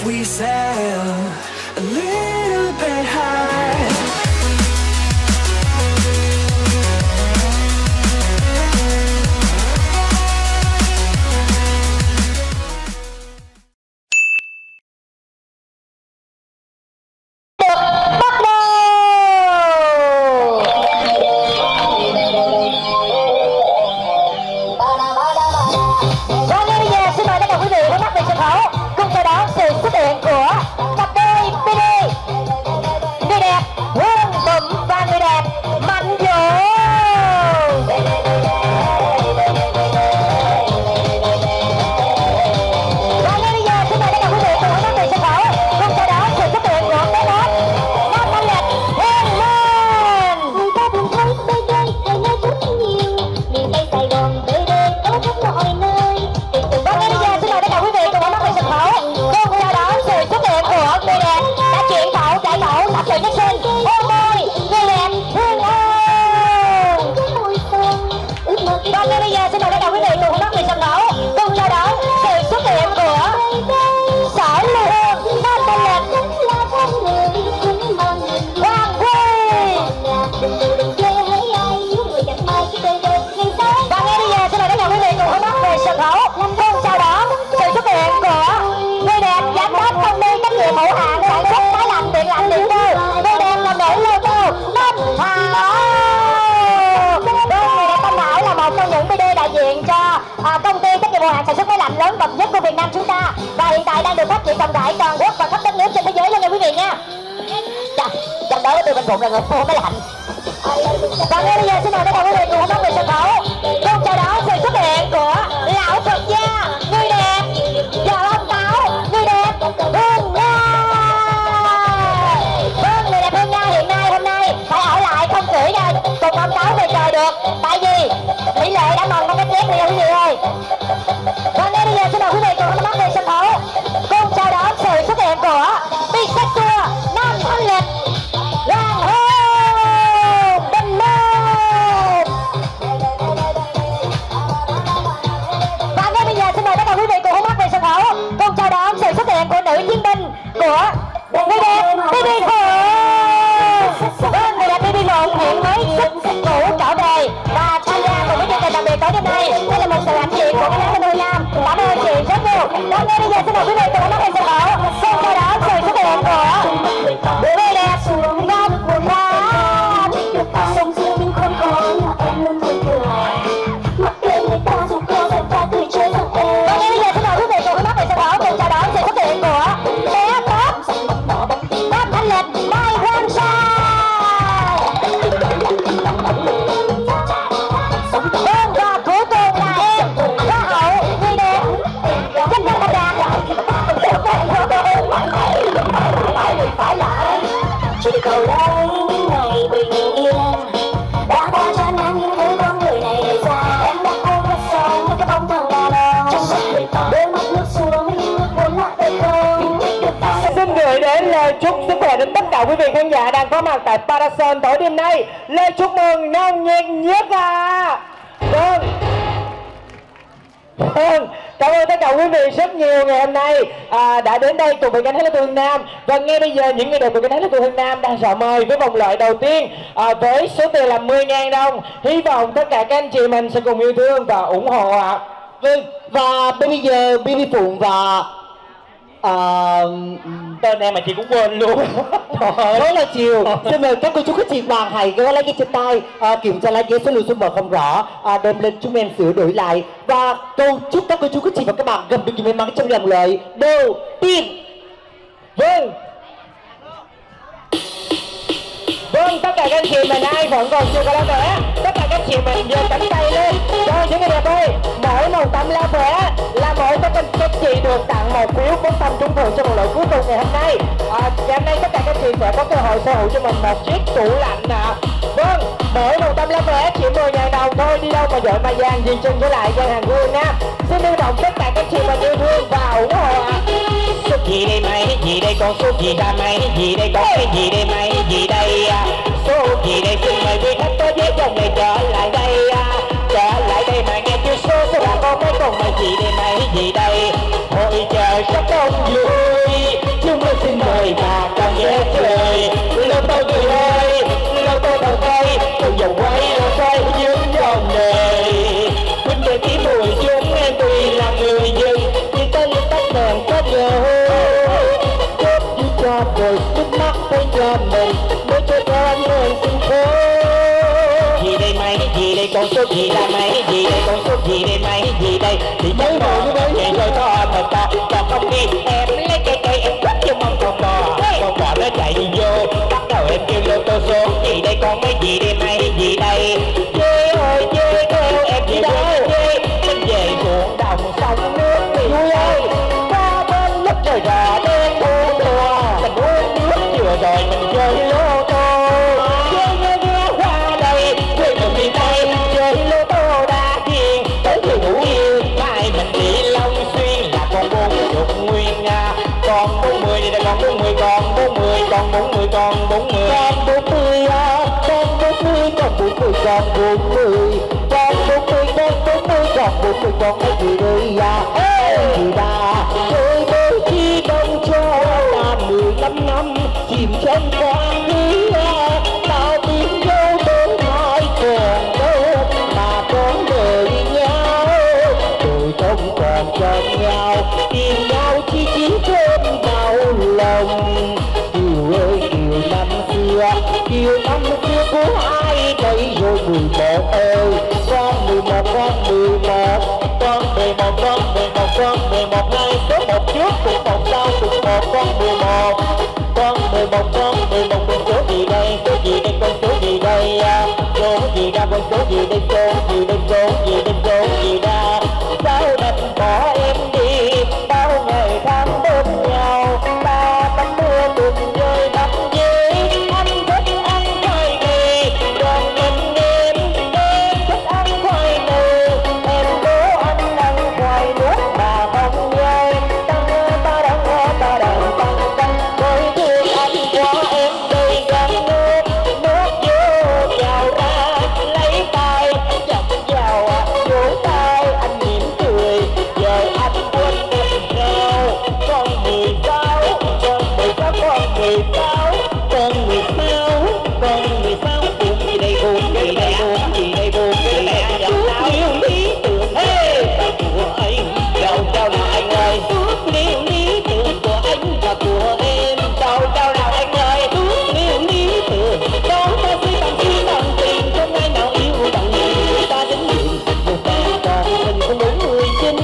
we sail a little bit high. Công ty trách nhiệm hữu hạn sản xuất máy lạnh lớn bậc nhất của Việt Nam chúng ta và hiện tại đang được phát triển rộng rãi toàn quốc và khắp đất nước trên thế giới luôn nha quý vị nha. Chào đó từ Bình Phụng là người mua máy lạnh. Và ngay bây giờ xin mời tất cả quý vị cùng bắt về sân khấu cùng chào đón sự xuất hiện của lão Phật gia người đẹp và ông Táo người đẹp Hương Nga. Vâng, người đẹp Hương Nga hiện nay hôm nay phải ở lại không cưỡi ra cùng ông Táo về trời được, tại vì Mỹ Lệ đã mòn con cái chép này quý vị ơi. Và ngay bây giờ xin mời quý vị cùng bắt về sân khấu cùng chào đón sự xuất hiện của Bisexual Nam Thanh Lịch Hoàng Hôn Bình Minh. Và ngay bây giờ xin mời tất cả quý vị cùng bắt về sân khấu cùng chào đón sự xuất hiện của nữ chiến binh của người đẹp Bibi Phượng. Vâng, người đẹp Bibi Phượng hiện mới xuất ngũ trở về và tham gia cùng với chương trình đặc biệt tối đêm nay. Đây là một sự hãnh diện của các Nam Nam. Cảm ơn chị rất nhiều. Và ngay bây giờ xin mời quý vị cùng bắt về sân khấu cùng chào đón sự xuất hiện của người đẹp Ngọc Hoa. Sông giữa những con em luôn vui cười, mặc kệ người ta dù có vẻ ta cười chơi thật em. Và ngay bây giờ xin mời quý vị cùng bắt về sân khấu cùng chào đón sự xuất hiện của bé Top Nam Thanh Lịch Mai Quang Sa. Vâng, và cuối cùng là em Hoa hậu người đẹp Trinh Nhân Thành Đạt. Phải lại chỉ cầu đây những ngày bình yên đã qua cho nàng những thứ con người này đời ra. Em đã cố vượt sâu với cái bóng thằng đàn ông đôi mắt nước xuống những nước buồn lạc về không. Xin gửi đến lời chúc sức khỏe đến tất cả quý vị khán giả đang có mặt tại Parasol tối đêm nay. Lời chúc mừng nồng nhiệt nhất à. Vâng, cảm ơn tất cả quý vị rất nhiều ngày hôm nay đã đến đây cùng với cánh hát Hương Nam. Và ngay bây giờ những người đẹp của cánh hát Hương Nam đang rao mời với vòng loại đầu tiên với số tiền là 10.000 đồng. Hy vọng tất cả các anh chị mình sẽ cùng yêu thương và ủng hộ ạ. Vâng, và bây giờ Bibi Phụng và tên em mà chị cũng quên luôn. rất là chiều. Xin mời các cô chú các chị bạn hãy gỡ lấy cái trên tay, kiểm tra lá giấy số lượng số mật không rõ, đem lên chúng em sửa đổi lại và câu chúc các cô chú các chị và các bạn gặp được nhiều may mắn trong lần lợi đầu tiên. Vâng, tất cả các anh chị mình ai vẫn còn chưa có lá vé, tất cả các chị mình giơ cánh tay lên cho những người đẹp ơi. Mỗi một tấm lá vé là mỗi các chị được tặng một phiếu có tâm trúng thưởng cho một loại cuối cùng ngày hôm nay. Ngày hôm nay tất cả các chị sẽ có cơ hội sở hữu cho mình một chiếc tủ lạnh ạ. Vâng, mỗi một tấm lá vé chỉ 10.000 đồng thôi, đi đâu mà dội mà vàng gì chân với lại gian hàng Hương Nam. Xin lưu động tất cả các chị mình yêu thương và ủng hộ ạ. Số gì đây mày, gì đây con số gì ra mày, gì đây con cái gì đây mày, gì đây số gì đây xin mời quý khách có giấy chồng này trở lại đây, trở lại đây mà nghe chưa số là con mấy con mày gì đây mày, gì đây hội chợ rất đông vui. rồi nước mắt thay cho mình mới cho con người xin phố. Gì đây mày, gì đây con số gì là mày, gì đây con số gì đây mày, gì đây thì mấy người như vậy vậy rồi to thật to, còn không đi em lấy cây em quất vô mông con bò nó chạy vô, bắt đầu em kêu lô tô số, gì đây con mấy gì đây mày, gì đây dê ơi dê theo em gì đây dê, mình về ruộng đồng sông nước miền ơi, qua bên lúc trời rò đen buông đùa, mình uống nước vừa rồi mình chơi lô tô, dê ghé qua đây quê mình miền Tây chơi lô tô đa kiên tới từ Phú Yên, mai mình đi Long Xuyên là con 40 nguyên còn 40 đây là còn 40 còn 40 còn 40 còn 40 con 40 con 40 còn 40 còn 40 con 40 con 40 còn 40 còn cái gì đây gì ta chơi đôi khi đông cho là 15 năm chìm trong quang nghi tao tìm dấu đến hai còn đâu mà con đời nhau rồi không còn cho nhau tìm nhau chỉ thêm đau lòng. Kiều ơi Kiều năm xưa của ai đây rồi 11 ơi con 11 con 11 con 11 con 11 con 11 hai số 1 trước cùng 1 sau cùng 1 con 11 con 11 con 11 con số gì đây con số gì đây số gì ra con số gì đây số gì đây số gì đây số gì ra sao đành bỏ em đi bao ngày tháng bên nhau ba tắm mưa cùng rơi nắng giấy anh thích ăn khoai mì đoàn mình em thích ăn khoai mì em đố anh ăn khoai nước mà không nhai tăng ta đằng với thương anh quá em đây gần nước vô chào ra lấy tay chọc vào vỗ tay anh mỉm cười giờ anh quên em sao con 16 con 16 con 16 con 16 con 16 buồn gì đây buồn gì đây buồn gì đây buồn gì đây chút liêu lý tưởng của anh đâu nào anh ơi chút liêu lý tưởng của anh và của em đâu nào anh ơi chút liêu lý tưởng đó ta suy bằng tình không ai nào yêu bằng người ta đến nhìn một ta còn mình có 49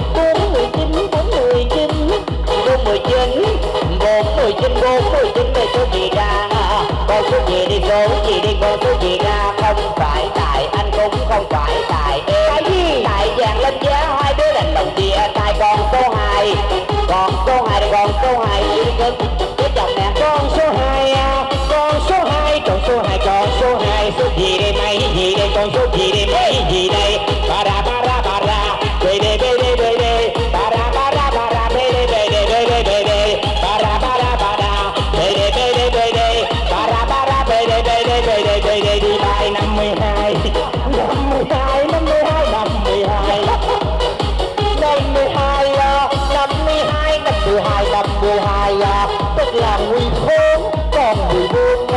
về số gì ra con số gì đi con số gì ra không phải tại anh cũng không phải tại em tại vàng lên giá hai đứa đành lòng chia tay con số 2 còn số 2 đây con số 2 cái chồng nè con số 2 con số 2 còn số 2 con số 2 số gì đây mấy gì đây con số gì đây mấy gì đây ba ra bê đê ba ra bê đê ba ra đi bài 52 tức là 14 còn 14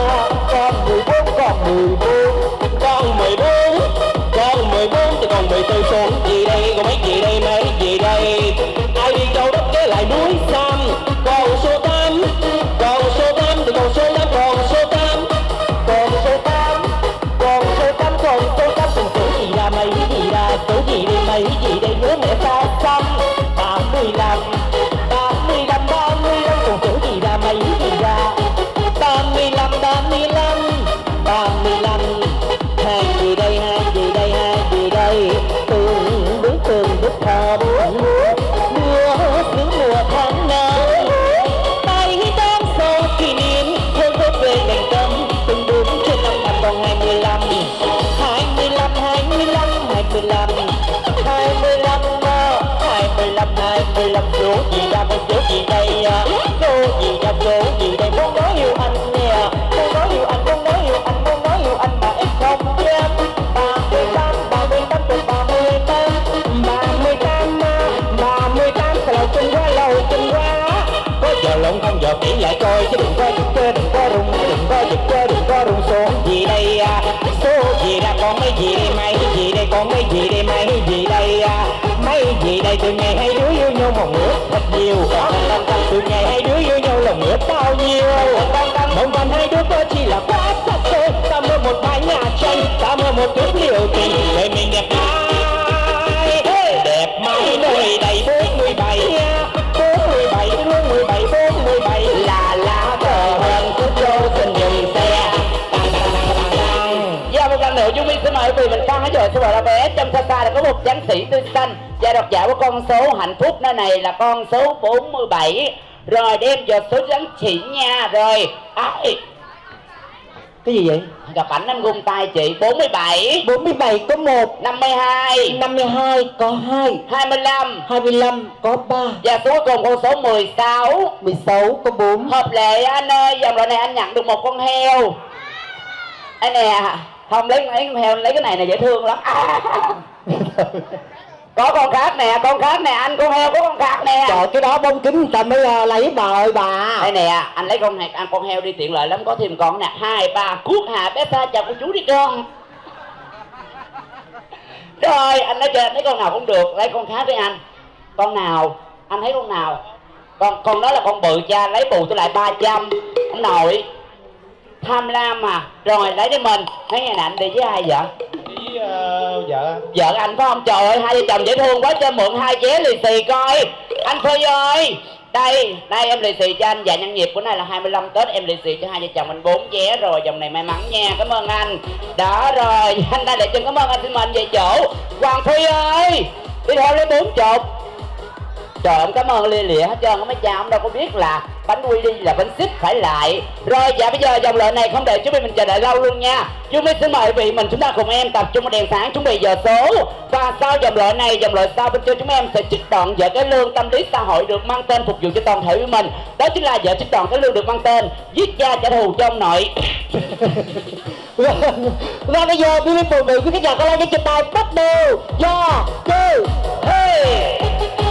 thì còn 14 số gì đây còn mấy gì đây mấy gì đây ai đi đâu đất kế lại núi Sam còn số 8 thì còn số 8 còn số 8 còn số gì ra mấy gì ra số gì đây mấy gì đây nhớ mẹ ta xăm 35 còn số gì ra mấy gì ra 35 hai gì đây tương đứt thơm mưa xuống mùa tháng 5 tay đón sau kỷ niệm theo vết về đành tâm từng bước trên 5 năm còn 25 số gì ra con số gì đây số gì đây muốn nói yêu anh nè muốn nói yêu anh mà em không dám 38 còn 38 là lâu chân quá có giờ lộn không giờ kỹ lại coi chứ đừng có giật chơi đừng có rung số gì đây số gì ra con mấy gì đây mấy gì đây con mấy gì đây mấy gì đây mấy gì đây từ ngày hai đứa yêu nhau nhau mong ước thật nhiều. Từ ngày hai đứa yêu nhau lòng ước bao nhiêu. Mong rằng hai đứa có chỉ là quá thật thôi. Ta mơ một mái nhà tranh, ta mơ một chút liều tình. Đời mình đẹp mãi, đẹp mãi nơi đầy 47. 47, 17, 47 là lá cờ hơn cúp lô xin dừng xe. Và một lần nữa chúng mình xin mời quý vị mình Phan Hải Dội xin mời là bé trong xa xa là có một chánh sĩ tươi xanh và độc giả của con số hạnh phúc nơi này là con số 47 rồi đem vào số chánh chị nha rồi Cái gì vậy? gặp ảnh em gung tay chị 47 47 có 1, 52 52 có 2, 25 25 có 3 và số cuối cùng con số 16 16 có 4. hợp lệ anh ơi, dòng loại này anh nhận được một con heo. Anh nè, không lấy con heo, lấy cái này dễ thương lắm. Có con khác nè, anh, con heo có con khác nè. Trời, cái đó bông kính người ta mới lấy bà ơi bà. Đây nè, anh lấy con heo đi tiện lợi lắm, có thêm con nè. 2, 3, Cuốc Hà bé Sa chào cô chú đi con. Rồi, anh nói chơi, lấy con nào cũng được, lấy con khác đi anh. Con nào, anh thấy con nào? Con đó là con bự cha, lấy bù tôi lại 300. Ông nội tham lam mà. Rồi lấy đi mình. Thấy nghe nè, anh đi với ai vậy? Với Vợ anh phải không? Trời ơi, hai vợ chồng dễ thương quá, cho mượn 2 vé lì xì coi. Anh Phi ơi, đây em lì xì cho anh. Và nhân dịp của này là 25 Tết, em lì xì cho hai vợ chồng anh 4 vé rồi. Dòng này may mắn nha, cảm ơn anh. Đó rồi, anh đây lại chân cảm ơn anh, xin mời anh về chỗ. Hoàng Phi ơi, đi theo lấy 40. Trời ơi, cảm ơn lia lịa hết trơn, mấy cha ông đâu có biết là bánh quy đi là bánh xích phải lại. Rồi dạ bây giờ dòng lợi này không để chúng mình chờ đợi lâu luôn nha. Chúng mình xin mời vị mình chúng ta cùng em tập trung vào đèn sáng chuẩn bị giờ số. Và sau dòng lợi này, dòng lợi sau bên trên chúng em sẽ trích đoạn vợ cái lương tâm lý xã hội được mang tên phục vụ cho toàn thể của mình. Đó chính là vợ trích đoạn cái lương được mang tên giết cha trả thù cho ông nội. Và bây giờ quý vị phụ nữ quý khán giả có like những chụp tay bắt đầu. Do two, Hey!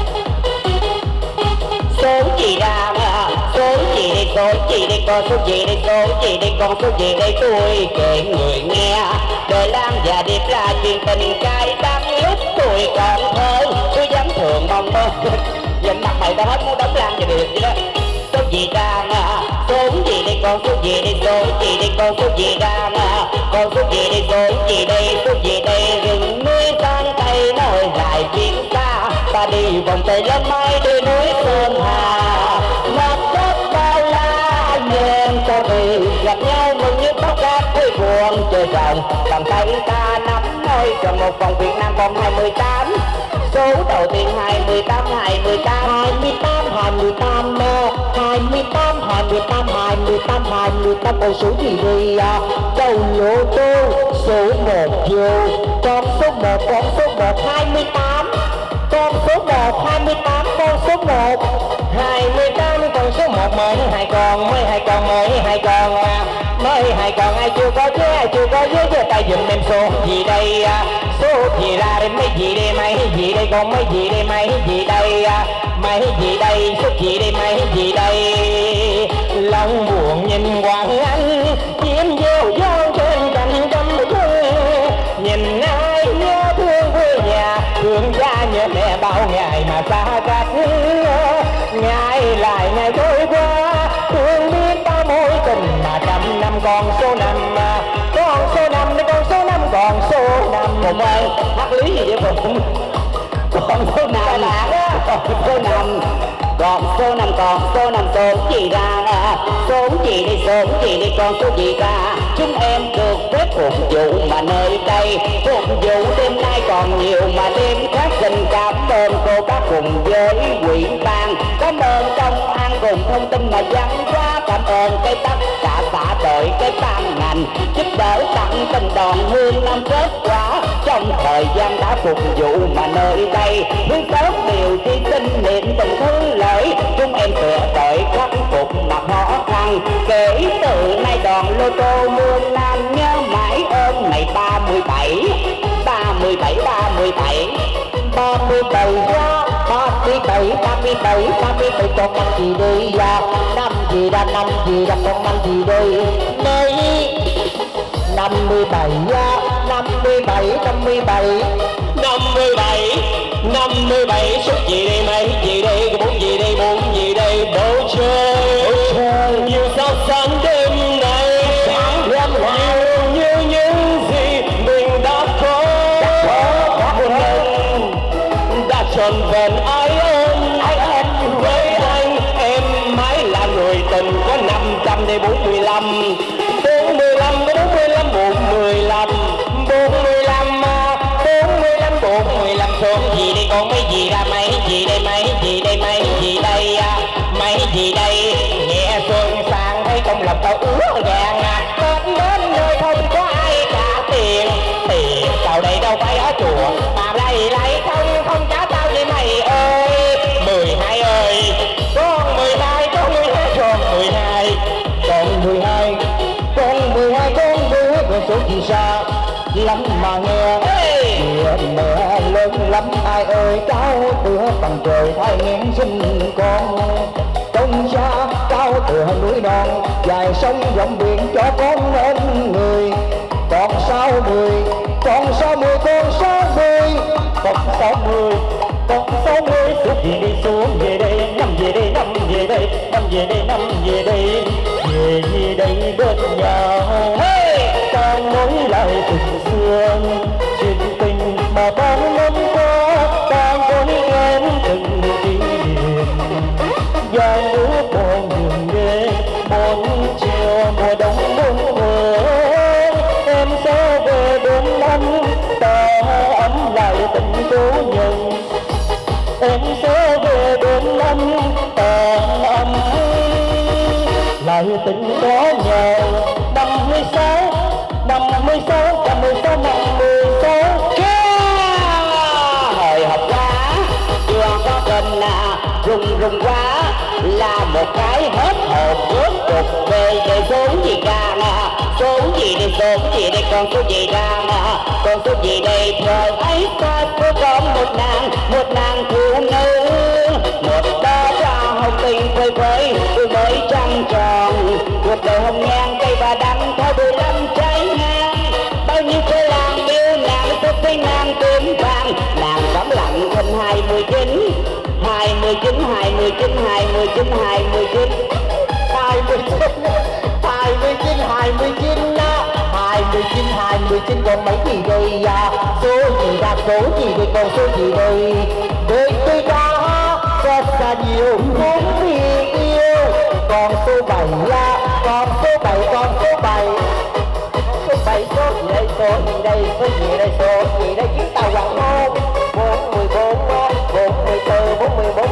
Số gì ra mà, số gì đây, số gì đây, con số gì đây, số gì đây, con số gì đây, tôi kể người nghe. Đời Lam và Điệp là chuyện tình cay đắng lúc tôi còn thơ, tôi dám thường mong mơ. Nhìn mặt mày tao hết muốn đóng Lam và Điệp vậy đó. Số gì ra mà, số gì đây, con số gì đây, số gì đây, con số gì ra mà, con số gì đây, số gì đây, số gì đây, rừng núi sang Tây nơi lại biển xa. Ta đi vòng tay lên mây đi núi Sơn Hà, mặt đất bao la nhìn ta về gặp nhau mừng như bao cát vui buồn trời rồng. Bàn tay ta nắm môi trong một vòng Việt Nam vòng 28. Số đầu tiên 28, 28, 28, 28, 28, 28, 28, 28, con số gì đây? Đầu lô tô số 1 vô, con số 1, con số 1, 28, con số 1, 28, con số 1, 28, con số 1 mới 2 con, mới 2 con, mới 2 con, mới 2 con, ai chưa có chứ, ai chưa có chứ, giơ tay giùm em số gì đây, số gì ra đây, mấy gì đây, mấy gì đây, con mấy gì đây, mấy gì đây, mấy gì đây, số gì đây, mấy gì đây. Lòng buồn nhìn Hoàng Anh chim vô gió trên cành trăm thương, nhìn ai nhớ thương quê nhà, thương cha nhớ mẹ bao ngày mà xa cách. Ngày lại ngày trôi qua thương biết bao mối tình mà trăm năm con số 5, con số 5 con số 5, con số 5. Phụng ơi, hát lý gì vậy Phụng? Con số 5 con số 5, còn số 5, còn số 5, số gì ra, số gì đi, số gì đi, con số gì ra. Chúng em được phép phục vụ mà nơi đây phục vụ đêm nay còn nhiều mà đêm khác. Xin cảm ơn cô bác cùng với ủy ban, cảm ơn công an cùng thông tin mà văn hóa, cảm ơn cái tất cả xã đội cái ban ngành giúp đỡ tặng tình đoàn hương năm kết quả trong thời gian đã phục vụ mà nơi đây. Hướng tốt điều chi xin niệm tình thương lợi, chúng em tựa tội khắc phục mà khó khăn. Kể từ nay đoàn lô tô Hương Nam nhớ mãi ơn ngày 37, 37, 37, 37 ra, 37, 37, 37, con năm gì đây? Năm gì ra, năm gì ra, con năm gì đây? Đây 57 ra, 57, 57, 57, 57, số gì đây, mấy gì đây, ai em với anh em mãi là người tình có 500 để 45 45 có 45 45 45 số gì đây con mấy gì ra mấy gì đây mấy gì đây mấy gì đây mấy gì đây nhẹ xuân sang thấy trong lòng tao ứa vàng đến nơi không có ai trả tiền tao đây đâu phải ở chùa mà lấy không trả tao đi mày ơi 12 ơi con 12 con 12 con 12 con 12 con 12 con 12 con số gì xa lắm mà nghe mẹ lớn lắm ai ơi cao tựa bằng trời thay nén sinh con công xa cao tựa núi non dài sông rộng biển cho con nên người còn 60 còn 60 còn 60 còn 60 còn 60 xuống gì đi xuống về đây năm về đây năm về đây năm về đây năm về đây về gì đây bên nhau con nối lại tình xưa chuyện tình mà bao năm qua ta với em từng kỷ niệm và nước một đường đêm bốn chiều mùa đông buồn mùa em sẽ về bên anh ta ấm lại tình cố nhân em sẽ về bên anh ta ấm lại tình có nhau 56 56 56 hồi hộp quá chưa có tình rung quá là một cái hết hồn rốt cuộc về số gì ra số gì đây con số gì ra con số gì đây thời ấy ta có một nàng phụ nữ một đó ra hồng tình phơi phới tôi mới trăng tròn cuộc đời hồng nhan cây và đắng theo 15 trái ngang bao nhiêu chơi làng yêu nàng tôi thấy nàng tím vàng nàng vắng lặng thân 29 29 29 29 29 29 còn mấy gì đây số gì ra số gì đây còn số gì đây đời tôi đã rất là nhiều muốn vì yêu còn số 7 còn số 7 còn số 7 số 7 số gì đây số gì đây số gì đây số gì đây chiếc tàu hoàng hôn 414 414 414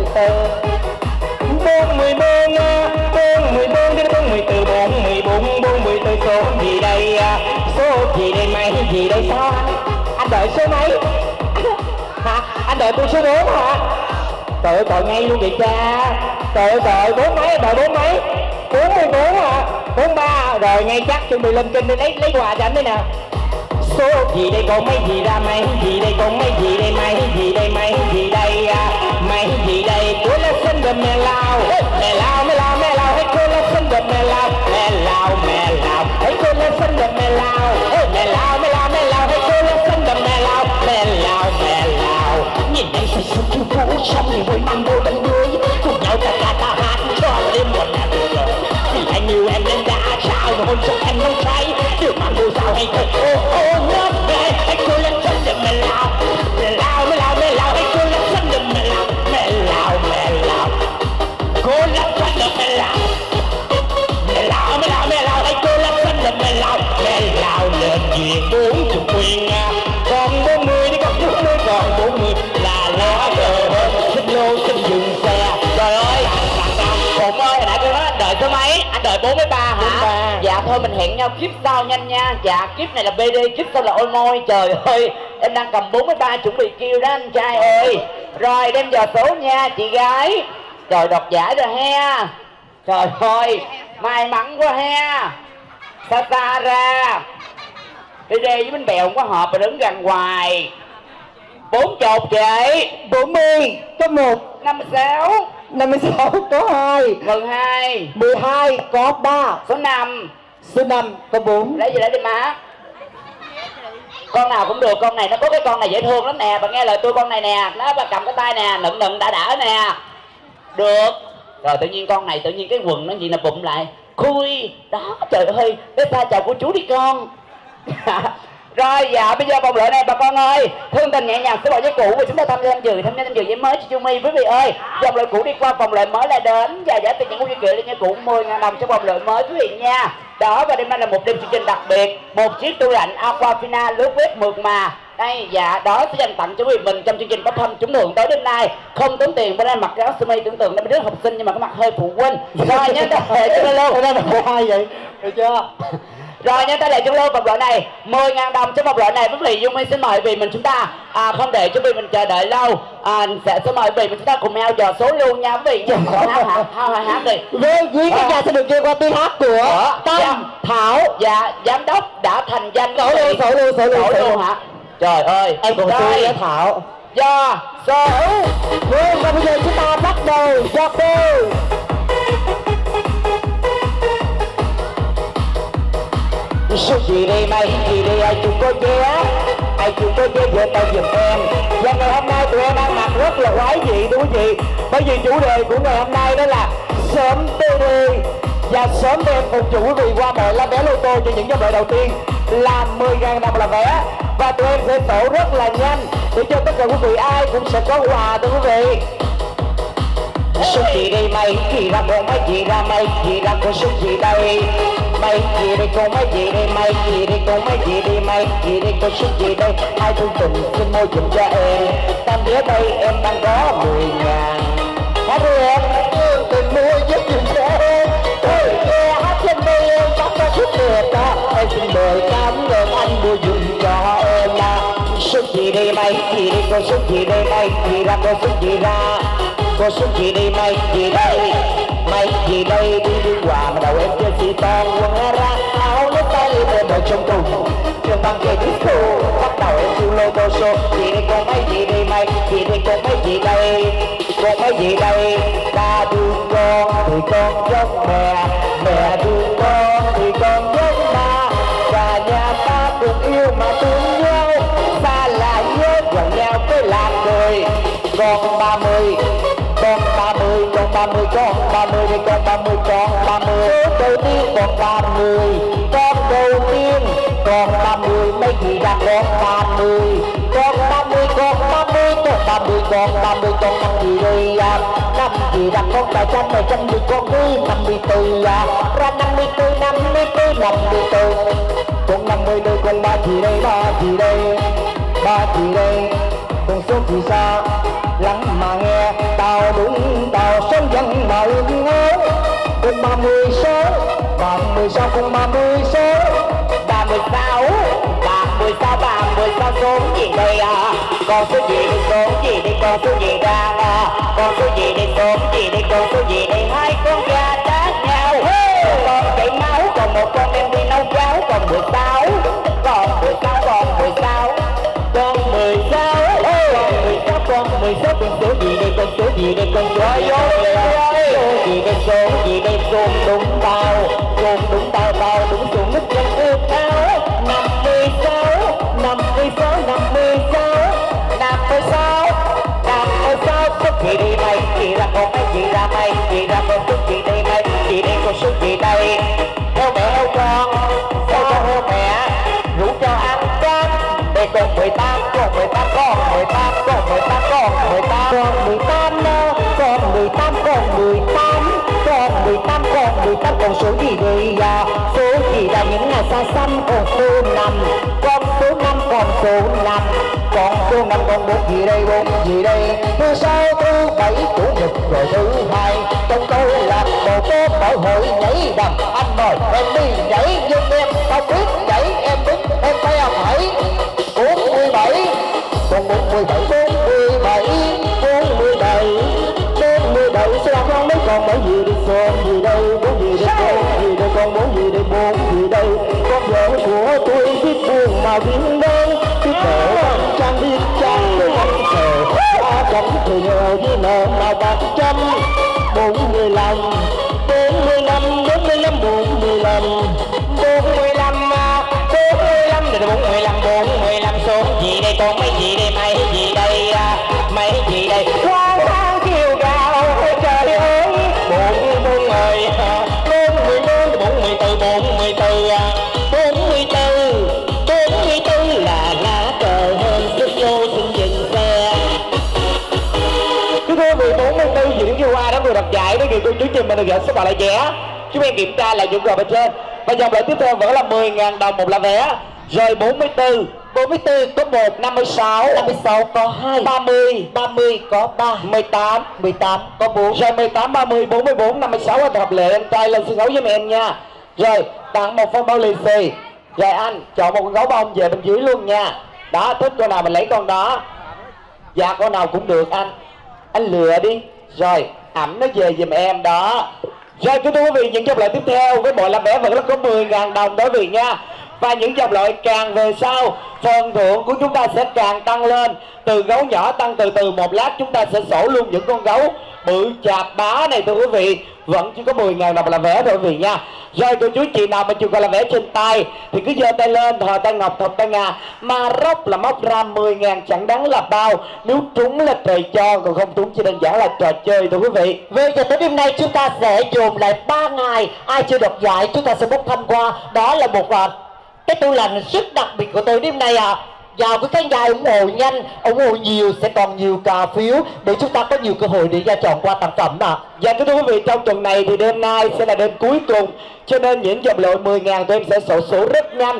414 số gì đây mấy gì đây sao anh đợi số mấy hả anh đợi tôi số 4 hả trời ơi ngay luôn vậy cha trời ơi 4 mấy đợi 4 mấy 44 hả 43 rồi ngay chắc chuẩn bị lên kênh đi lấy quà cho anh đây nè số gì đây con mấy gì ra mấy gì đây con mấy gì đây mấy gì đây mấy gì đây mấy gì đây cô là sinh đầm mẹ lao hãy cô là sinh đầm mẹ lao hãy cô là sinh đầm mẹ lao hãy cô là sinh đầm mẹ lao nhìn em say sưa khiêu vũ trong niềm vui mang đôi bên đuôi cùng nhau ta hát cho đêm một là được rồi vì anh yêu em nên đã trao hôn cho em nóng cháy điều mà cô sao hay thật ô nhớ về hãy cô là sinh đầm mẹ lao hãy cô là sinh đầm mẹ lao cô là sinh đầm mẹ lao hãy cô là sinh đầm mẹ lao lên chuyện 40 quyền còn 40 đi còn 40 còn 40 là lo rồi xin lô xin dừng xe trời ơi Phụng ơi hồi nãy tôi nói anh đợi số mấy anh đợi 43 hả 43. Dạ thôi mình hẹn nhau kiếp sau nhanh nha dạ kiếp này là BD kiếp sau là ôi môi trời ơi em đang cầm 43 chuẩn bị kêu đó anh trai ơi rồi đem vào số nha chị gái trời đọc giải rồi he trời ơi may mắn quá he xa ra BD với bánh bèo không có hộp mà đứng gần hoài 4 chột chị 40 có 1 56 có 2 gần 2 12 có 3 số 5 có 4 lấy gì lấy đi má con nào cũng được con này nó có cái con này dễ thương lắm nè bà nghe lời tôi con này nè nó bà cầm cái tay nè nựng đã nè được rồi tự nhiên con này tự nhiên cái quần nó gì nè bụng lại khui đó trời ơi bé ta chào cô chú đi con Rồi dạ bây giờ vòng loại này bà con ơi, thương tình nhẹ nhàng sẽ bỏ giấy cũ và chúng ta tham gia tham dự giấy mới cho Chung My. Quý vị ơi, vòng loại cũ đi qua, vòng loại mới là đến và giá tiền những quý vị lên như cũ 10.000 đồng cho vòng loại mới quý vị nha. Đó, và đêm nay là một đêm chương trình đặc biệt, một chiếc tủ lạnh Aquafina lướt web mượt mà. Đây dạ đó sẽ dành tặng cho quý vị mình trong chương trình có thăm trúng thưởng tối đêm nay, không tốn tiền. Bên đây mặc cái áo sơ mi tưởng tượng là đứa học sinh nhưng mà cái mặt hơi phụ huynh. Rồi nhớ ta hệ cho nên luôn. Đây là ai vậy? Được chưa? Rồi nhân ta lại chung luôn một loại này 10.000 đồng cho một loại này. Quý vị Dung My xin mời vì mình chúng ta không để cho vì mình chờ đợi lâu, sẽ mời vì mình chúng ta cùng nhau dò số luôn nha quý vị. Hát đi. Với quý khán giả sẽ được kêu qua tiếng hát của Tâm Thảo. Dạ giám đốc đã thành danh. Sổ luôn hả? Trời ơi em còn số với Thảo. Do số. Và bây giờ chúng ta bắt đầu do cô. Số gì đây mày, gì đây ai chung có vé, ai chung có vé vợ tao giùm em. Và ngày hôm nay tụi em ăn mặc rất là quái dị đúng không chị? Bởi vì chủ đề của ngày hôm nay đó là sớm TD. Và sớm em phục vụ quý vị qua mọi lá vé lô tô cho những vòng loại đầu tiên là 10.000 đồng là vé. Và tụi em sẽ sổ rất là nhanh để cho tất cả quý vị ai cũng sẽ có quà thưa quý vị. Số gì đây mày, gì ra con mấy gì ra mày, gì ra con số gì đây. Mày gì đây con mấy gì đây mày, gì đây con mấy gì đây mày, gì đây con số gì đây. Ai thương tình xin mua giùm cho em, tam vé đây em đang có 10.000. Hát đi em, thương tình mua giúp giùm cho em. Ôi nghe hát trên đây em bắt có chút đẹp đó. Em xin mời cảm ơn anh mua giùm cho em. Số gì đây mày, gì đây con số gì đây mày, gì ra con số gì ra. Cô số gì đây mày gì đây, mày gì đây đi đi quà mà đầu em chơi xì to quần ra áo nước tay lên em đợi trong cùng trường băng kề disco bắt đầu em kêu lô tô số. Gì đây con mấy gì đây mày, gì đây con mấy gì đây, con mấy gì đây. Ta thương con thì con giống mẹ, mẹ thương con thì con giống ba. Cả nhà ta cùng yêu mà thương nhau, xa là nhớ gần nhau với lạc người. Con 30 con 30 đây con 30 con 30 đầu tiên con 30 con đầu tiên con 30 mấy gì ra con 30 con 30 con 30 con 30 con 30 con năm gì đây năm gì ra con 700 10 con đi 54 ra 54 con 50 đây con 3 gì đây 3 gì đây con số gì sao lắng mà nghe tao đúng tao sống dân mời ngó. Con 36 con 36 số gì đây con số gì đây số gì đây con số gì ra con số gì đây số gì đây con số gì đây. Hai con gà đá nhau con chảy máu còn một con em đi nấu cháo còn 16 con 16 con 16 con 16 con số gì đây con số gì đây con số gì đây xôn đúng tao tao đúng xuống nước chân ướt áo 56 số gì đây mày gì ra con mấy gì ra mày gì ra con số gì đây mày gì đây con số gì đây. Heo mẹ heo con heo mẹ rủ cho ăn cơm đây con 18 con 18 con 18 con 18 con 18 con 18 đâu con 18 con 18 con 18 con 18 con số gì đây số gì là những ngày xa xăm con số 5 con số 5 con số 5 con số 5 con 4 gì đây 4 gì đây thứ 6 thứ 7 chủ nhật rồi thứ 2 trong tôi là bộ tốt mỗi hội nhảy đầm anh mời em đi nhảy nhưng em không biết nhảy em biết em phải học hỏi 47 con 47 sẽ làm con mấy con mấy gì đi xôn gì đây 4 gì đây con gì đây con 4 gì đây 4 gì đây con vợ của tôi biết buồn mà biết đâu biết đỡ trang biết trang tôi không sợ qua cổng thì nhờ với nợ mà 300 45 số gì đây con mấy gì đây mày gì đây mấy gì đây quang tháng chiều gạo trời ơi 44 ơi 44 44 44 44 thưa quý vị, 44 diễn viên Hoa đã vừa đoạt giải với người cô chú trình mình được gửi số vào lại vé. Chúng em kiểm tra lại những gồm bên trên. Và dòng loại tiếp theo vẫn là 10.000 đồng một lá vé. Rồi 44 có 1, 56 có 2, 30 có 3, 18 có 4. Rồi 18, 30, 44, 56 là hợp lệ. Anh trai lên sân khấu với em nha. Rồi tặng một phong bao lì xì. Rồi anh chọn một con gấu bông về bên dưới luôn nha. Đó, thích con nào mình lấy con đó. Dạ con nào cũng được anh lựa đi. Rồi ẩm nó về giùm em đó. Rồi kính thưa quý vị, những dòng loại tiếp theo với mỗi lá vé vẫn là có 10.000 đồng đối vị nha. Và những dòng loại càng về sau, phần thưởng của chúng ta sẽ càng tăng lên. Từ gấu nhỏ tăng từ từ, một lát chúng ta sẽ sổ luôn những con gấu bự chạp bá này thưa quý vị. Vẫn chỉ có 10.000 đồng là vé thôi quý vị nha. Rồi cô chú chị nào mà chưa gọi là vé trên tay thì cứ giơ tay lên, thò tay ngọc, thọc tay ngà. Mà rốc là móc ra 10.000 chẳng đáng là bao. Nếu trúng là trời cho, còn không trúng chỉ đơn giản là trò chơi thôi quý vị. Về cho tới đêm nay chúng ta sẽ dồn lại 3 ngày. Ai chưa đoạt giải chúng ta sẽ bốc thăm qua. Đó là một cái tủ lạnh rất đặc biệt của tôi đêm nay vào cái khán giả ủng hộ nhanh, ủng hộ nhiều sẽ còn nhiều cà phiếu để chúng ta có nhiều cơ hội để ra chọn qua sản phẩm nào. Dạ kính thưa quý vị, trong tuần này thì đêm nay sẽ là đêm cuối cùng, cho nên những dòng loại 10.000 tụi em sẽ sổ rất nhanh.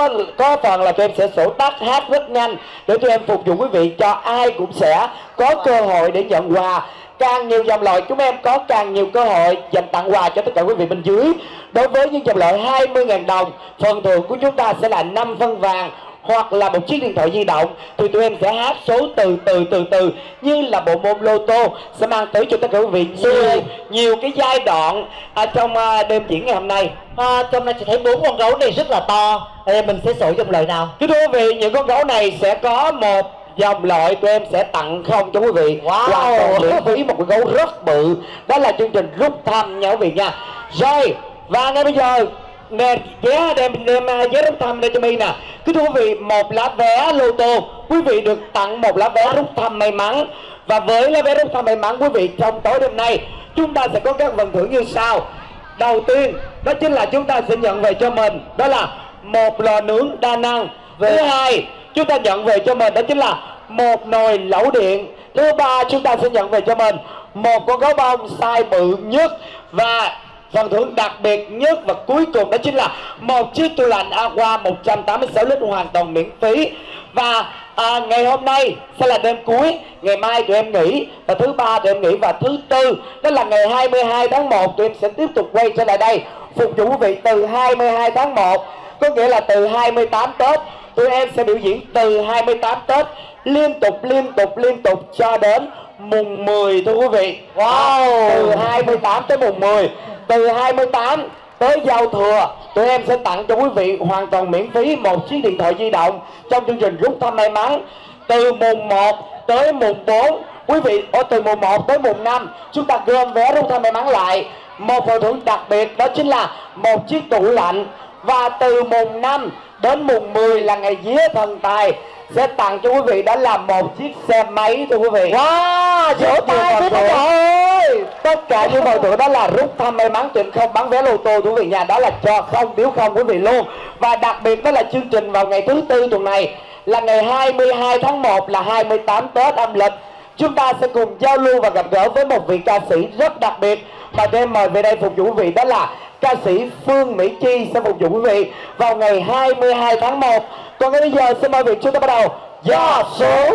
Có phần là tụi em sẽ sổ tắt hát rất nhanh để tụi em phục vụ quý vị, cho ai cũng sẽ có cơ hội để nhận quà. Càng nhiều dòng loại chúng em có càng nhiều cơ hội dành tặng quà cho tất cả quý vị bên dưới. Đối với những dòng loại 20.000 đồng, phần thưởng của chúng ta sẽ là 5 phân vàng hoặc là một chiếc điện thoại di động. Thì tụi em sẽ hát số từ từ như là bộ môn lô tô, sẽ mang tới cho tất cả quý vị nhiều cái giai đoạn trong đêm diễn ngày hôm nay. Trong này chị thấy 4 con gấu này rất là to. Mình sẽ sổ dòng loại nào? Thưa quý vị, những con gấu này sẽ có một dòng loại tụi em sẽ tặng không cho quý vị. Hoàn toàn miễn phí, một con gấu rất bự. Đó là chương trình rút thăm nha quý vị nha. Rồi, và ngay bây giờ nè, đem vé rút thăm đây cho mi nè. Cứ thưa quý vị, một lá vé lô tô, quý vị được tặng một lá vé rút thăm may mắn. Và với lá vé rút thăm may mắn quý vị, trong tối đêm nay chúng ta sẽ có các phần thưởng như sau. Đầu tiên đó chính là chúng ta sẽ nhận về cho mình đó là một lò nướng đa năng. Thứ hai chúng ta nhận về cho mình đó chính là một nồi lẩu điện. Thứ ba chúng ta sẽ nhận về cho mình một con gấu bông size bự nhất. Và phần thưởng đặc biệt nhất và cuối cùng đó chính là một chiếc tủ lạnh Aqua 186 lít hoàn toàn miễn phí. Và ngày hôm nay sẽ là đêm cuối, ngày mai tụi em nghỉ, và thứ ba tụi em nghỉ, và thứ tư đó là ngày 22 tháng 1 tụi em sẽ tiếp tục quay trở lại đây phục vụ quý vị từ 22 tháng 1. Có nghĩa là từ 28 Tết tụi em sẽ biểu diễn từ 28 Tết liên tục cho đến mùng 10 thưa quý vị. Wow, từ 28 tới mùng 10. Từ 28 tới giao thừa tụi em sẽ tặng cho quý vị hoàn toàn miễn phí một chiếc điện thoại di động trong chương trình rút thăm may mắn. Từ mùng 1 tới mùng 4 quý vị, từ mùng 1 tới mùng 5 chúng ta gom vé rút thăm may mắn lại. Một phần thưởng đặc biệt đó chính là một chiếc tủ lạnh. Và từ mùng 5 đến mùng 10 là ngày vía thần tài, sẽ tặng cho quý vị đó là một chiếc xe máy thưa quý vị. Wow, vỗ tay với tất ơi. Tất cả những phần thưởng đó là rút thăm may mắn, tuyển không bán vé lô tô thưa quý vị nhà. Đó là cho không biếu không quý vị luôn. Và đặc biệt đó là chương trình vào ngày thứ tư tuần này là ngày 22 tháng 1 là 28 Tết âm lịch. Chúng ta sẽ cùng giao lưu và gặp gỡ với một vị ca sĩ rất đặc biệt mà tụi em mời về đây phục vụ quý vị, đó là ca sĩ Phương Mỹ Chi sẽ phục vụ quý vị vào ngày 22 tháng 1. Còn ngay bây giờ xin mời vị chúng ta bắt đầu do số.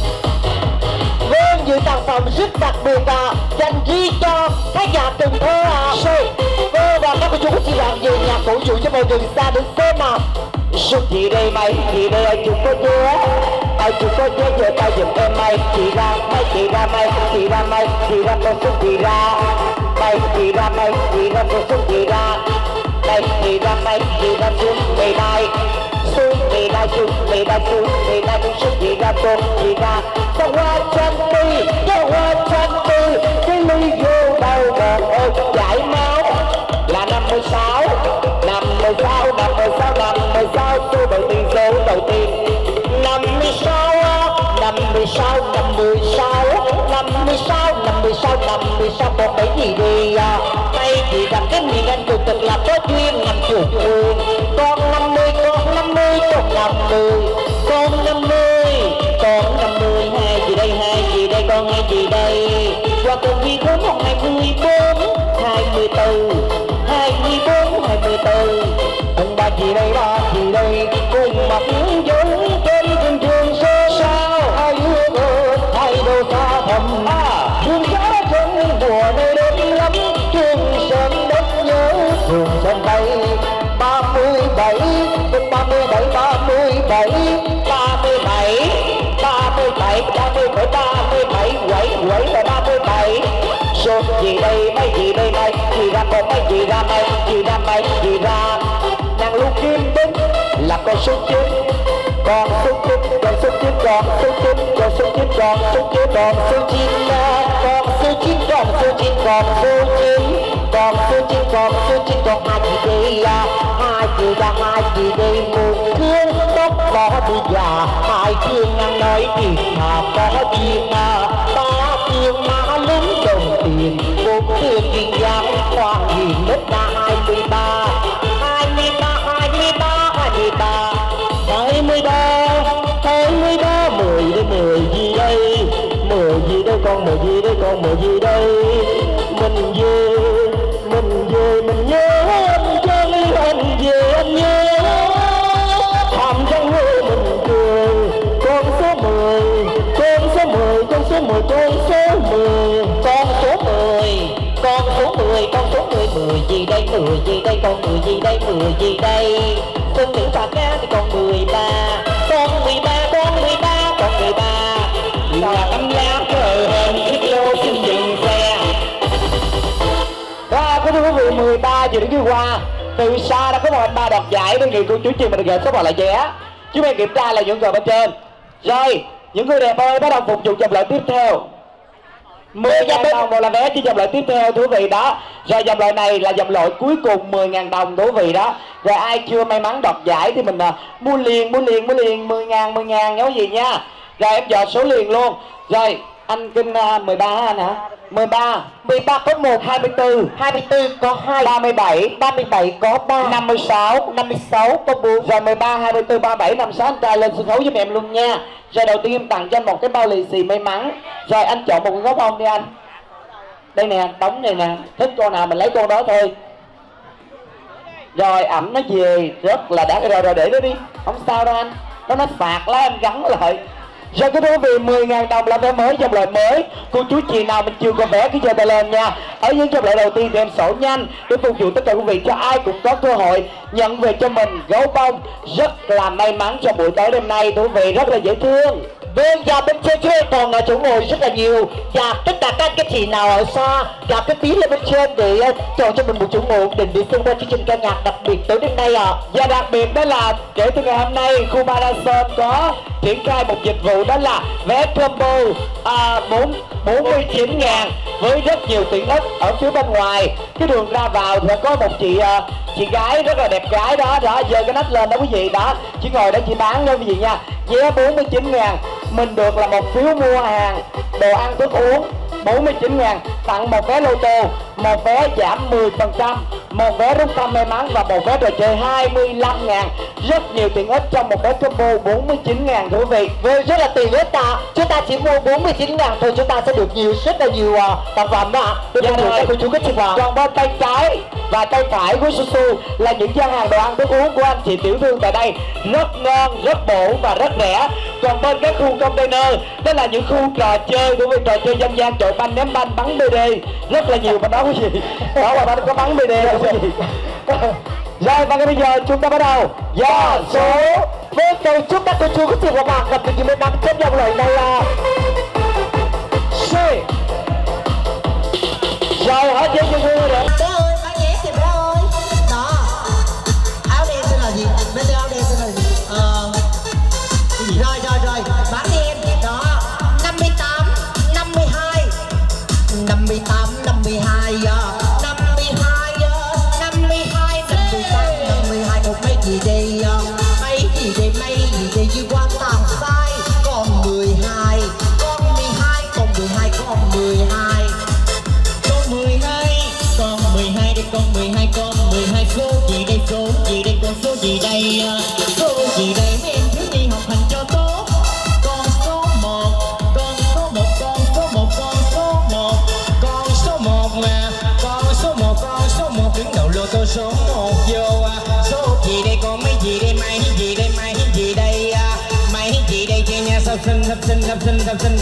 Vâng, những sản phẩm rất đặc biệt dành riêng cho khán giả Cần Thơ Vâng, và các cô chú chị bạn về nhạc cổ vũ cho mọi người xa đến xem nào. Suốt gì đây mày, gì đây anh chụp có chưa? Ai chụp có chưa giờ tay giùm em mày. Chị ra mày, chị ra mày, chị ra mày, chị ra con suốt chị ra. Mày, chị ra mày, chị ra con suốt chị ra. Mày, chị ra mày, chị ra xuống mày đây. Xuống mày đây, xuống mày đây, xuống mày đây, suốt chị ra con chị ra. Cho hoa trăm tươi, cho hoa trăm tươi. Cái ly vô đầu một ôi chảy máu. Là 56, 56, 56, 56, số đầu tiên, số đầu tiên. 56, 56, 56, 56, 56, 56, còn mấy gì đi Hay chỉ rằng cái miệng anh chủ tịch là có duyên nằm chủ quyền. Con 50, con 50, con 50, con 50, con 50, hai gì đây, con hai gì đây. Và tuần ghi đến 24, 24, 24, 24. Cùng ba gì đây, ba gì đây, cùng mặt dối trên thương trường sao hai hương ơi, hai đôi xa thầm. Thương gió trong mùa này đến lắm, trường sơn đất nhớ trường sơn bay. 37, 37, 37, 37, 37, 37, 37, quẩy quẩy là 37. Số gì đây mấy gì đây mấy, gì ra con mấy gì ra mấy, gì ra mấy gì ra. Nàng lúc kim binh là con số 9, con số 9, con số 9, con số 9, con số 9, con số 9, con số 9, con số 9, con số 9, con số 9, con số 9, con số 9, con hai gì đây à, hai gì ra hai gì đây, một thương tóc có đi già, hai thương ngang nói thì mà có tiền mà, ba thương mà lúng đồng tiền, một thương kinh giang khoảng nghìn đất là 23, 23, 23, 23, 23, 23, 10 đây 10 gì đây, 10 gì đây con, 10 gì đây con, 10 gì đây, mình về, mình về, mình nhớ anh chơi, anh về anh nhớ, thầm trong mưa mình cười, con số 10, con số 10, con số 10, con số 10, con số 10, con số 10, con số 10, 10 gì đây, 10 gì đây con, 10 gì đây, 10 gì đây, xuân nữ phạt ca thì còn 13, con 13, con 13, con 13, là tấm lá cờ hờn chiếc lô xin dừng xe. Đó, quý vị 13 vừa đứng dưới qua, từ xa đã có một anh ba đoạt giải đơn vị của chú Chi mà được gửi số vào lại vé. Chúng em kiểm tra là những người bên trên. Rồi, những người đẹp ơi bắt đầu phục vụ dòng loại tiếp theo. 10.000 đồng một là vé cho dòng loại tiếp theo thú vị đó. Rồi dòng loại này là dòng loại cuối cùng 10.000 đồng thú vị đó. Rồi ai chưa may mắn đoạt giải thì mình mua liền 10.000 nhớ gì nha. Rồi em dò số liền luôn. Rồi anh Kinh 13 anh hả? 13 có 1, 24 có 2, 37 có 3, 56 có 4. Rồi 13, 24, 37, 56 anh trai lên sân khấu giúp em luôn nha. Rồi đầu tiên em tặng cho anh một cái bao lì xì may mắn. Rồi anh chọn một cái gốc bông đi anh. Đây nè, đóng này nè, thích con nào mình lấy con đó thôi. Rồi ẩm nó về rất là đã, rồi để nó đi, không sao đâu anh. Nó phạt lá em gắn lại. Rồi cái thú vị 10.000 đồng là vé mới dòng loại mới. Cô chú chị nào mình chưa có vé cứ giơ tay lên nha. Ở những dòng loại đầu tiên thì em sổ nhanh để phục vụ tất cả quý vị, cho ai cũng có cơ hội nhận về cho mình gấu bông rất là may mắn cho buổi tối đêm nay. Thú vị rất là dễ thương. Vâng, và bên trên chúng em còn chỗ ngồi rất là nhiều. Và tất cả các cái chị nào ở xa và cái tí lên bên trên để chọn cho mình một chỗ ngồi ổn định để xem qua chương trình ca nhạc đặc biệt tới đêm nay ạ. Và đặc biệt đó là kể từ ngày hôm nay khu Marathon có triển khai một dịch vụ đó là vé combo 49.000 với rất nhiều tiện ích ở phía bên ngoài. Cái đường ra vào thì có một chị gái rất là đẹp gái đó giơ cái nách lên đó quý vị đó, chị ngồi đó chị bán nha quý vị nha. Vé 49.000 mình được là một phiếu mua hàng đồ ăn thức uống 49.000, tặng một vé lô tô, một vé giảm 10%, một vé rút thăm may mắn và một vé trò chơi 25.000. Rất nhiều tiện ích trong một vé combo 49.000 thú vị. Vâng, rất là tiện ích ạ. Chúng ta chỉ mua 49.000 thôi, chúng ta sẽ được rất là nhiều sản phẩm đó ạ. Cô chú thích vào. Còn bên tay trái và tay phải của Susu là những gian hàng đồ ăn thức uống của anh chị tiểu thương tại đây, rất ngon, rất bổ và rất rẻ. Còn bên cái khu container đó là những khu trò chơi của trò chơi dân gian, chọi banh, ném banh, bắn BD rất là nhiều bên đó quý vị. Đó là có bắn BD rồi quý vị. Rồi và bây giờ chúng ta bắt đầu do số. Vâng, cầu chúc các cô chú các chị và bạn gặp được những may mắn trong dòng loại này là C. Rồi hết giấy cho vui rồi. Bé ơi, bán vé kìa bé ơi. Đó. Áo đen tên là gì? Bên áo đen tên là gì? Cái gì? Rồi. Bán đi em. Đó. 58, 52. 58, 52. 52, 52 một mấy gì đây? Mấy gì đây như quan tàng sai. Còn 12, con 12, còn 12, còn 12. Con 12 đây, con 12, con 12. Số gì đây, số gì đây, con số gì đây? Số gì đây mấy em thiếu nhi học hành cho tốt. Con số 1, con số 1, con số 1, con số 1. tô số 1 vô. Số gì đây con mấy gì đây mấy gì đây mấy gì đây mấy gì đây kia nhà sắp sinh đây 39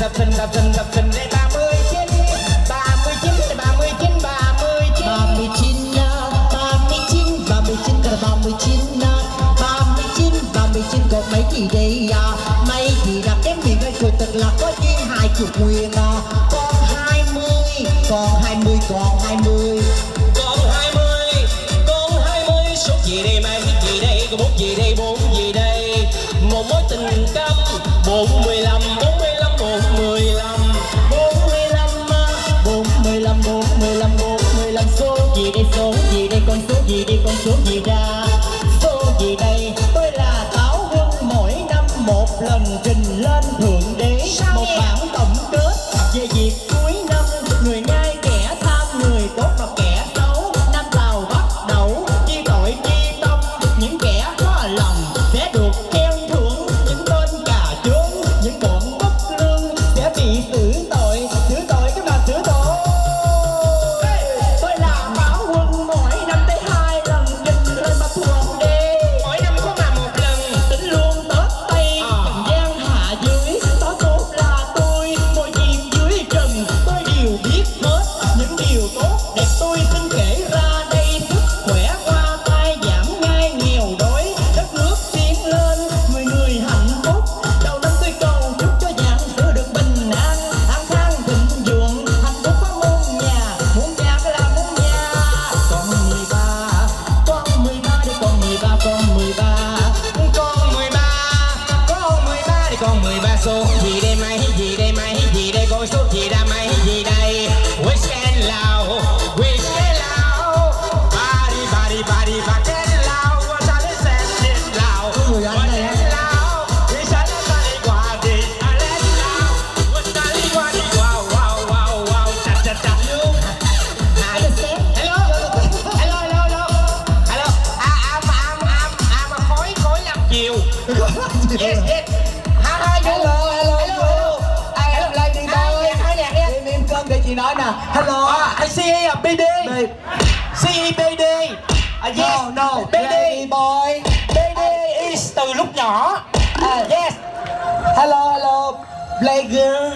còn mấy gì đây mấy gì làm cái miệng ơi cười thật là có duyên 20 nguyên con 20 số gì đây mấy gì đây có 4 gì đây 4 gì đây một mối tình câm 45 số gì đây con số gì ra số gì đây tôi là Táo Quân mỗi năm một lần trình lên thượng đế một bản tổng kết về việc cuối năm người ngay kẻ tham người tốt và kẻ xấu năm tàu bắt đầu chi tội chi tâm những kẻ có lòng sẽ được khen thưởng những tên cà chướng những bọn bất lương sẽ bị xử tội các bạn xử tội. Tôi là Táo Quân mỗi năm tới 2 lần trình lên mặt thượng đế mỗi năm có mà một lần tính luôn Tết Tây trần gian hạ dưới đó tốt là tôi mọi chuyện dưới trần tôi đều biết hết những điều tốt đẹp tôi xin kể ra đây sức khỏe qua tay giảm ngay nghèo đói đất nước tiến lên người người hạnh phúc đầu năm tôi cầu chúc cho dạng sự được bình an an khang thịnh vượng hạnh phúc có muôn nhà cái là muôn nhà con 13 đi con 13 đi con 13 số gì đây mấy gì đây con số gì ra mấy gì đây we stand loud body back and loud what are they saying loud what is loud we shall not đi qua đi let's loud what's that đi qua đi wow cha hello I'm a khối làm chiều yes hello lady boy im cơm để chị nói nè hello I see a BD BD yes BD is từ lúc nhỏ yes hello play girl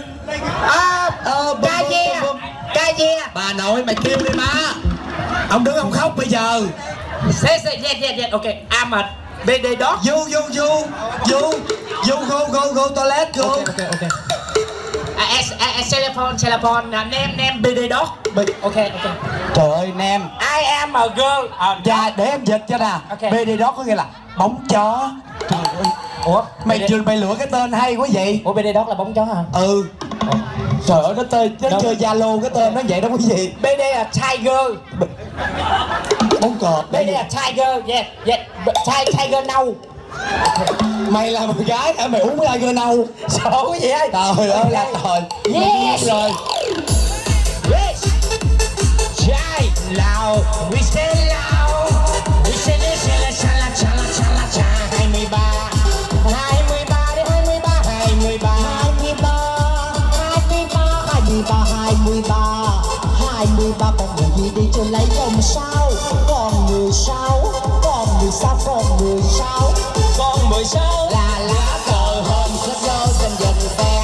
ca dê bà nội mày kêu đi má ông đứng ông khóc bây giờ yes okay I'm a BD dog you go toilet go okay telephone name BD dog okay trời ơi nem I am a girl dạ để em dịch cho nè Okay. BD đó có nghĩa là bóng chó. Trời ơi ủa mày lựa cái tên hay quá vậy. BD dog là bóng chó hả? Ừ trời ơi nó chơi Zalo cái tên nó vậy đó quý vị. BD là tiger bóng cọp BD là tiger yes tiger nâu. Mày là một gái hả? Mày uống cái tiger nâu xấu cái gì ấy. Trời ơi là trời. Yes rồi yes chai lao we say lao we say this chala 23 con người gì đi chơi lấy con sao con người sao là lá cờ hôm khất vô trên dần xe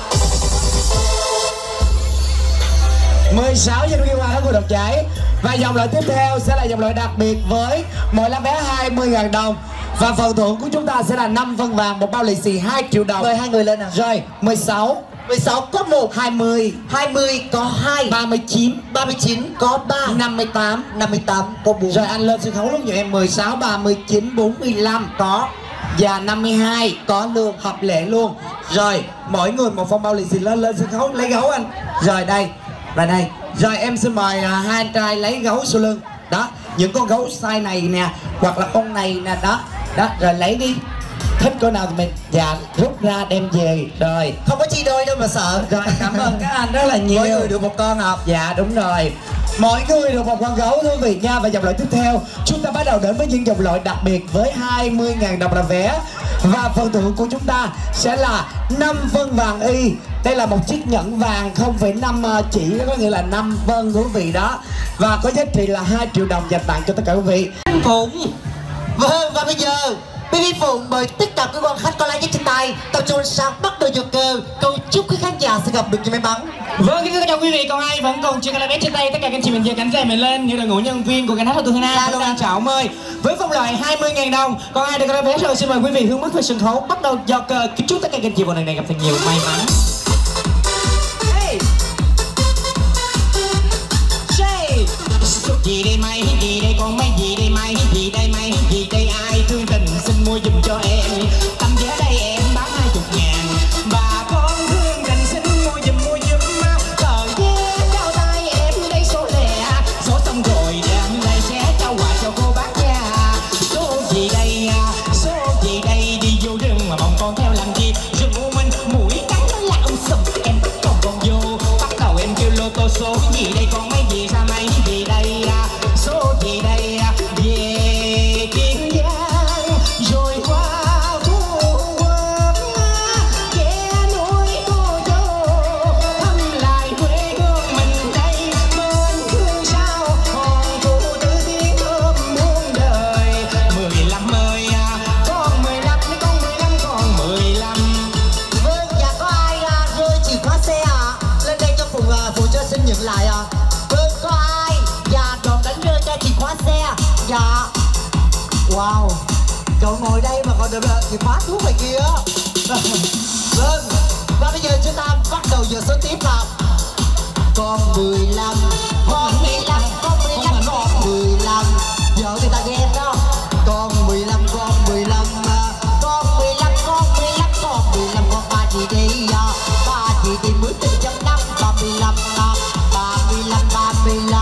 16 danh ghi qua của độc giải. Và dòng loại tiếp theo sẽ là dòng loại đặc biệt với mỗi lá vé 20.000 đồng. Và phần thưởng của chúng ta sẽ là 5 phân vàng, một bao lì xì 2 triệu đồng. Mời hai người lên nào. Rồi 16 có 1, 20 có 2, 39 có 3, 58 có 4. Rồi anh lên sân khấu lúc nhiều em 16 39 45 có và 52 có luôn, hợp lệ luôn. Rồi mỗi người một phong bao lì xì lên sân khấu lấy gấu anh. Rồi đây và đây. Rồi em xin mời hai anh trai lấy gấu sau lưng. Đó, những con gấu size này nè, hoặc là con này nè, đó. Rồi lấy đi. Thích con nào thì mình rút ra đem về. Rồi không có chia đôi đâu mà sợ. rồi cảm ơn các anh rất là nhiều. Mỗi người được một con học. Dạ đúng rồi. Mỗi người được một con gấu thú vị nha. Và dòng loại tiếp theo chúng ta bắt đầu đến với những dòng loại đặc biệt với 20.000 đồng là vé. Và phần thưởng của chúng ta sẽ là 5 phân vàng y. Đây là một chiếc nhẫn vàng 0,5 chỉ, có nghĩa là 5 phân quý vị đó. Và có giá trị là 2 triệu đồng dành tặng cho tất cả quý vị. Phụng. Vâng, và bây giờ BB Phụng mời tất cả các quan khách có lái trên tay tập trung sang bắt đầu giật cờ, cầu chúc quý khán giả sẽ gặp được những may mắn. Vâng, kính thưa tất cả quý vị, còn ai vẫn còn chưa có lá vé trên tay, tất cả các anh chị mình giơ cánh tay mình lên như đội ngũ nhân viên của cảnh hát Thu Hương Nam luôn đang chào mời với vòng loại 20.000 đồng. Còn ai được có lá vé rồi xin mời quý vị hướng mắt về sân khấu bắt đầu giật cờ, kính chúc tất cả các anh chị vào lần này gặp thật nhiều may mắn. Gì đây mày, gì đây con mấy, gì đây mày, gì đây mày, gì đây ai thương tình xin mua giùm cho em. Tầm giá đây em bán 20.000, bà con thương tình xin mua giùm tờ vé trao tay em đây số lẻ, số xong rồi đem lại sẽ trao quà cho cô bác nha. Số gì đây, số gì đây, đi vô rừng mà bồng con theo làm gì, rừng u minh mũi cắn nó là ông sùm em còn vô, bắt đầu em kêu lô tô số gì đây con mấy, gì ra mấy, gì đây số gì đây về Kiên Giang rồi qua Phú Quốc ghé núi Cô Dâu thăm lại quê hương mình đây, bên thương sao hòn phụ tử tiếng thơm muôn đời. 15 ơi con 15, con 15, con 15. Vâng, dạ có ai rơi chìa khóa xe lên đây cho Phụng cho xin nhận lại Vâng, có ai đòn đánh rơi ra chìa khóa xe. Dạ. Wow, cậu ngồi đây mà còn được chìa khóa thuốc ngoài kia. Vâng, và bây giờ chúng ta bắt đầu giờ số tiếp là con 15, con 15, con 15, con 15. Giờ người ta ghen đó. Con 15, con 15, con 15, con 15, con 15, con ba chị đi, ba chị đi 14.5, 35, 35, 35.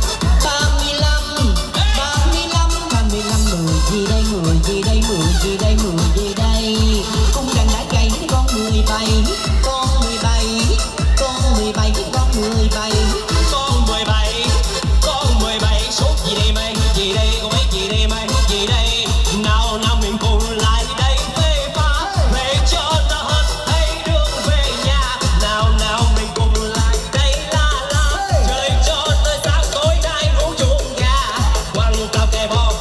35 gì đây, người gì đây, người gì đây, người gì đây, cung đàn đã gầy con 17, con 17, con 17, con 17, con 17, con 17, số gì đây mày, gì đây, con mấy gì đây mày, gì đây, nào nào mình cùng lại đây phê phá, về cho ta hết thấy đường về nhà, nào nào mình cùng lại đây la la, chơi cho tới sáng tối nay ngủ chuồng gà, quăng tao kè bò.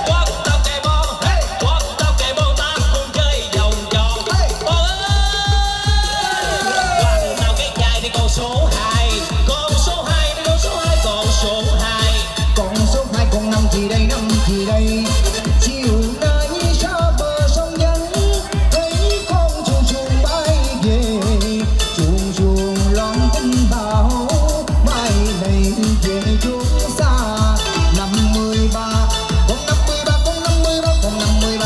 Số 2, con số 2, con số 2, con số 2, Con số 2, con 5 gì đây, 5 gì đây. Chiều nay xa bờ sông Nhân thấy con chuồn chuồn bay về, chuồn chuồn loan tin bảo mai này về chốn xa. 53, con 53, con 53, con 53.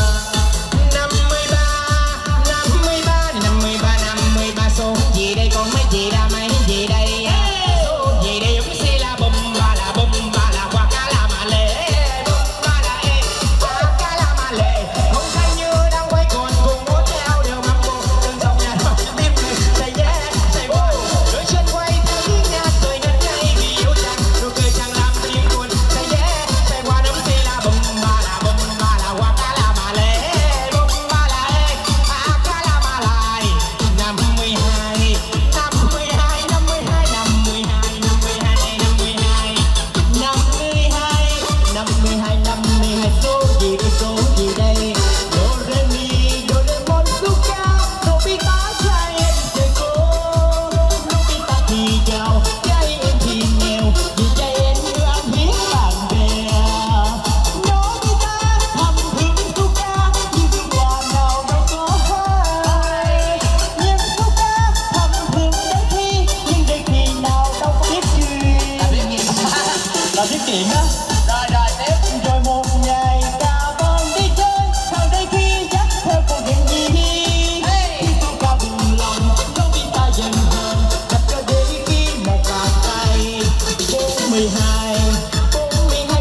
53 số gì đây, con mấy gì ra mấy gì đây, số gì đây giống xí là bum ba là qua cá la mà lệ, bum ba là ê qua cá la mà lệ, không xanh như đang quay cuồng cùng muốn theo đều mặc bộ từng dòng nhạc tiếp say yeah say wow, đôi chân quay theo tiếng nhạc cười ngất ngây vì yêu chàng, nụ cười chàng làm tim buồn say yeah say qua giống xí là bum ba là qua cá la mà lệ, bum ba là ê qua cá la mà lại. 52 số gì đây, do re mi do re mon su ca, Nobita trai em chơi cô, Nobita thì giàu trai em thì nghèo, vì trai em như ăn hiến bạn bè. Nobita thầm thương su ca nhưng phiên quà nào đâu có hay, nhưng su ca thầm thương đến khi nhưng đến khi nào đâu có biết chuyện, là biết chuyện đó. Rồi tiếp rồi một ngày cả bọn đi chơi, thằng đây khi dắt theo con ghen gì khi con ca buồn lòng đâu biết ta dần hơn đặt cho để khi một bàn tay. 42 còn 42.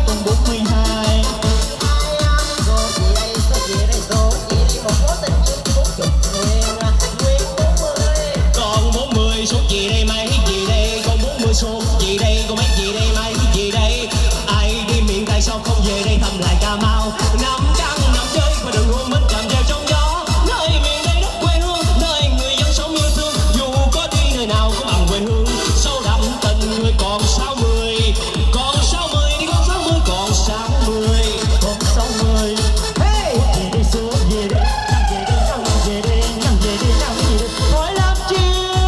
Số gì đây, số gì đây, số gì đây, một cố tình chưa 40 nguyên 40. Còn 40 số gì đây mấy gì đây, còn 40 số gì đây, còn mấy gì đây mấy gì đây, ai đi miền Tây sao không về đây thăm lại Cà Mau, 5 trăng 5 chơi qua đường hôn mến chạm vào trong gió, còn 60, còn 60 đi con 60, còn 60, còn 60. Hey! Về đây số về đây, năm về đây, năm về đây, năm về đây, năm về đây. Khói làm chiều,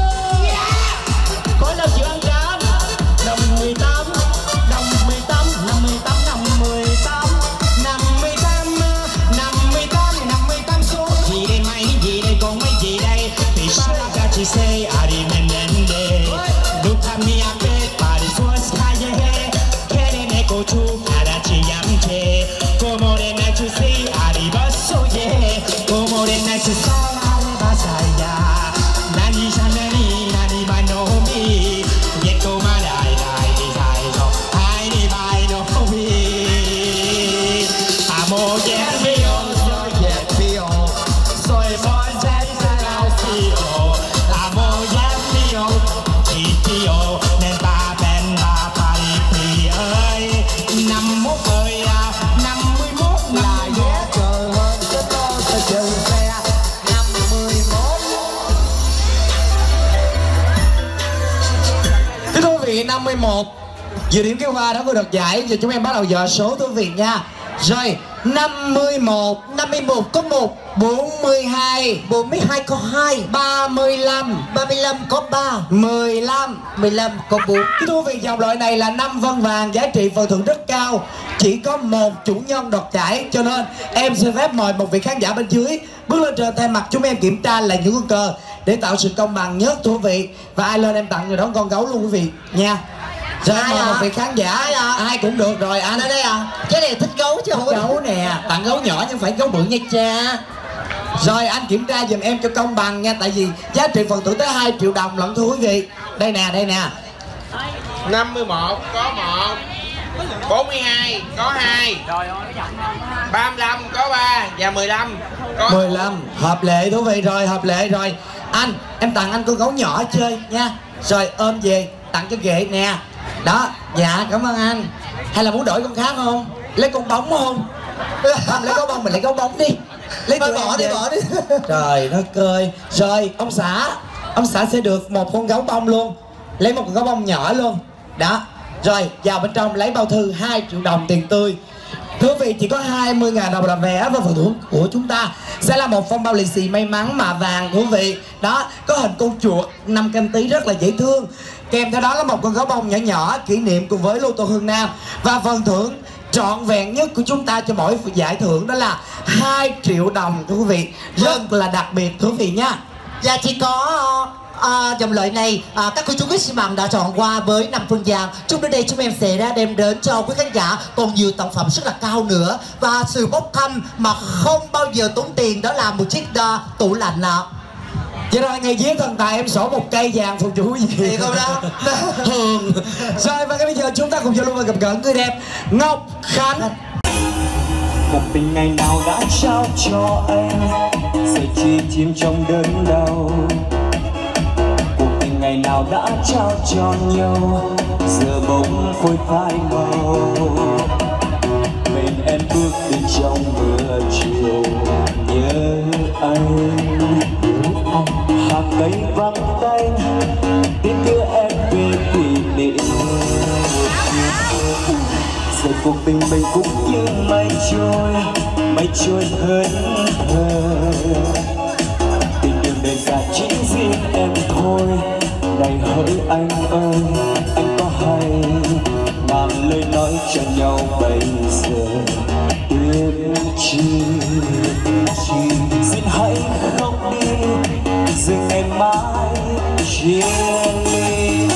khói làm chiều ăn cám. 58, 58, 58, 58, 58, 58, 58 số. Gì đây mấy, gì đây còn mấy gì đây? Vì ba la ca chỉ say, à đi men men đây. Lúc tham mi áp bếp, bà đi xuống sky yeah. Kể đến này cô chú, à đã chỉ dám chê. Cô mô đến này chú si, à đi bớt số yeah. Cô mô đến này chú sao, à đi bà sai ya. Nani san nani mà no mi. Biết cô mà đại đại đi dài rồi, ai đi bài no mi. À mô yeah bio, rồi yeah bio. Rồi môi chết ra lao xìu. À mô yeah bio, chi bio. Nên ta bên bà Paris ơi. 51 ơi à, 51 là yeah. Trời ơi, cái to ta dừng xe 51. Thưa quý vị, 51 dự điểm kêu qua đã vừa được giải. Giờ chúng em bắt đầu dò số thưa quý vị nha. Rồi 51 có 1, 42 có 2, 35 có 3, 15 có 4. Thưa quý vị, dòng loại này là 5 văn vàng, giá trị phần thưởng rất cao. Chỉ có một chủ nhân đoạt giải, cho nên em xin phép mời một vị khán giả bên dưới bước lên trên thay mặt chúng em kiểm tra là những con cờ để tạo sự công bằng nhất thưa quý vị. Và ai lên em tặng người đó con gấu luôn quý vị nha. Rồi mời một vị khán giả, ai cũng được rồi anh ở đây à. Cái này thích gấu chứ không? Gấu nè, tặng gấu nhỏ nhưng phải gấu bự nha cha. Rồi anh kiểm tra giùm em cho công bằng nha, tại vì giá trị phần thưởng tới 2 triệu đồng lận thưa quý vị. Đây nè, 51 có 1, 42 có 2, 35 có 3 và 15 có 15, hợp lệ thú vị rồi, hợp lệ rồi. Anh, em tặng anh con gấu nhỏ chơi nha. Rồi ôm về, tặng cho ghệ nè. Đó, dạ cảm ơn anh. Hay là muốn đổi con khác không? Lấy con bóng không? Không, lấy gấu bông, mình lấy gấu bóng đi. Lấy tụi bỏ đi. Trời nó cười. Rồi, ông xã sẽ được một con gấu bông luôn. Lấy một con gấu bông nhỏ luôn. Đó, rồi vào bên trong lấy bao thư 2 triệu đồng tiền tươi. Thưa quý vị, chỉ có 20.000 đồng là vé và phần thưởng của chúng ta sẽ là một phong bao lì xì may mắn mạ vàng quý vị. Đó, có hình con chuột 5 canh tí rất là dễ thương. Kèm theo đó là một con gấu bông nhỏ nhỏ kỷ niệm cùng với lô tô Hương Nam. Và phần thưởng trọn vẹn nhất của chúng ta cho mỗi giải thưởng đó là 2 triệu đồng thưa quý vị. Rất là đặc biệt thưa quý vị nha. Và chỉ có dòng loại này các cô chú quý sĩ mặn đã chọn qua với 5 phương vàng. Chung đến đây chúng em sẽ đã đem đến cho quý khán giả còn nhiều tặng phẩm rất là cao nữa. Và sự bốc thăm mà không bao giờ tốn tiền đó là một chiếc tủ lạnh nào. Vậy rồi ngày vía thần tài em sổ một cây vàng phục vụ gì thì không đó. Thường. Rồi và bây giờ chúng ta cùng giao lưu và gặp gỡ người đẹp Ngọc Khánh. Một tình ngày nào đã trao cho anh sẽ chỉ chìm trong đớn đau. Cuộc tình ngày nào đã trao cho nhau giờ bỗng phôi phai màu. Mình em bước đi trong mưa chiều nhớ anh. Hàng cây vắng tanh tiếng đưa em về quỷ niệm. Rồi cuộc tình mình cũng như mây trôi hớn hờ. Tình đường đời xa chỉ riêng em thôi. Này hỡi anh ơi, anh có hay ngàn lời nói cho nhau bây giờ biết chi. Xin hãy không đi rồi ngày mai chia ly.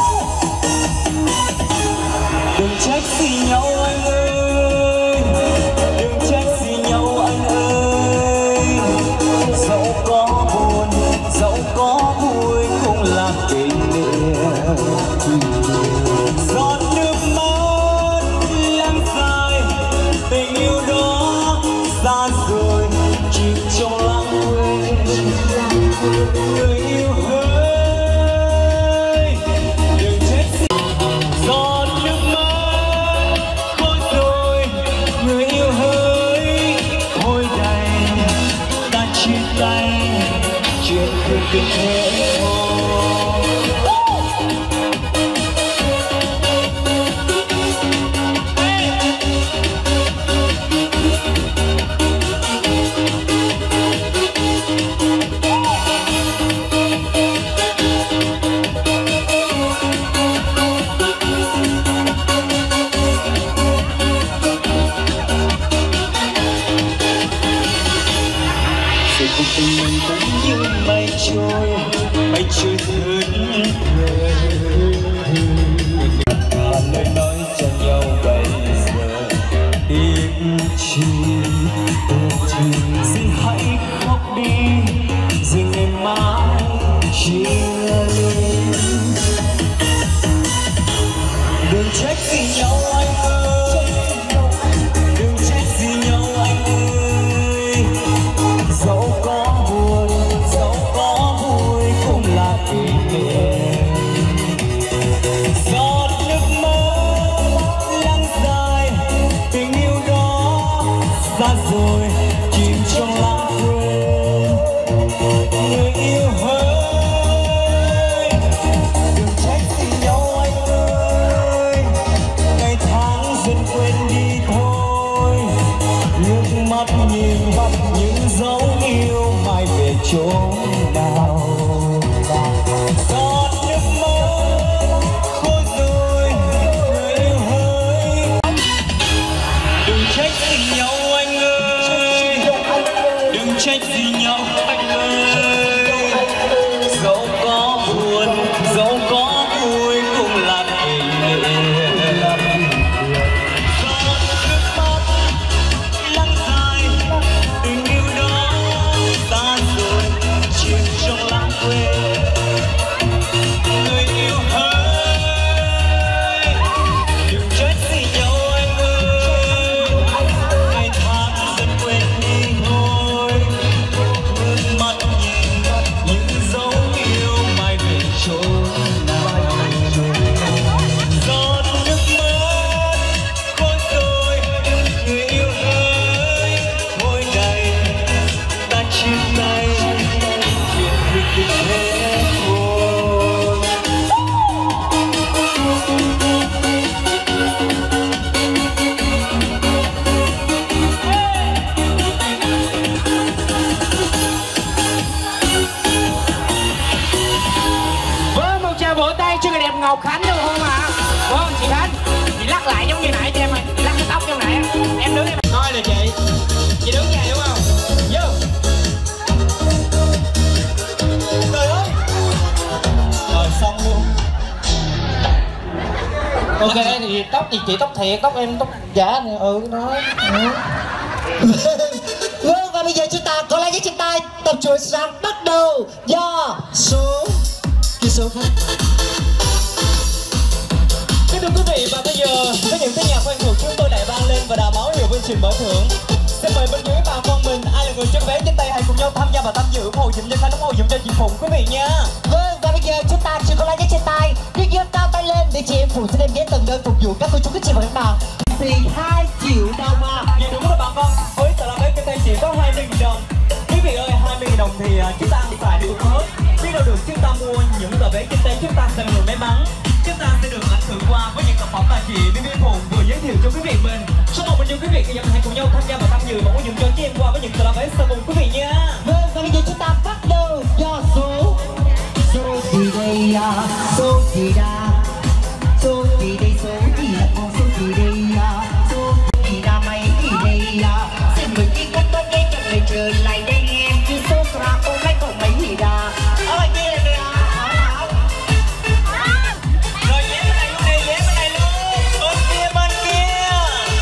Đừng trách gì nhau anh ơi, đừng trách gì nhau anh ơi. Dẫu có buồn, dẫu có vui cũng là kỷ niệm. Giọt nước mắt lăn dài, tình yêu đó xa rồi chìm trong lãng quên. Người yêu ơi, đừng trách gì. Giọt nước mắt chưa thẫn thờ lời nói cho nhau bây giờ tiếc chi xin hãy khóc đi rồi ngày mai chia ly đừng trách gì nhau anh ơi đừng trách gì nhau anh ơi dẫu có buồn dẫu có vui cũng là kỷ niệm giọt nước mắt lăn dài tình yêu đó xa rồi chìm trong lãng quên người yêu hỡi đừng trách gì nhau anh ơi ngày tháng dần quên đi thôi nước mắt nhìn những dấu yêu mai về chốn nào giọt nước mắt khô rồi người yêu hỡi đừng trách gì nhau anh ơi đừng trách gì nhau anh ơi dẫu có buồn dẫu có vui cũng là kỷ niệm giọt nước mắt lăn dài tình yêu đó xa rồi chìm trong lãng quên người yêu hỡi đừng trách gì nhau anh ơi ngày tháng dần quên đi thôi nước mắt nhìn những dấu yêu mai về chốn nào giọt nước mắt khô rồi người yêu hỡi thôi đây ta chia tay chuyện việc hết thôi. Vâng, một tràng vỗ tay cho người đẹp Ngọc Khánh được không ạ? Vâng, chị Khánh, chị lắc lại giống như nãy cho em ơi, lắc cái tóc giống nãy á. Em đứng em coi là chị đứng vậy đúng không? Vô. Trời ơi rồi xong luôn. Ok thì tóc thì chị tóc thiệt, tóc em tóc giả nè. Nói Vâng, và bây giờ chúng ta có lại với chúng ta tập chuỗi sáng bắt đầu do số khác. Kính thưa quý vị, và bây giờ với những tiếng nhạc quen thuộc chúng tôi lại vang lên và đào máu hiệu chương trình mở thưởng. Xin mời bên dưới bà con mình ai là người chân vé trên tay hãy cùng nhau tham gia và tham dự ủng hộ dùm cho Khánh, ủng hộ dùm cho chị Phụng quý vị nha. Vâng, và bây giờ chúng ta chỉ có lại với trên tay nhưng giơ cao tay lên để chị em Phụ sẽ đem vé từng đơn phục vụ các cô chú các chị và các bạn. Thì 2 triệu đồng mà. Dạ đúng rồi bà con, với tờ vé trên tay chỉ có 20.000 đồng. Quý vị ơi, 20.000 đồng thì chúng ta ăn xài được hết. Biết đâu được chúng ta mua những tờ vé trên tay chúng ta sẽ là người may mắn. Chúng ta sẽ được ảnh hưởng qua với những tác phẩm mà chị Bibi Phụng vừa giới thiệu cho quý vị mình. Số một bên dưới quý vị khi hãy cùng nhau tham gia và tham dự và ủng hộ cho chị em qua với những tờ vé sau cùng quý vị nha. Vâng, và bây giờ chúng ta bắt đầu do số gì đây à? Số gì đã? Số gì đây? Số gì là con số gì đây à? Số gì đã mấy gì đây à? Xin mời chị cùng tôi nghe cho lời trời lại đây em chứ số ra con lấy còn mấy gì đã? Ôi kia đây à? Rồi vé bên này luôn đi, vé bên này luôn. Bên kia.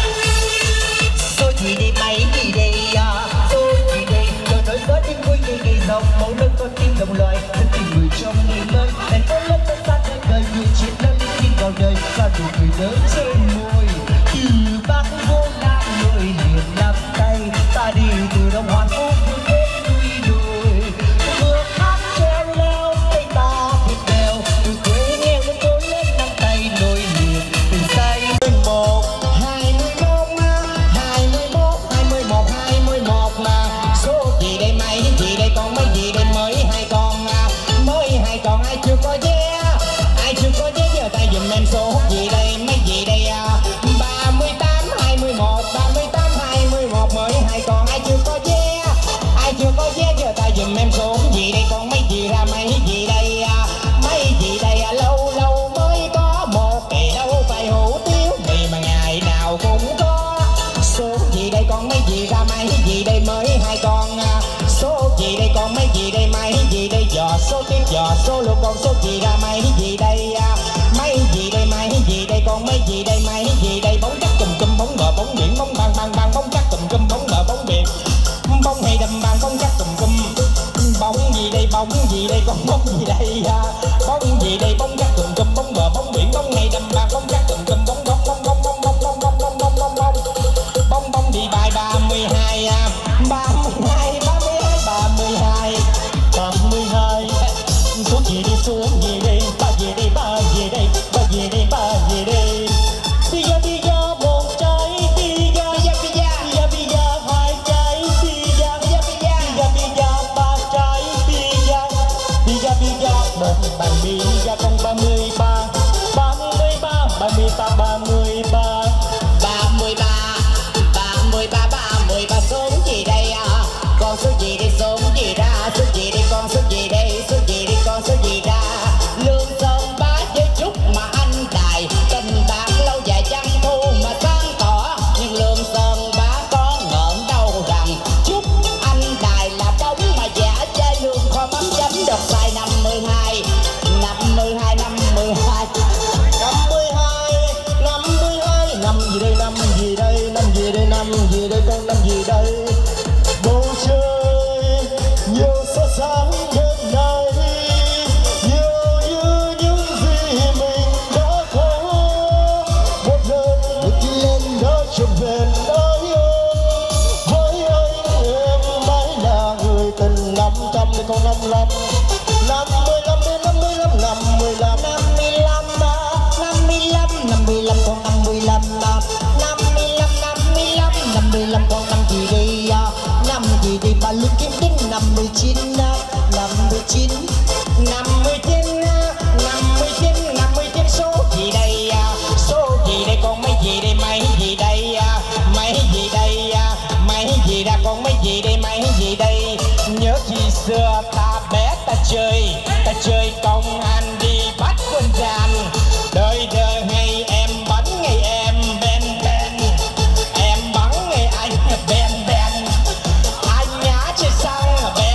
Số gì đây mấy gì đây à? Số gì đây? Rồi nỗi gió trên vui ngày dòng màu lưng con tim đồng loài thân tình người trong nghỉ ngơi đèn tối lên tân xa trên đời người chiến lâm tin vào đời và đủ người lớn trên môi từ bắc vô nam nỗi niềm nắm tay ta đi từ đông hoàn phố vươn đến núi đồi vừa hát treo leo tay ta vượt đèo từ quê nghèo đến tối lên nắm tay nỗi niềm tình say 11 21 mà số gì đây mấy gì đây con mấy gì đây mới hai con ai chưa có vé giờ tay giùm em số gì đây mấy gì đây 38 21 mới hai con ai chưa có vé giờ tay giùm em số gì đây con mấy gì ra mấy gì đây lâu lâu mới có một kỳ đâu phải hủ tiếu vì mà ngày nào cũng có số gì đây con mấy gì ra mấy gì đây mới hai con số gì đây con mấy gì đây mấy gì đây dò số tiếp giờ số lượt con số gì ra mấy gì đây mấy gì đây con mấy gì đây mấy gì đây bóng chắc cùm bóng bờ bóng biển bóng bang bóng chắc cùm bóng bờ bóng biển bóng hay đầm bang bóng chắc cùm bóng gì đây con bóng gì đây bóng gì đây bóng chắc cùm bóng bờ bóng biển bóng hay đầm bang bóng chắc cùm bóng bóng đi bài 32 số gì đi xuống gì đây ba gì đây ba gì đây ba gì đây ba gì đây bây giờ một trái bây giờ hai trái bây giờ ba trái bây giờ một bàn bây giờ con 33 số gì đây con số gì đi số gì ra số gì đi con số gì đây số gì đi con số gì ra lương sơn bá với chút mà anh đài tình bạc lâu dài chăm thu mà sáng tỏ nhưng lương sơn bá có ngợn đâu rằng chút anh đài là bóng mà giả chai lương kho mắm chấm độc sai 52 năm gì đây con năm gì đây bầu trời nhiều sao sáng đêm nay nhiều như những gì mình đã có một lần bước lên đó trông về ơi với anh em mãi là người tình 500 thì con 55 55 đến 55 55 con 55 55 con năm gì đi ba lúc kiếm đến 59 số gì đây con mấy gì đây mấy gì đây mấy gì ra con mấy gì đây mấy gì đây nhớ khi xưa ta bé ta chơi công an đi bắt quân gian đời ngày em bắn ngày em ben em bắn ngày anh ben anh nhá trên sang ben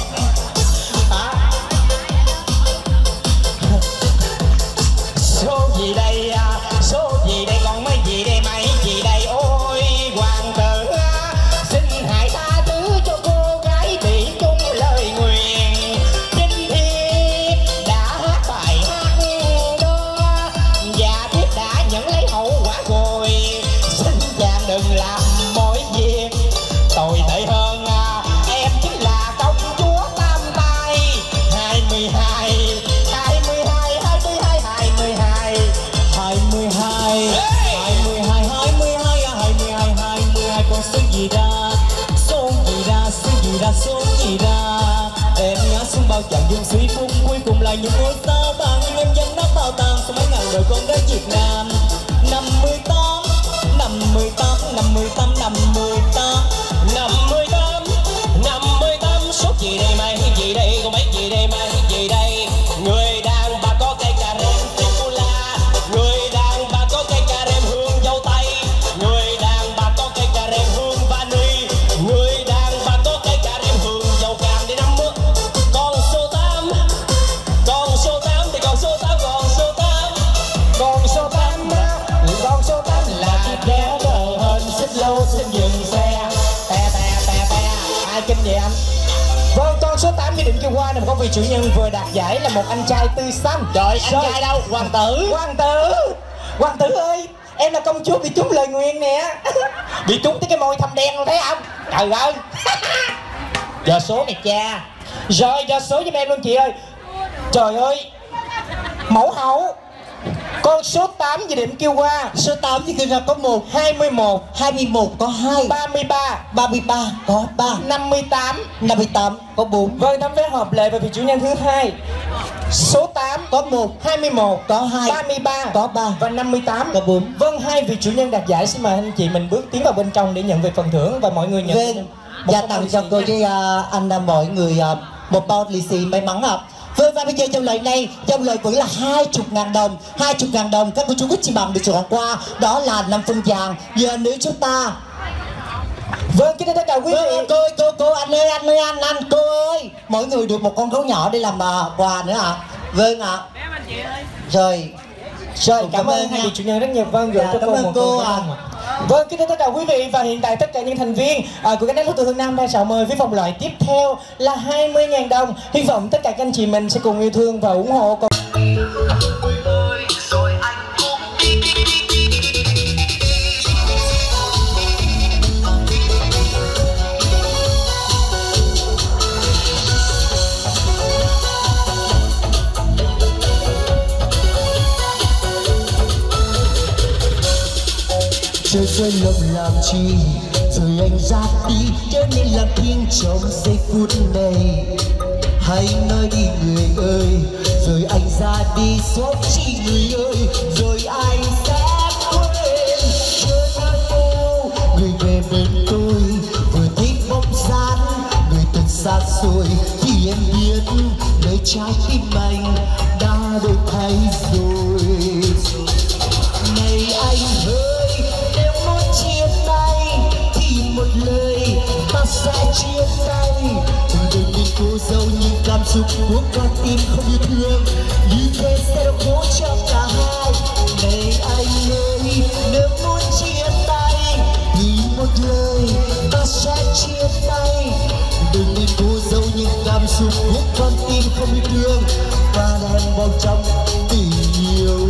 số gì đây con mấy gì đây mấy gì đây ôi hoàng tử xin hãy tha thứ cho cô gái bị chung lời nguyền Trinh Thiếp đã hát bài hát đó và Thiếp đã nhận lấy hậu quả rồi xin chàng đừng làm mối việc tồi tệ hơn em chính là công chúa tam tai 22 con số gì ra em ngã xuống bao chặng dương suy phút cuối cùng là những ngôi sao vàng nhưng em vẫn nát bao tàn sau mấy ngàn đời con gái Việt Nam 58 số gì đây mấy gì đây có mấy gì đây mấy gì đây người đàn bà có cây cà rem tequila người đàn bà có cây cà rem hương dâu tây người đàn bà có cây cà rem hương vani người đàn bà có cây cà rem hương dâu cam đi 50 con số 8 thì con số 8 là chiếc vé đời hơn xích lô xin dừng xe te ai kinh vậy anh. Vâng, con số 8 Gia Định Kiều Hoa nằm có vị chủ nhân vừa đạt giải là một anh trai tươi xanh. Trời, anh trai đâu? Hoàng tử ơi, em là công chúa bị trúng lời nguyền nè. Bị trúng tới cái môi thâm đen luôn thấy không? Trời ơi. Giờ số này cha. Rồi, giờ số giùm em luôn chị ơi. Trời ơi. Mẫu hậu. Con số 8 Gia Định Kiều Hoa. Số 8 thì ra có 1 21 có 2 33 có 3 58 có 4. Vâng, tấm vé hợp lệ và vị chủ nhân thứ hai. Số 8 có 1 21 có 2 33 có 3 và 58 có 4. Vâng, hai vị chủ nhân đạt giải xin mời anh chị mình bước tiến vào bên trong để nhận về phần thưởng và mọi người nhận và tặng cho cô với anh mọi người một bao lì xì may mắn ạ. Vâng, và bây giờ trong lời này, trong lời vẫn là 20.000 đồng. 20.000 đồng các cô chú các chị bạn được chọn qua. Đó là 5 phân vàng. Giờ nếu chúng ta Vâng, kính thưa tất cả quý vị. Cô anh ơi, mỗi người được một con gấu nhỏ để làm quà nữa ạ. Vâng ạ. Rồi, cảm ơn hai vị chủ nhân rất nhiều. Vâng, gửi cho cô một cô ạ. Vâng, kính thưa tất cả quý vị, và hiện tại tất cả những thành viên của cánh đàn Thủ Hương Nam đang chào mời với vòng loại tiếp theo là 20.000 đồng. Hy vọng tất cả các anh chị mình sẽ cùng yêu thương và ủng hộ. Trời rơi lộng làm chi rồi anh ra đi, cho nên làm thiên trong giây phút này. Hãy nói đi người ơi, rồi anh ra đi xót chi người ơi, rồi anh sẽ quên. Chưa nói yêu người về bên tôi, vừa thích bóng dáng người thật xa xôi, thì em biết nơi trái tim anh đã đổi thay rồi. Này anh ơi, nếu muốn chia tay thì một lời ta sẽ chia tay. Đừng nên cố giấu những cảm xúc của con tim không yêu thương, như thế sẽ đau khổ cho cả hai. Này anh ơi, nếu muốn chia tay thì một lời ta sẽ chia tay. Đừng nên cố giấu những cảm xúc của con tim không yêu thương, và đàn vào trong tình yêu.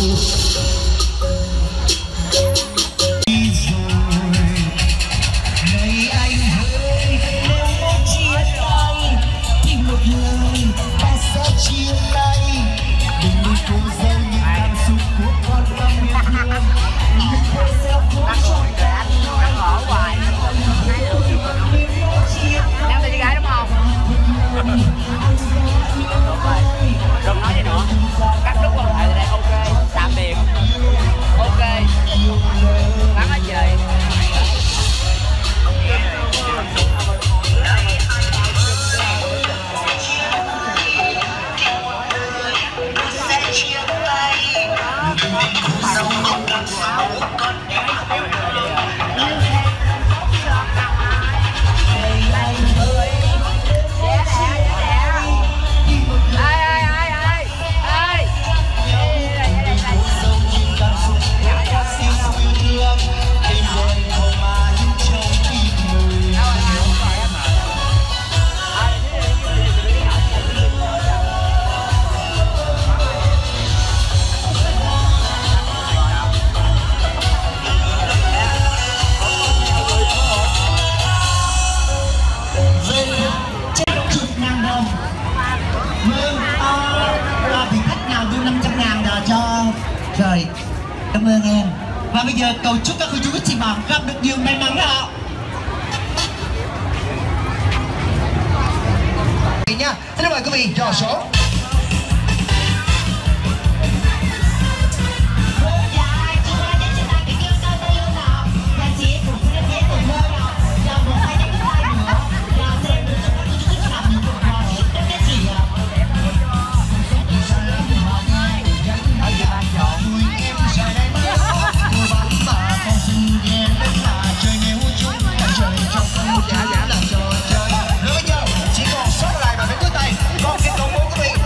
Đừng nói gì nữa, cắt đứt quan hệ đây. Ok, tạm biệt. Ok, bắn hết trời. Rồi, cảm ơn em. Và bây giờ cầu chúc các cô chú các chị bạn gặp được nhiều may mắn ạ. Nha, xin mời quý vị dò số. Chỉ còn sót lại và bên cuối tay con cái công bố quý vị.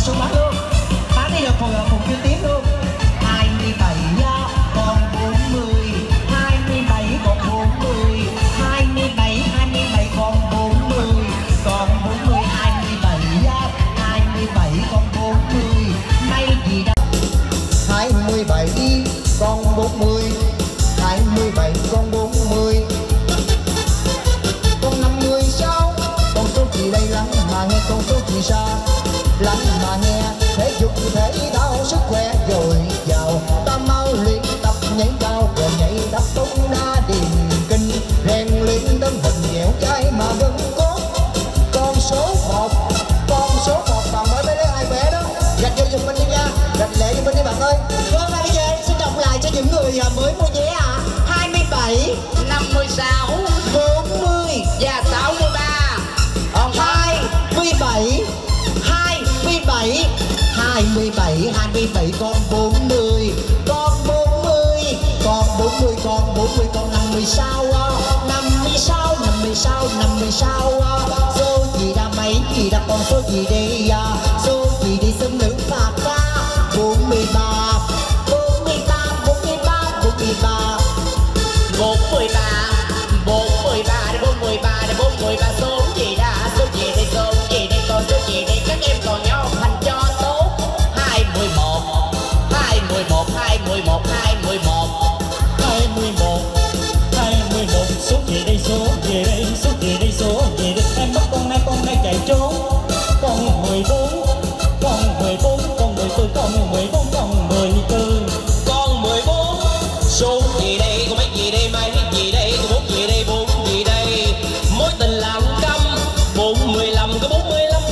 số bán luôn. Bán đi được phụ kêu tiếp luôn. 27 còn 40, 27 còn 40, 27 còn 40, còn 40 27 còn 40. May gì đâu 27 con 40, 27 con 40, con 56 con số gì đây lắm mà nghe con số gì sao lắm mà nghe thể dục thể thao sức khỏe dồi dào ta mau luyện tập nhảy cao và nhảy đắp tung đa điền kinh rèn luyện tâm hình dẻo dai mà vẫn có con số 1 bạn mới lấy hai vé đó gạch vô giùm bên đi nha gạch lệ giùm bên đi bạn ơi. Vâng, bây giờ em xin đọc lại cho những người mới mua vé ạ. 27 56 40 và 63. 27 con 40, con 40, con 40, con 40, con 56 số gì đã mấy gì đã con số gì đây số gì đi xâm nữ phạt ta 43 số gì đây con số gì đây các em còn nhớ thành cho tốt. 21 số gì đây em bắt con này chạy trốn. Con 14 con 14 con 14 con 14 con 14 con 14 số gì đây con mấy gì đây mấy gì đây con 4 gì đây 4 gì đây mối tình làm câm 45 có 45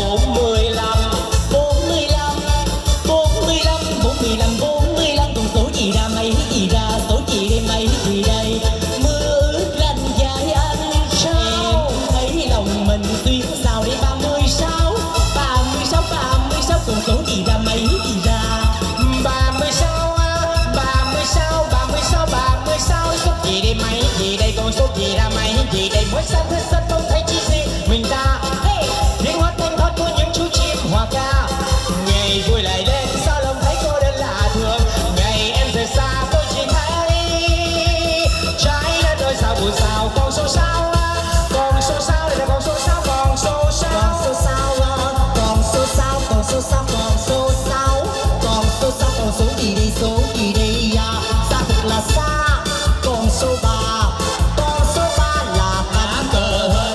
con số gì ra mấy gì ra số gì đây mấy gì đây mưa ướt ranh dài anh sao em thấy lòng mình tuyến sao đây 36 con số gì ra mấy gì ra 36 số gì đây mấy gì đây con số gì ra mấy gì đây mỗi sáng hết sân không thấy chi gì mình ta tiếng hót của những chú chim hòa ca ngày vui lại lên sao lòng thấy cô đơn lạ thường ngày em rời xa tôi chỉ thấy trái đất ơi sao buồn sao con số sao đây là con số sao con số gì đây xa thật là xa con số 3 là cánh cờ hơn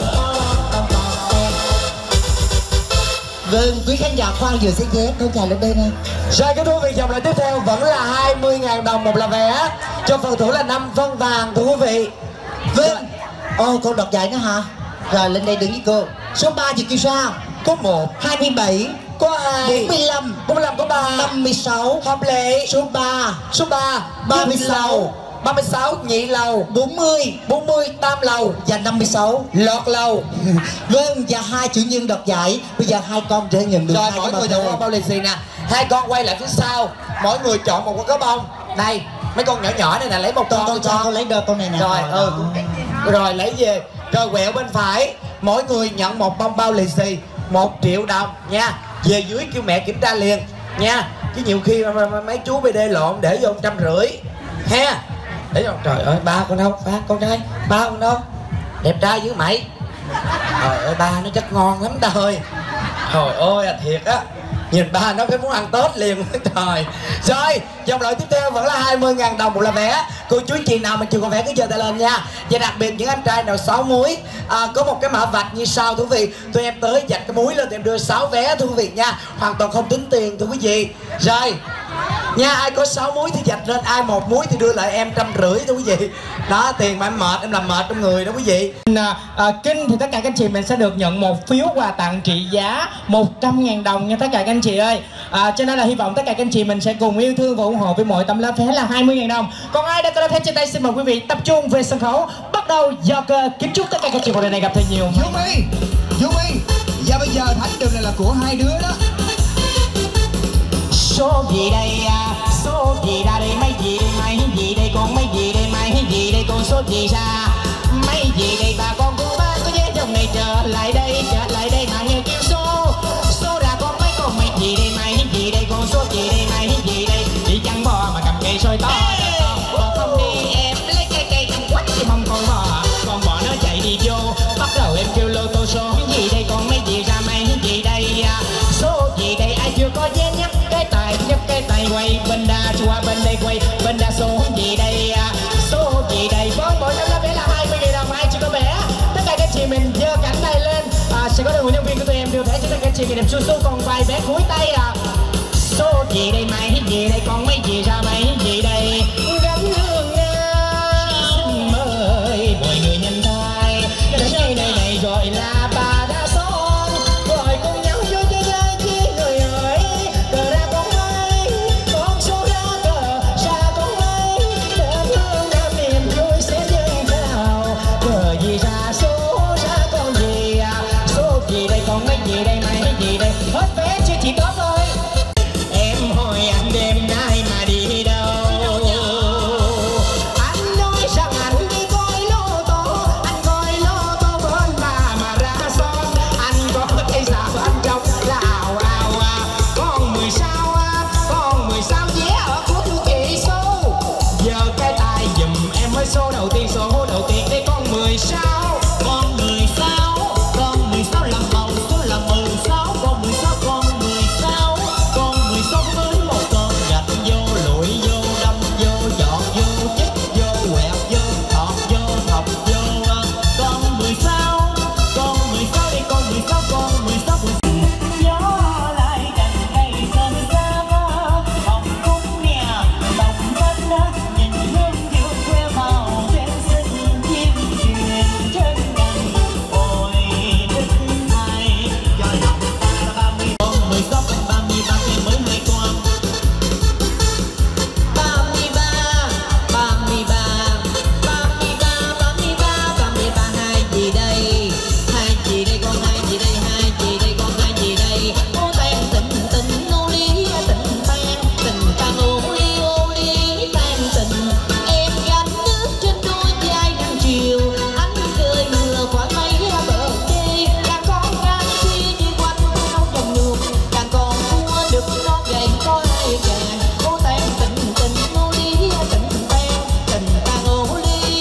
vâng quý khán giả khoan vừa xin vé không chạy lên đây nè. Rồi cái thú vị dòng lại tiếp theo vẫn là 20.000 đồng một là vé cho phần thưởng là 5 phân vàng thưa quý vị. Vâng cô đoạt giải nữa hả? Rồi lên đây đứng với cô. Số 3 chị kêu sao? Có 1 27 có 2 45 có 3 56 hợp lệ số 3 36 nhị lầu 40 tam lầu và 56 lọt lầu. Vâng và 2 chủ nhân đoạt giải bây giờ 2 con sẽ nhận được. Rồi mỗi người chọn một bao lì xì nè 2 con quay lại phía sau mỗi người chọn một con cá bông này mấy con nhỏ này nè lấy một con con lấy đôi con này nè rồi rồi lấy về rồi quẹo bên phải mỗi người nhận một bông bao lì xì 1 triệu đồng nha về dưới kêu mẹ kiểm tra liền nha chứ nhiều khi mấy chú BD lộn để vô 150 ha để vô trời ơi ba con đâu con trai ba con đâu đẹp trai dữ mày trời ơi ba nó chắc ngon lắm ta ơi trời ơi thiệt á nhìn ba nó phải muốn ăn Tết liền trời. Rồi dòng loại tiếp theo vẫn là 20.000 đồng một là vé. Cô chú chị nào mà chưa có vé cứ giơ tay lên nha. Và đặc biệt những anh trai nào 6 múi có một cái mã vạch như sau thưa quý vị. Tụi em tới vạch cái múi lên tụi em đưa 6 vé thưa quý vị nha. Hoàn toàn không tính tiền thưa quý vị. Rồi nha ai có 6 múi thì vạch lên, ai 1 múi thì đưa lại em 150 thưa quý vị. Đó tiền mà em mệt em làm mệt trong người đó quý vị. Kinh thì tất cả các anh chị mình sẽ được nhận một phiếu quà tặng trị giá 100.000 đồng nha tất cả các anh chị ơi. Cho nên là hy vọng tất cả các anh chị mình sẽ cùng yêu thương và ủng hộ với mỗi tấm lá vé là 20.000 đồng. Còn ai đã có lá vé trên tay xin mời quý vị tập trung về sân khấu bắt đầu gieo cơ. Kính chúc tất cả các chị vào đây này gặp thật nhiều. Yumi và bây giờ thánh đường này là của 2 đứa đó. Số gì đây số gì ra đây mấy gì đây mấy gì đây con mấy gì đây mấy gì đây con số gì ra mấy gì đây bà con cô bác có nhớ trong này trở lại đây mà nghe kêu số ra con mấy gì đây mấy quay quay bên đa số gì đây số gì đây vâng mỗi năm bé là 20.000 đồng ai chưa có bé tất cả các chị mình giơ cánh tay lên sẽ có đội huấn luyện viên của tụi em đưa thẻ cho tất cả các chị đẹp su còn vài bé cuối tay số gì đây mấy gì đây con mấy gì ra mấy gì đây gánh hương xin mời mọi người nhanh tay đến đây này gọi là bà đa son gọi cùng nhau vui chơi chơi chi người ơi cờ ra con mấy con số ra cờ ra con mấy đến hương nam niềm vui sẽ dâng trào cờ gì ra số ra con gì số gì đây con mấy gì đây mấy gì đây hết vé chưa chỉ có thôi em hỏi anh đêm nay mà đi đâu anh nói rằng anh đi coi lô tô anh coi lô tô bên bà mà ra son anh có thấy sao anh trong là ào con 16 vé ở cuối kỳ số giờ cái tay giùm em mới số đầu tiên đây con 16 làm bầu số là 16 con 16 với một con gạch vô lụi vô đâm vô dọn vô chích vô quẹt vô thọt vô con 16 đi con 16 gió lại cành cây sơn xa bóng cung nhà bóng đất nhìn hương dương quê màu trên xinh chim truyền trên cành ôi đất hai trời lòng ta 30 con 16 33 mới 2 con 33 hai gì đây con hai gì đây con hai gì đây ô tan tình ô lý tình tan ô lý tan tình em gánh nước trên đôi vai nắng chiều ánh cười mưa qua mấy bờ đê càng con gái khi đi quanh theo dòng nước càng còn mua được con gầy có ai càng ô tan tình ô lý tình tan ô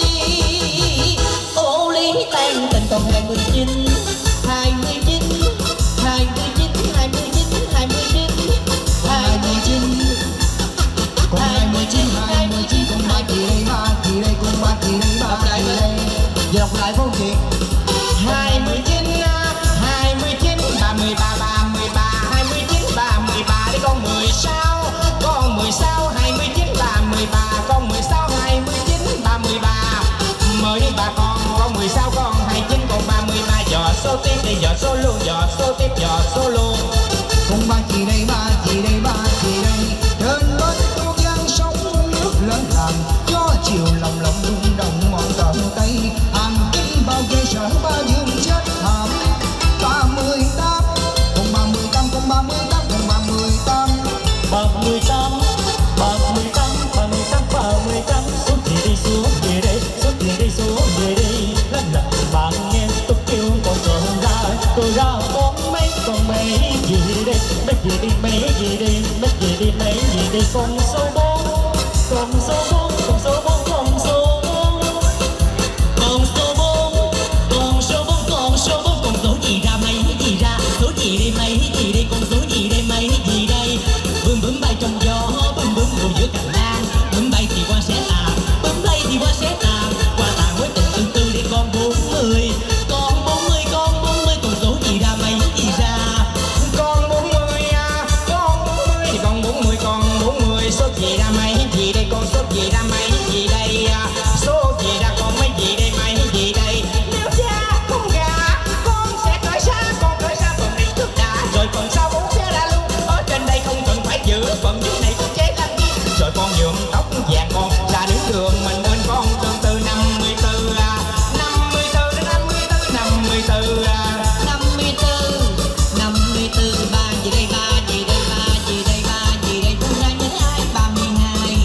lý tan tình còn 29 đọc lại vô chị 29 33 đi con 16 29 33 con 16 29 33 mới đi bà con 16 con 29 con 33 dò số tiếp đi dò số luôn dò số tiếp dò số luôn cùng ba chị đây trên bến cô dân sống nước lớn làng gió chiều lòng rung động ngọn tận tay hàng kinh bao cây sở ba dương chết thảm 38 cùng 38 cùng 38 cùng 38 xuống gì đây lần lần bạn nghe tôi kêu con cờ ra con mấy gì đây mấy gì đây con số 4 con số gì ra mấy gì ra số gì đây mấy gì đây con số gì đây mấy gì đây bướm bay trong gió bướm ngồi giữa cành lan bướm bay thì qua sẽ tàn qua tàn với tình tương tư đi con 40 con số gì ra mấy gì ra con 40 thì con 40 số gì ra mấy gì đây con số gì ra mấy gì đây số gì ra con mấy gì đây mấy gì đây nếu cha con gà con sẽ cởi xa còn đi trước đã rồi còn sau 4 xe ra luôn ở trên đây không cần phải giữ phần dưới này cũng chế làm gì rồi con nhuộm tóc vàng con ra đứng đường mình bên con tương tư 54 ba gì đây cũng ra nhớ ai 32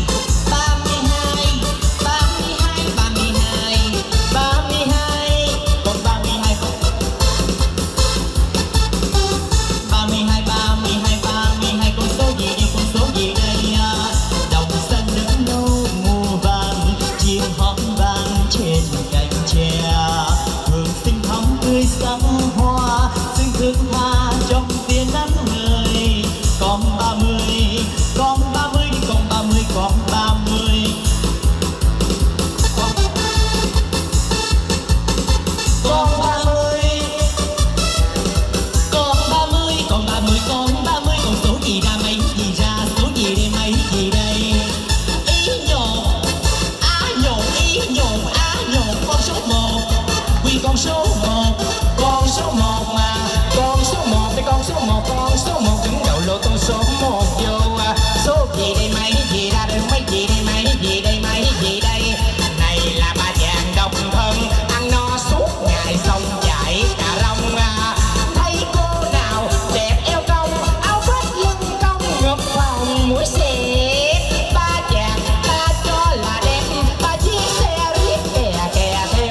còn 32 con số gì đây đồng xanh đứng nô mùa vàng chim hót vang trên cành tre hương xinh thắm tươi sắc hoa xinh thương hoa trong tia nắng người còn 30 đi còn 30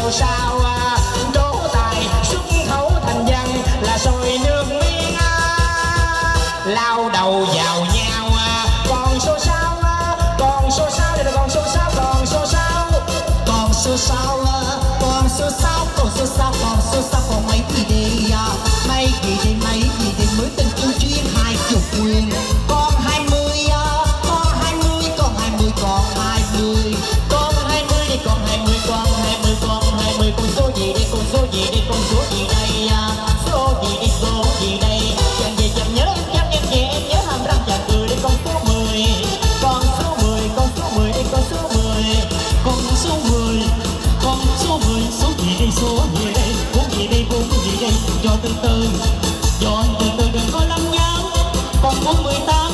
số sao đố tài xuất khẩu thành văn là sôi nước miếng lao đầu vào nhau còn số sao còn số sao đây là còn số sao còn số sao còn số sao còn số sao còn số sao còn số sao còn mấy gì đi mấy gì đi mới tình yêu chuyên 20 quyền con 20 con 20 con 20 con 20 con 20 đi con 20 con 20 con 20 con số gì đi con số gì đi con số gì đây số gì đi số gì đây chẳng về chẳng nhớ em về em nhớ hàm răng chàng cười đi con số 10 con số 10 con số 10 đi con số 10 con số 10 con số 10 số gì đây số gì đây bốn gì đây cho từ từ đừng có lắm nhau còn 48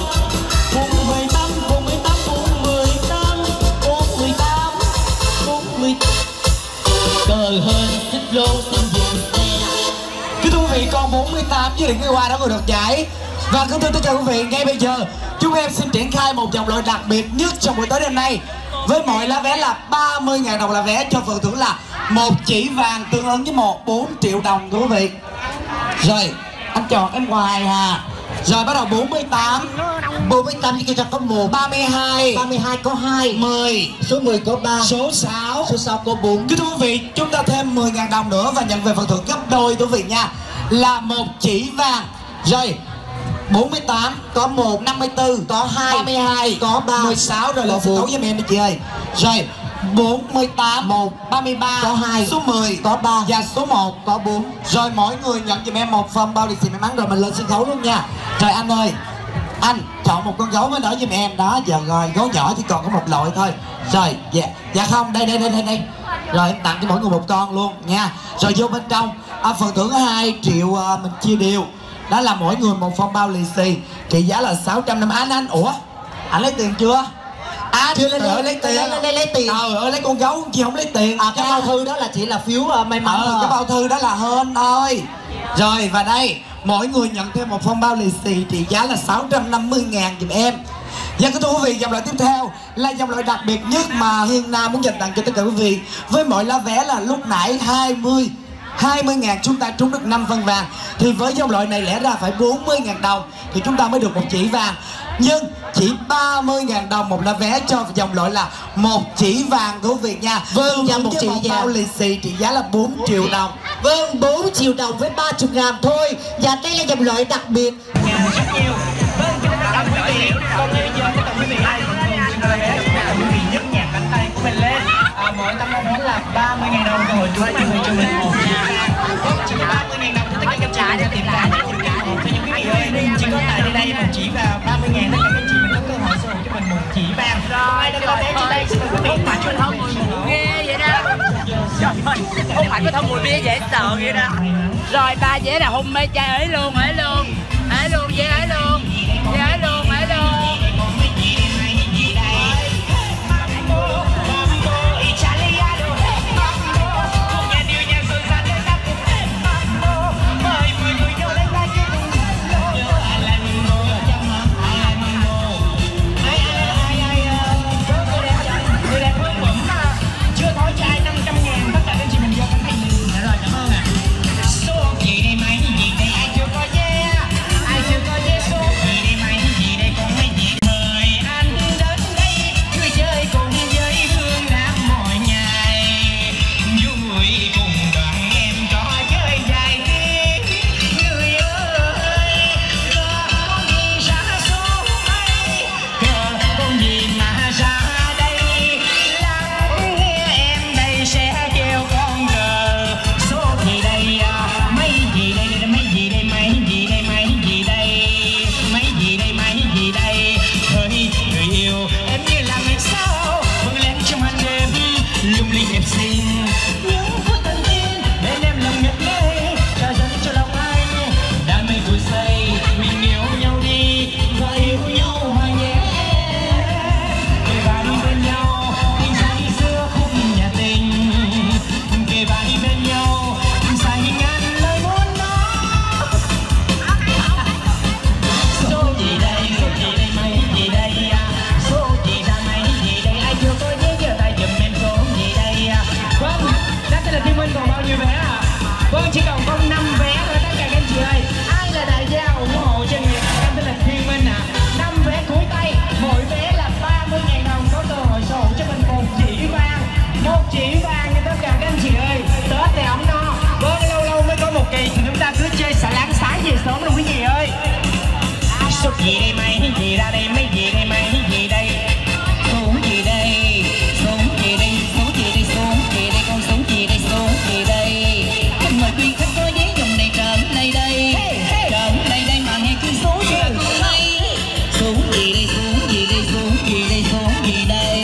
cờ hên xích lô xin dừng xe. Kính thưa quý vị, con 48 với đừng qua đó còn được giải. Và kính thưa tất cả quý vị, ngay bây giờ chúng em xin triển khai một vòng loại đặc biệt nhất trong buổi tối đêm nay với mọi lá vé là 30.000 đồng là vé cho phần thưởng là 1 chỉ vàng tương ứng với 4 triệu đồng quý vị. Rồi anh chọn em Hoài rồi bắt đầu 48 thì cho có 1 32 có 2 10 số 10 có 3 số 6 có 4. Kính thưa quý vị, chúng ta thêm 10.000 đồng nữa và nhận về phần thưởng gấp đôi quý vị nha, là 1 chỉ vàng. Rồi 48 có 1 54 có 2 32 có 3 16 rồi là sân khấu với em đi chị ơi. Rồi 48 1 33 có 2 số 10 có 3 và số 1 có 4. Rồi mỗi người nhận giùm em một phần bao lì xì may mắn rồi mình lên sân khấu luôn nha. Rồi anh ơi, anh chọn một con gấu mới đỡ giùm em đó. Giờ rồi gấu nhỏ chỉ còn có một loại thôi. Rồi dạ không đây. Rồi em tặng cho mỗi người một con luôn nha. Rồi vô bên trong phần thưởng 2 triệu mình chia đều. Đó là mỗi người một phong bao lì xì trị giá là 650. Anh ủa anh lấy tiền chưa? Chưa lấy tiền. Lấy tiền. Lấy con gấu chị không lấy tiền. Cái bao thư đó là chỉ là phiếu may mắn thôi. Cái bao thư đó là hên thôi. Rồi và đây mỗi người nhận thêm một phong bao lì xì trị giá là 650.000 giùm em. Và kính thưa quý vị, dòng loại tiếp theo là dòng loại đặc biệt nhất mà Hương Nam muốn dành tặng cho tất cả quý vị. Với mỗi lá vé là lúc nãy 20.000 chúng ta trúng được 5 phân vàng. Thì với dòng loại này lẽ ra phải 40.000 đồng thì chúng ta mới được 1 chỉ vàng. Nhưng chỉ 30.000 đồng một lá vé cho dòng loại là 1 chỉ vàng quý vị nha. Vâng, và 1 chỉ vàng bao lì xì trị giá là 4 triệu đồng. Vâng, 4 triệu đồng với 30.000 thôi. Và đây là dòng loại đặc biệt. Rất nhiều. Vâng, chúng ta cảm ơn quý vị. Còn bây giờ tất cả quý vị hãy quý vị nhấc nhạc cánh tay của mình lên. Mỗi tấm mong muốn là 30.000 đồng rồi chúng ta cho mình 1 chỉ vàng. Chỉ có 30.000 đồng cho tất cả các chị cho tiệm vàng. Cho những quý vị ơi, chỉ có tại đây 1 chỉ vào 30.000 tất cả các chị mình có cơ hội sở hữu cho mình 1 chỉ vàng. Rồi, đây có vé trên đây xin mời quý vị. Phải truyền thông mùi ghê vậy đó. Không phải có thông mùi bia dễ sợ vậy đó. Rồi ba dễ là hôn mê trai ấy luôn vậy ấy luôn. gì đây mấy gì ra đây mấy gì đây mấy gì đây xuống gì đây xuống gì đây xuống gì đây xuống gì đây con xuống gì đây xuống gì đây xin mời quý khách có giấy dùng này trở lại đây trở lại đây mà nghe cứ số gì đây xuống gì đây xuống gì đây xuống gì đây xuống gì đây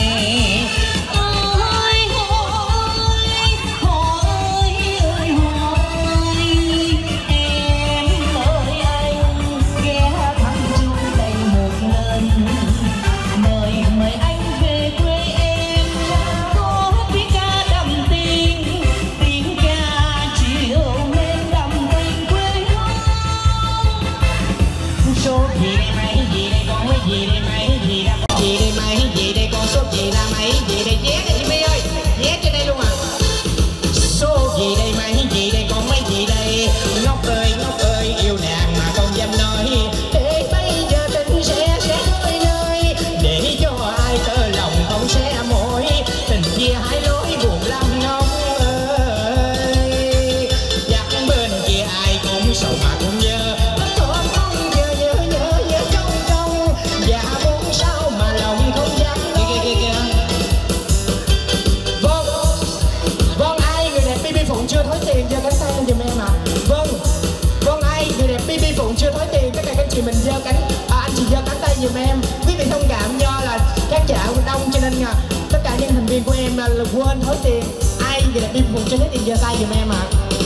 mình giơ cánh anh chị giơ cánh tay giùm em. Quý vị thông cảm do là các chợ đông cho nên tất cả những thành viên của em là quên thối tiền. Ai người đẹp đi cùng cho hết tiền giơ tay giùm em ạ.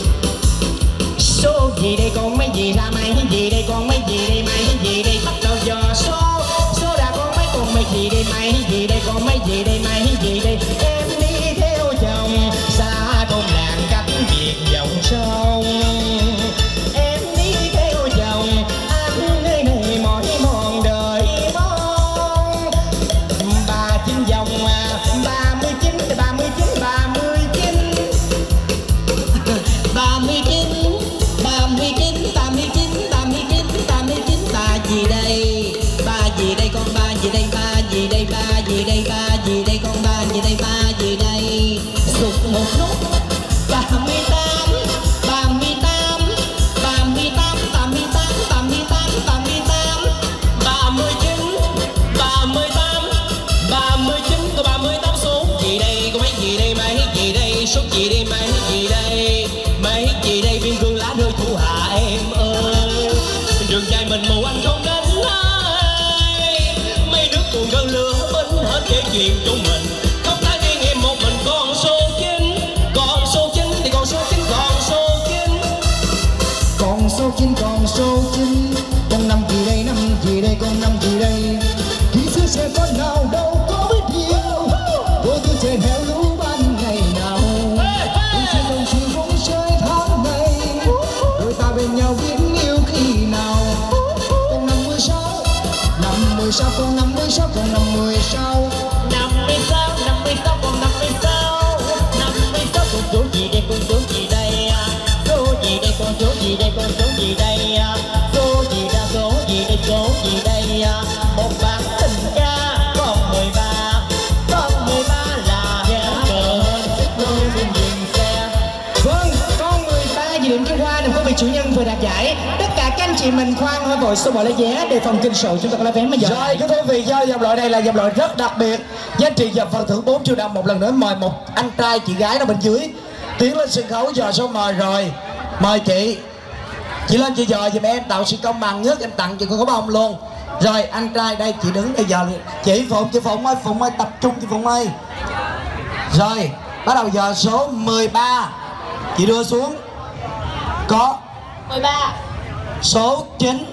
Số gì đây con mấy gì ra mấy gì đây con mấy gì đây mấy gì đây bắt đầu giờ số đã con mấy con mấy gì đây mấy gì đây con mấy gì đây mấy gì đây em đi theo chồng xa con làng cách biệt dòng sông. Chuyện của mình không phải riêng em một mình con số 9 thì con số 9 con số 9 con số 9 con số 9 con năm gì đây năm gì đây con năm gì đây khi xưa sẽ có nào đâu có biết yêu cô tôi trên heo lũ ban ngày nào tôi sẽ đồng chiều bóng chơi tháng ngày đôi ta bên nhau biết yêu khi nào con 56 con 56 con 56 con số gì đây con số gì đây số gì đây con số gì đây con số gì đây số gì ra số gì đây số gì đây một bản tình ca con 13 là cờ đôi bên dừng xe. Vâng, con 13 gì điểm cái hoa nè quý vị chủ nhân vừa đạt giải. Tất cả các anh chị mình khoan hơi vội số bộ lấy vé để phòng kinh sự chúng ta có lấy vé bây giờ. Rồi cái thú vị do dòng loại này là dòng loại rất đặc biệt, giá trị dòng phần thưởng 4 triệu đồng. Một lần nữa mời một anh trai chị gái ở bên dưới tiến lên sân khấu giờ số mời rồi. Mời chị lên chị dò giùm em tạo sự công bằng nhất, em tặng chị con có bông luôn. Rồi anh trai đây chị đứng bây giờ chị Phụng ơi tập trung chị Phụng ơi. Rồi bắt đầu giờ số 13 chị đưa xuống có 13 số 9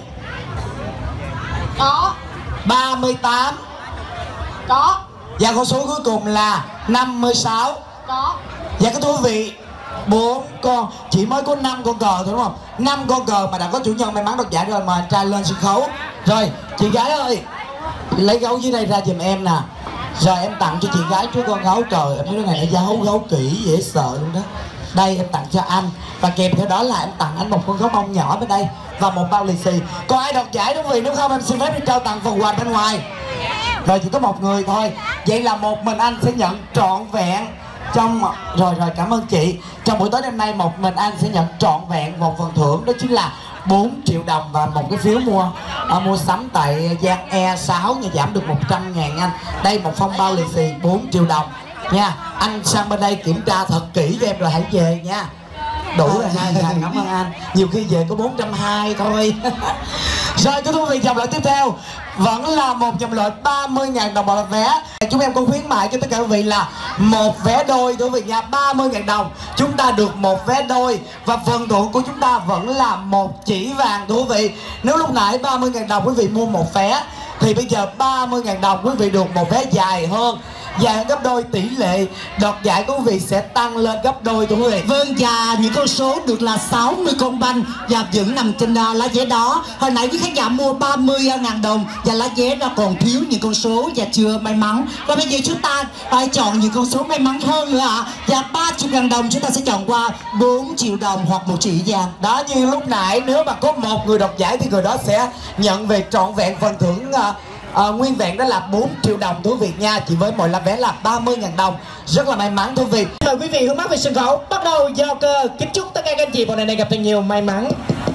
có 38 có và con số cuối cùng là 56 có. Và cái thú vị 4 con chỉ mới có 5 con cờ thôi đúng không? 5 con cờ mà đã có chủ nhân may mắn đoạt giải rồi, mời anh trai lên sân khấu. Rồi chị gái ơi lấy gấu dưới đây ra giùm em nè. Rồi em tặng cho chị gái chú con gấu. Trời em thấy cái này nó gấu kỹ dễ sợ luôn đó. Đây em tặng cho anh và kèm theo đó là em tặng anh một con gấu bông nhỏ bên đây và một bao lì xì. Còn ai đoạt giải đúng không? Nếu không em xin phép đi trao tặng phần quà bên ngoài. Rồi chỉ có một người thôi. Vậy là một mình anh sẽ nhận trọn vẹn Rồi cảm ơn chị. Trong buổi tối đêm nay một mình anh sẽ nhận trọn vẹn một phần thưởng, đó chính là 4 triệu đồng và một cái phiếu mua sắm tại Giang E6 nha, giảm được 100.000 anh. Đây một phong bao lì xì 4 triệu đồng nha. Anh sang bên đây kiểm tra thật kỹ cho em rồi hãy về nha. Đủ rồi ha, cảm ơn anh. Nhiều khi về có 420 thôi. Rồi thưa quý vị, dòng loại tiếp theo vẫn là một dòng loại 30.000 đồng một vé. Chúng em cũng khuyến mại cho tất cả quý vị là một vé đôi thưa quý vị nha, 30.000 đồng chúng ta được một vé đôi và phần thưởng của chúng ta vẫn là một chỉ vàng thưa quý vị. Nếu lúc nãy 30.000 đồng quý vị mua một vé thì bây giờ 30.000 đồng quý vị được một vé dài hơn gấp đôi, tỷ lệ đoạt giải của quý vị sẽ tăng lên gấp đôi thưa quý vị. Vâng, và những con số được là 60 con banh và vẫn nằm trên lá vé đó. Hồi nãy quý khán giả mua 30.000 đồng và lá vé nó còn thiếu những con số và chưa may mắn. Và bây giờ chúng ta phải chọn những con số may mắn hơn nữa ạ. Và 30.000 đồng chúng ta sẽ chọn qua 4 triệu đồng hoặc một chỉ vàng. Đó, như lúc nãy nếu mà có một người đoạt giải thì người đó sẽ nhận về trọn vẹn phần thưởng nguyên vẹn, đó là 4 triệu đồng thưa quý vị nha, chỉ với mỗi lá vé là 30.000 đồng. Rất là may mắn thưa quý vị. Mời quý vị hướng mắt về sân khấu, bắt đầu giao cơ. Kính chúc tất cả các anh chị vào ngày này gặp thật nhiều may mắn.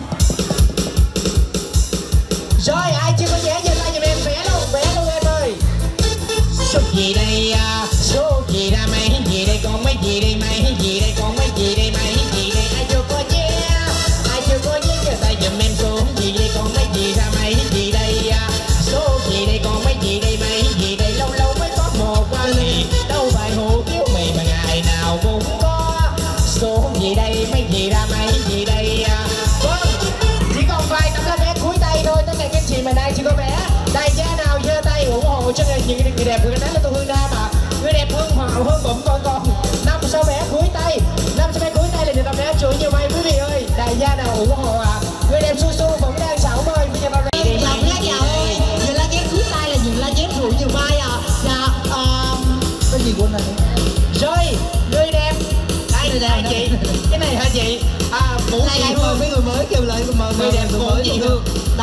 Rồi ai chưa có vé giơ tay giùm em, vé luôn em ơi. Số gì đây số gì ra mấy gì đây, còn mấy gì đây mấy gì đây, còn mấy gì đây mấy gì đây. Ai chưa có vé giơ tay giùm em, số gì đây, còn mấy gì ra mấy gì đây. Số gì đây, còn mấy gì đây mấy gì đây. Lâu lâu mới có một quan hệ, đâu phải hủ tiếu mì mà ngày nào cũng có. Số gì đây, mấy gì ra mấy gì đây. Vâng, chỉ còn vài tấm lá vé cuối tay thôi. Tất cả các chị mà nay chưa có vé, đại gia nào giơ tay ủng hộ cho những người đẹp. Người nói là tôi Hương Nam mà, người đẹp hơn Hậu hơn bụng con 500 vé cuối tay, 500 vé cuối tay là được tấm vé chuỗi nhiều may quý vị ơi. Đại gia nào ủng hộ à? Người đẹp su su vẫn đang xảo mời bây giờ vào đây. Những lá vé cuối tay là những lá vé rượu nhiều vai à. Dạ, cái gì của này? Rồi, người đẹp. Đây chị, cái này hả chị? Mũ chị Hương. Mấy người mới kêu lại người đẹp mũ chị Hương. Đó,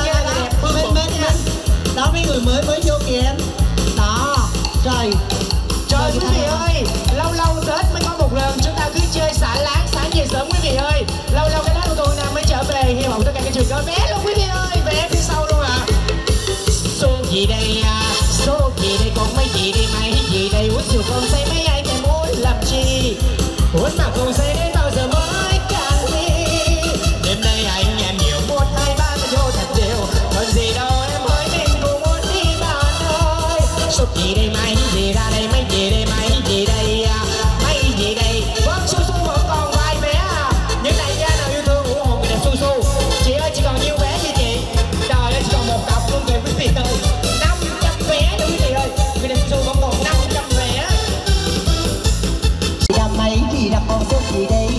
đó mấy người mới vô kìa em. Đó, rồi. Trời quý vị ơi, lâu lâu Tết mới có một lần, chúng ta cứ chơi xả láng sáng về sớm quý vị ơi. Lâu lâu cái đó của tôi nào mới trở về, hy vọng tất cả các trường có vé luôn quý vị ơi, vé phía sau luôn ạ. Số gì đây số gì đây, còn mấy gì đây mấy gì đây. Uống rượu con say mấy anh em muốn làm chi, uống mà con say đến bao giờ mới cạn đi. Đêm nay anh em nhiều 1, 2, 3 mà vô thật đều, còn gì đâu em ơi mình cũng muốn đi bạn ơi. Số gì đây mấy gì ra đây, mấy gì đây mấy gì đây mấy gì đây. Vâng, su su vẫn còn vài vé à. Những đại gia nào yêu thương ủng hộ người đẹp su su. Chị ơi chỉ còn nhiêu vé vậy chị? Trời ơi chỉ còn một cặp luôn kìa quý vị ơi. 500 vé nữa quý vị ơi. Người đẹp su su vẫn còn 500 vé. Là mấy gì là con số gì đây.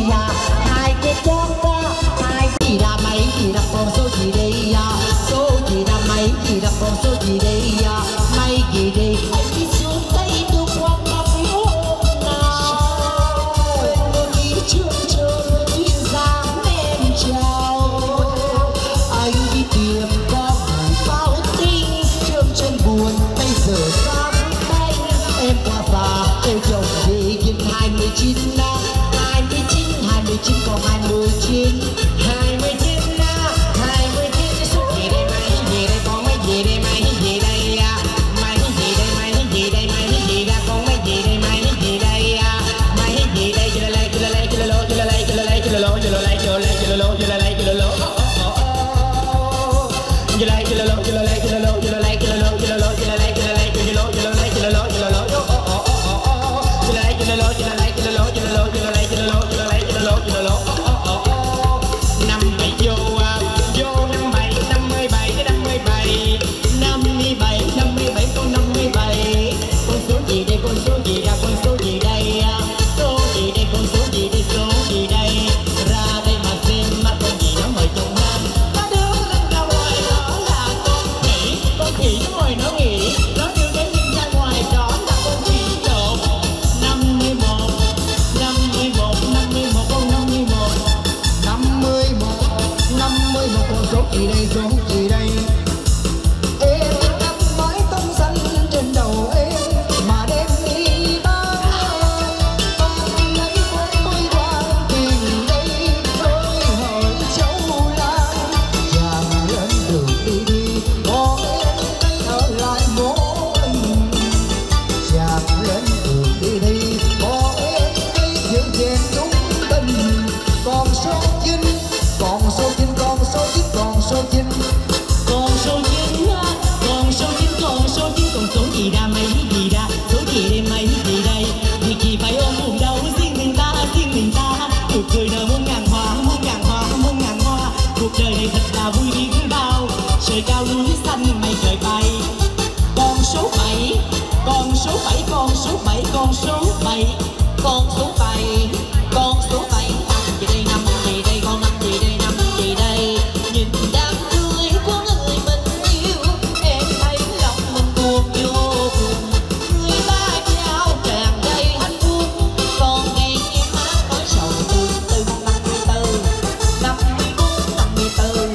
cười nở muôn ngàn hoa, muôn ngàn hoa, muôn ngàn hoa. Cuộc đời này thật là vui biết bao, trời cao núi xanh mây trời bay. Con số 7, con số 7, con số 7, con số 7, con số 7, con số 7. Năm gì đây, năm gì đây, con năm gì đây, năm gì đây. Nhìn đám cưới của người mình yêu, em thấy lòng mình buồn vô cùng. Người ba nhau tràn đầy hạnh phúc, còn ngày em hát nói sầu từ từ. 54, 54, 54,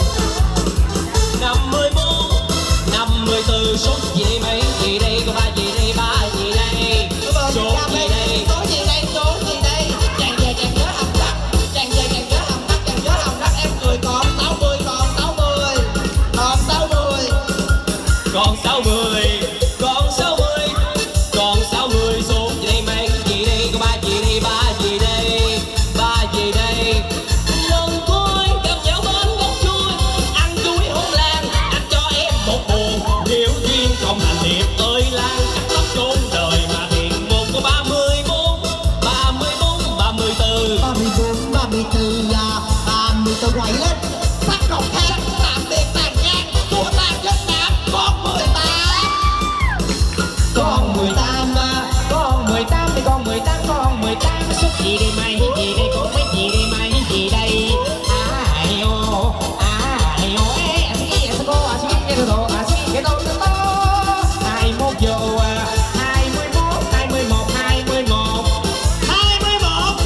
54, số gì đây mấy gì đây, có ba gì đây, ba gì đây, số gì đây, số gì đây, số gì đây. Chàng về chàng nhớ hầm đất, chàng về chàng nhớ hầm đất, chàng nhớ hầm đất. Em cười còn 60, còn 60, còn 60, còn 60, còn 60, còn 60. Số gì đây mấy gì đây, có ba gì đây, ba gì đây, ba gì đây. Lần cuối gặp nhau bên gốc chuối, ăn chuối hôn lan, anh cho em một buồn. Điều duyên không thành thiệp ơi lan, cắt tóc chốn đời mà thiện một có 34, 34, 34, 34, 34 là 34 quậy lên. sắc ngọc thang tạm biệt tàn nhang của tàn chất nam. Con 18, con 18 mà, con 18 thì con 18, con 18. Số gì đây mày gì đây, con mấy gì đây mày gì đây. Ai ô ê así eso go así eso do así que do do. 21 vô 21, 21, 21, 21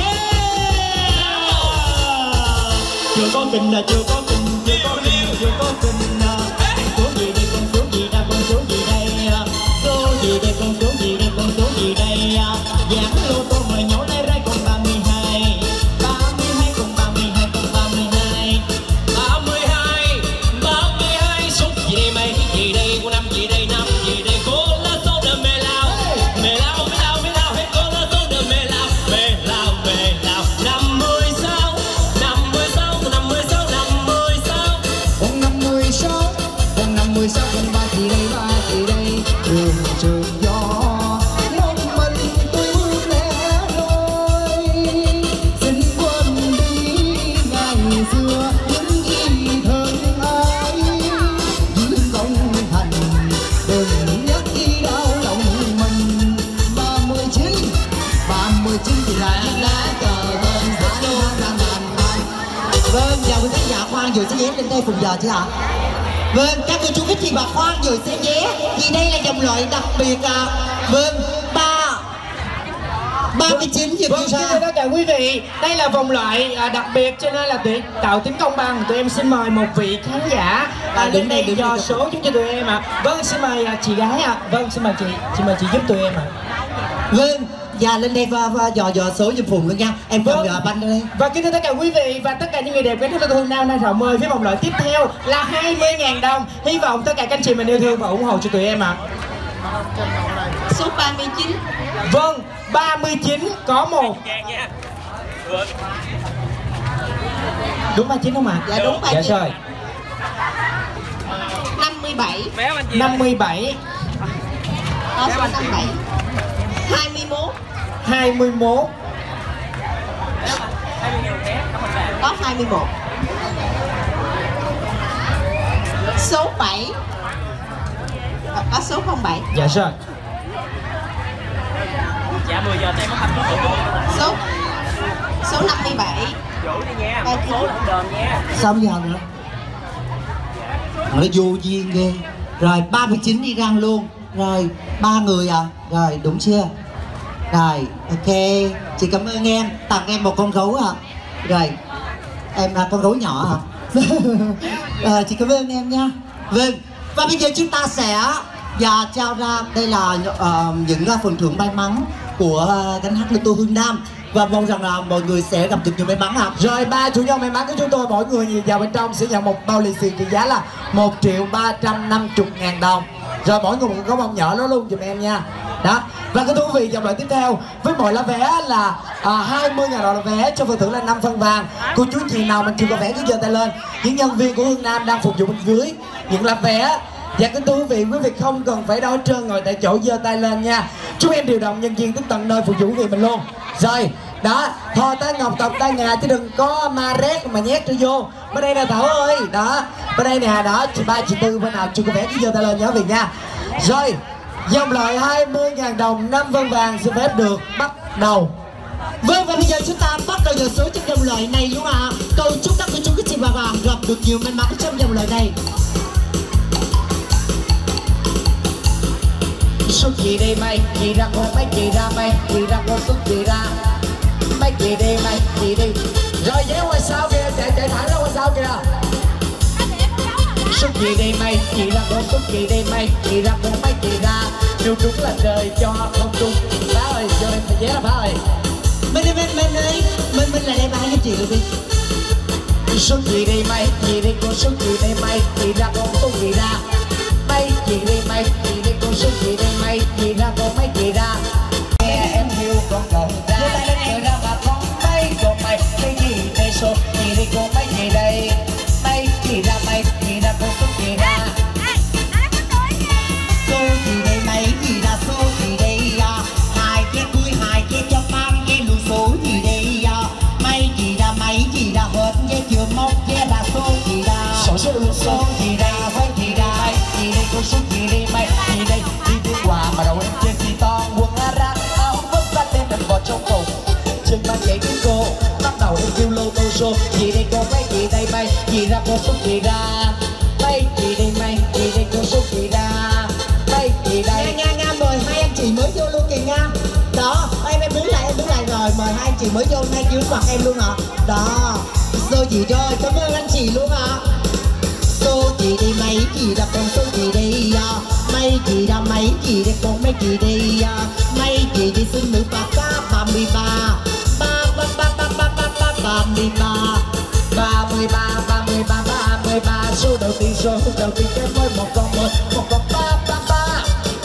chưa có kinh là chưa có kinh, chưa có kinh, chưa có kinh. Số gì đây, con số gì đây, con số gì đây, số gì đây, con số gì đây, con số gì đây. Giảm lô tô mời nhỏ nay ra còn 32, 32 còn 32, còn 32, 32, 32. Số gì đây mấy gì đây, con năm gì đây, năm gì đây. Cô là số đầm mê lao, mê lao, mê lao, mê lao. Hết cô là số đầm mê lao, mê lao, mê lao. 56, 56, 56, 56, Con 56, con 56, con ba gì đây, ba gì đây. Đường trường gió một mình tôi bước lẻ loi, xin quên đi ngày xưa những gì thân ái. Giữ công thành đừng nhắc đi đau lòng mình. 39, 39 thì là chiếc lá cờ bên xã đô đang thành. Vâng, chào quý khán giả, khoan rồi sẽ ghé lên đây cùng giờ chứ ạ. Vâng, các cô chú thích thì bà khoan rồi sẽ ghé, vì đây là dòng loại đặc biệt à. Vâng, 39 gì Vâng, sao? xin tất cả quý vị, đây là vòng loại đặc biệt cho nên là để tạo tính công bằng, tụi em xin mời một vị khán giả lên đây dò số giúp cho tụi em ạ. Vâng, xin mời chị gái ạ. Vâng, xin mời chị giúp tụi em ạ. Vâng, và lên đây và dò số giùm Phùng luôn nha. Em cầm banh đây. Và kính thưa tất cả quý vị và tất cả những người đẹp đến với Hương Nam đang rộng mời với vòng loại tiếp theo là 20.000 đồng. Hy vọng tất cả các anh chị mình yêu thương và ủng hộ cho tụi em ạ. Số 39. Vâng, 39 có một. Đúng 39 không ạ? Dạ đúng 39. Dạ rồi. 57. 57. Đó, số 57. 21. 21. Có 21. Số 7. Có số 07. Dạ rồi. Dạ 10 giờ em có thăm Số 57. Dỗ đi nha, số đừng đờn nha. Sao bây giờ nữa? Nó vô duyên ghê. Rồi 39 đi răng luôn. Rồi 3 người à? Rồi đúng chưa? Rồi ok, chị cảm ơn em, tặng em một con gấu à. Rồi em là con gấu nhỏ à. Chị cảm ơn em nha. Vâng, và bây giờ chúng ta sẽ trao ra đây là những phần thưởng may mắn của gánh hát Lô Tô Hương Nam. Và mong rằng là mọi người sẽ gặp được nhiều may mắn ạ. Rồi ba chủ nhân may mắn của chúng tôi mỗi người nhìn vào bên trong sẽ nhận một bao lì xì trị giá là 1.350.000 đồng. Rồi mỗi người một có bông nhỏ đó luôn giùm em nha. Đó. Và cái thú vị dòng loại tiếp theo với mỗi lá vé là 20.000 đồng là vé, cho phần thưởng là 5 phân vàng. Cô chú chị nào mình chưa có vé cứ giơ tay lên. Những nhân viên của Hương Nam đang phục vụ bên dưới những lá vé. Và cái thú vị quý vị không cần phải đâu trơn ngồi tại chỗ, giơ tay lên nha. Chúng em điều động nhân viên tới tận nơi phục vụ quý vị mình luôn. Rồi Đó, thôi tới Ngọc tập tay nhà chứ đừng có ma rét mà nhét cho vô. Bên đây nè Thảo ơi, đó, bên đây nè, đó, chị ba chị Tư bên nào chưa có vé cứ giơ tay lên nhớ việc nha. Rồi, dòng loại 20.000 đồng 5 vân vàng xin phép được bắt đầu. Vâng, và bây giờ chúng ta bắt đầu giờ số trong dòng loại này luôn ạ. Cầu chúc các cô chú các chị và bạn gặp được nhiều may mắn trong dòng loại này. Số gì đây mày, chị ra con mấy chị ra mày, chị ra con số chị ra mấy chị đi mày, chị đi. Rồi vé ngoài sau kìa, chạy thẳng ra ngoài sau kìa. Số gì đây mày, chị ra con số chị đây mày, chị ra con mấy chị ra. Nếu đúng là trời cho không đúng. Bá ơi, cho em vé là bá ơi. Mình ơi, mình lại đem hai cái chị luôn đi. Số gì đây mày, chị đi con số gì đây mày, chị ra con số gì ra mấy chị đi mày, chị đi con số gì đây mày, chị ra con mấy chị ra. Nghe em yêu con cậu ra, đưa ra mà con mấy con mày, cái gì đây số, chị đi con mấy chị đây, mấy chị ra mày, chị ra con số gì ra. Số gì đây mấy gì ra số gì đây à? Hai cái cuối hai cái cho mang cái lũ số gì đây à? Mấy gì ra hết cái chưa móc cái là số gì ra. Số gì ra, mấy gì ra, chị đây con số gì đây mày, chị đây đi đi qua mà đầu em chơi xì to quần lá ra, áo vứt ra tên mình vào trong phòng. Chân mang chạy đến cô, bắt đầu em kêu lô tô show. Chị đây con mấy chị đây mày, chị ra con số gì ra, mấy chị đây mày, chị đây con số gì ra, mấy chị đây. Nga mời hai anh chị mới vô luôn kìa Nga. Đó, em đứng lại rồi, mời hai anh chị mới vô ngay dưới mặt em luôn ạ. Đó, số gì rồi, cảm ơn anh chị luôn ạ. Số gì đi mấy chị ra con số gì đi à? Mấy chị ra mấy chị đi con mấy chị đi à? Mấy chị đi xin nữ bạc cá 33 33 số đầu tiên cái mới một con 333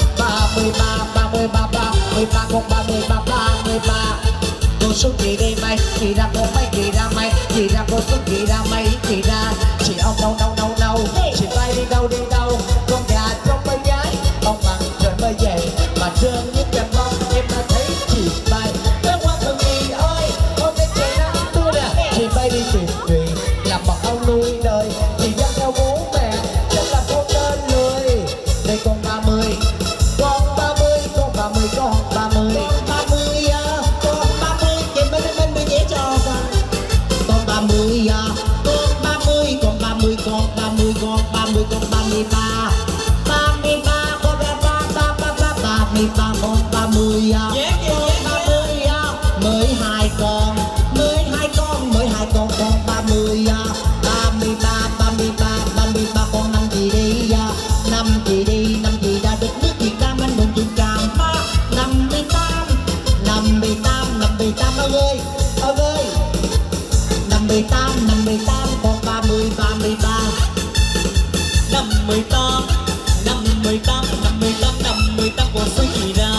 33 con 33 con số gì đây mày, chị ra con mấy chị ra mày, chị ra con số chị ra mấy chị ra. Chị ông đâu chị bay đi đâu con gà trong bơi giấy ông bằng trời mới về mà trơn những chân bông em đã thấy chị bay. Bé hoa thường gì ơi hôm nay trời nắng tôi nè, chị bay đi tìm chuyện làm bằng ông nuôi đời, chị dắt theo bố mẹ chẳng là cô tên lười. Đây con 30 con 30 con 30 con 30 chị bên dễ cho con 30 à? Con 30 con 30 con 30 con 30 con 33 con 33 con 30 à? Con 30 à? Mới hai con con 30 à? 33 con 5 chị đi à? 5 chị ra đất nước Việt Nam anh hùng dũng cảm 58 ơi 58 con 30 33 58 con số gì ra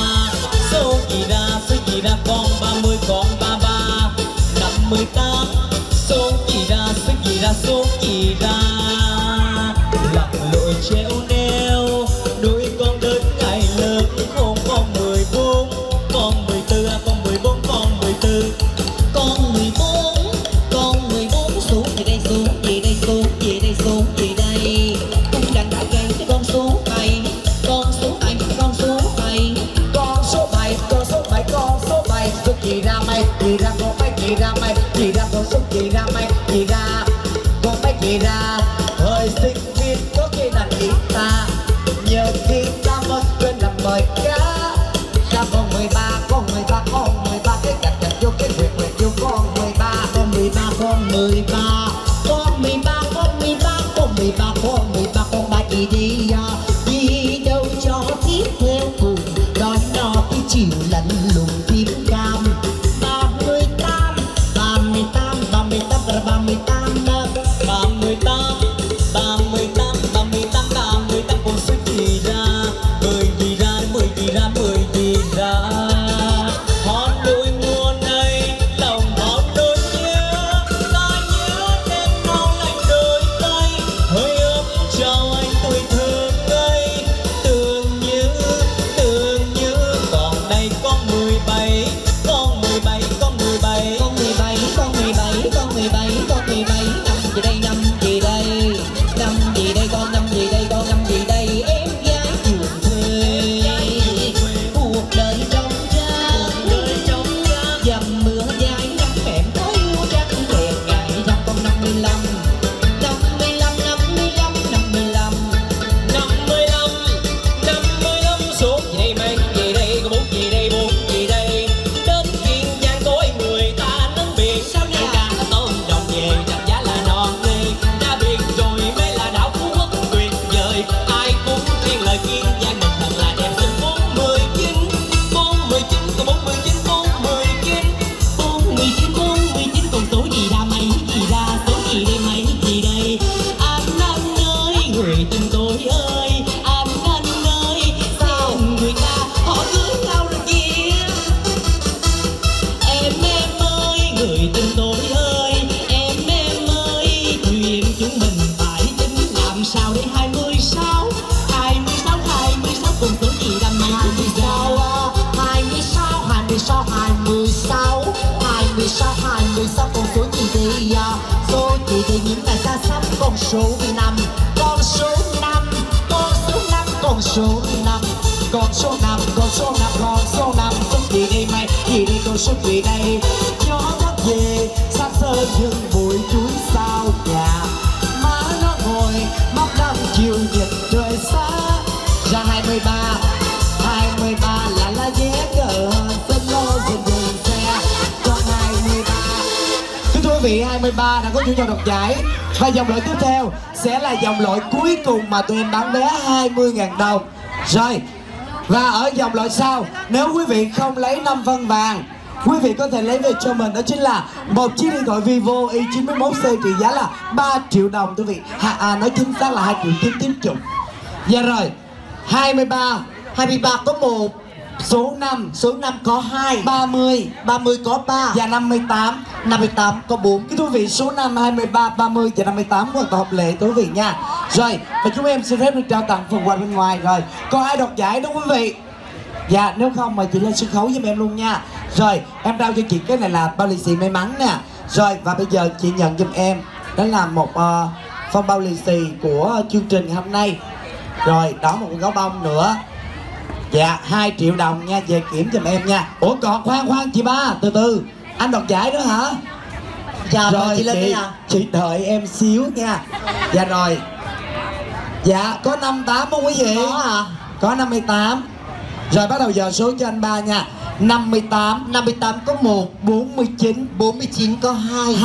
con 30 con 33 58 số gì ra lặn lội treo neo nuôi con đến ngày lớn không con 14 con 14 con 14 con 14 con 14 xuống gì đây cũng đang đã gây cái con số 7 con số 7 số gì ra mày, chị ra con mấy chị ra mày, chị ra con số chị ra mày, chị ra con mấy chị ra. Thời sinh viên có khi là chị ta nhờ khi ta mất quên làm mời cá ra con 13 cái chặt vô cái quyệt vô con 13 con ba chị đi đâu cho tiếp theo cùng đói no cái chiều lạnh lùng tím cam 38 con số gì ra 10 gì ra họ nuôi mùa này lòng họ đôi nhớ ta nhớ đêm nâu lạnh đôi tay hơi ấm cho anh tuổi thơ về đặt giá là non nê. Ra biển rồi mới là đảo Phú Quốc tuyệt vời. Ai cũng riêng lời kiên giang mình thật là đẹp xinh. 49 có 49 còn số gì ra mấy gì ra, số gì đây mấy gì đây. Anh ơi người tình tôi ơi, anh ơi xem người ta họ cưới nhau rồi kìa. Em ơi người tình tôi ơi, em ơi thuyền chúng mình phải tính làm sao để 26 còn số gì ra mấy gì ra. 26 con số gì đây à? Số gì đây những ngày xa xăm con số 5, con số 5, con số 5, con số 5, con số 5, con số 5, con số 5. Số gì đây mày, gì đây con số gì đây? Gió thoát về xa xơ những bụi chuối sao nhà. Má nó ngồi móc năm chiều nhìn trời xa. Ra 23 là vé cờ xin lo dừng xe. Con 23 thưa quý vị, 23 đã có chủ nhân đoạt giải. Và dòng loại tiếp theo sẽ là dòng loại cuối cùng mà tụi em bán vé 20.000 đồng. Rồi, và ở dòng loại sau, nếu quý vị không lấy 5 phân vàng, quý vị có thể lấy về cho mình đó chính là một chiếc điện thoại Vivo Y91C trị giá là 3 triệu đồng quý vị. Nói chính xác là 2 triệu 990. Dạ rồi, 23 có 1, số 5 có 2, 30 có 3 và 58 có 4. Cái quý vị số 5, 23, 30 và 58 hoàn toàn hợp lệ quý vị nha. Rồi, và chúng em xin phép được trao tặng phần quà bên ngoài rồi. Còn ai đoạt giải đó quý vị? Dạ, nếu không mời chị lên sân khấu giùm em luôn nha. Rồi, em trao cho chị cái này là bao lì xì may mắn nè. Rồi, và bây giờ chị nhận giùm em đó là một phong bao lì xì của chương trình hôm nay. Rồi, đó một con gấu bông nữa. Dạ, 2 triệu đồng nha, về kiểm giùm em nha. Ủa còn khoan chị ba, từ từ. Anh đoạt giải nữa hả? Dạ, rồi chị lên đây nào. Chị đợi em xíu nha. Dạ rồi. Dạ, có 58 không quý vị? Có à? Có 58. Rồi bắt đầu giờ số cho anh ba nha. 58 có 1, 49 có 2,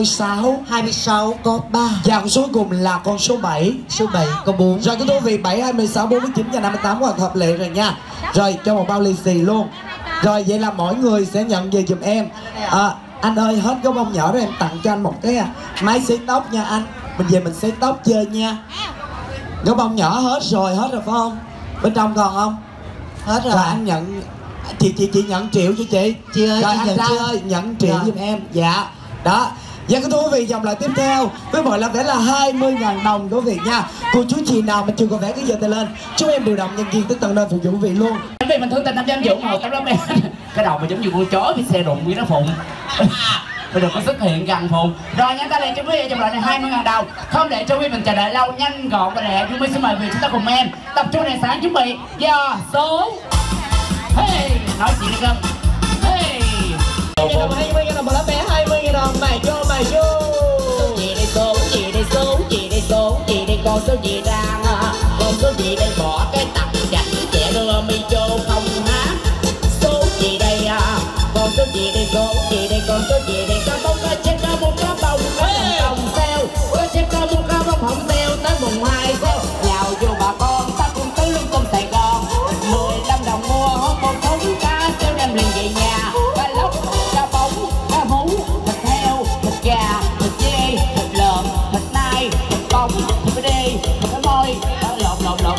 26 có 3. Và con số cùng là con số 7. Số 7 có 4. Rồi cái thú vị 7, 26, 49 và 58 hoàn hợp lệ rồi nha. Rồi cho một bao lì xì luôn. Rồi vậy là mỗi người sẽ nhận về giùm em. Anh ơi, hết gấu bông nhỏ đó em tặng cho anh một cái máy sấy tóc nha anh. Mình về mình sấy tóc chơi nha. Gấu bông nhỏ hết rồi phải không? Bên trong còn không? Hết rồi. Rồi anh nhận chị nhận triệu cho chị. Chị ơi, rồi chị anh nhận ra triệu. ơi nhận triệu Dạ. giùm em. Dạ. Đó. Và cái thú vị dòng lại tiếp theo với mọi là vé là 20.000 đồng quý vị nha. Cô chú chị nào mà chưa có vé cứ giơ tay lên. Chúng em điều động nhân viên tới tận nơi phục vụ quý vị luôn. Vì mình thương tình 500 Dũng một tấm lắm em. Cái đầu mình giống như con chó bị xe đụng với nó phụng. Bây giờ có xuất hiện gần phụng. Rồi nhắn tay lại cho quý vị trong loại này 20.000 đồng. Không để cho quý vị mình chờ đợi lâu, nhanh gọn và đẹp. Chúng mình xin mời quý vị chúng ta cùng em tập trung đèn sáng chuẩn bị do số. Hey, nói chuyện đi không? Hey. 20.000 đồng một lá vé 20.000 đồng. Mày vô Số gì đây số gì đây số gì đây số gì đây con số gì đang con số gì đây bỏ cái tập chặt trẻ đưa mi vô không hả? Số gì đây con số gì đây số gì đây con số gì đây cá bông cá chép cá bông cá bông hồng xeo cá chép cá bông hồng xeo tới mùng 2 xeo nhào vô bà con ta cùng tới lưng công Sài Gòn 15 đồng mua hốt một thúng cá xeo đem liền về nhà cá lóc cá bóng cá hú thịt heo thịt gà thịt dê thịt lợn thịt nai thịt bông thịt đê thịt môi lộn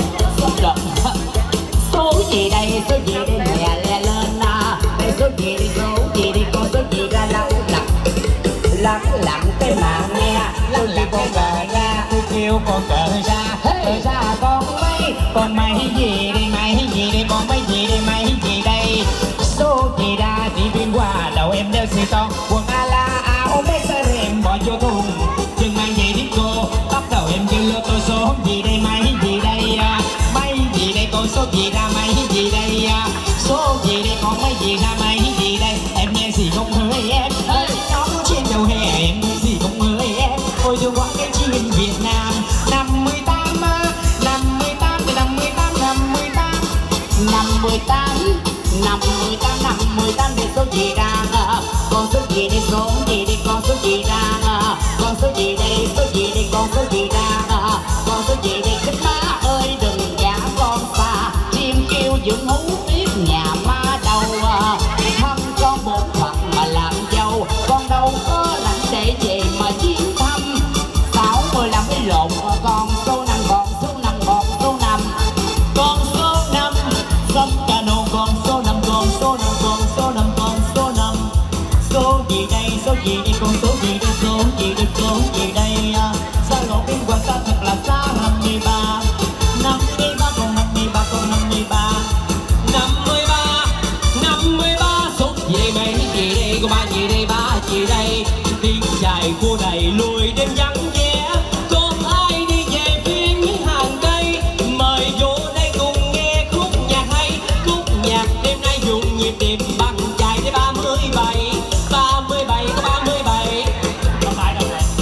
số gì đây nhẹ lẹ lên đây số gì đây con số gì ra lặng cái mạng nghe lặng con cờ ra tôi kêu con cờ ra con mày gì đây con mày gì đây số gì ra thì viên qua đầu em đeo xì to quần ala áo mấy sợi em bỏ vô thùng chân mang giày disco bắt đầu em kêu lơ tôi số gì đây mày gì đây con số gì ra mày gì đây số gì đây con mấy gì ra mày gì đây em nghe gì không hỡi em nó trên đầu hè em nghe gì không hỡi em ôi thương quá cái chi bên Việt Nam năm 18 để số gì ra con số gì để số gì Con số gì đây, con số gì ra? Con số gì đây khích má ơi đừng gả con xa. Chim kêu dưỡng hú tiếp nhà ma đầu. Thăm con một phận mà làm dâu. Con đâu có rảnh để về mà chiến thăm. 65 mới lộn con số 5, con số 5, con số 5. Con số 5 sông cano, con số 5, con số 5, con số 5, con số 5. Số gì đây, con số gì đây, số gì đây, số gì đây? Xa lộ biên qua xa thật là xa 53. 53 con 53 con 53. 53 số gì đây mấy gì đây, có ba gì đây, ba gì đây? Tiếng dài cô đầy lùi đêm vắng vẻ. Còn ai đi về phía những hàng cây, mời vô đây cùng nghe khúc nhạc hay. Khúc nhạc đêm nay dùng nhịp điệu bằng chạy tới 37. 37 có 37. Không phải đâu này.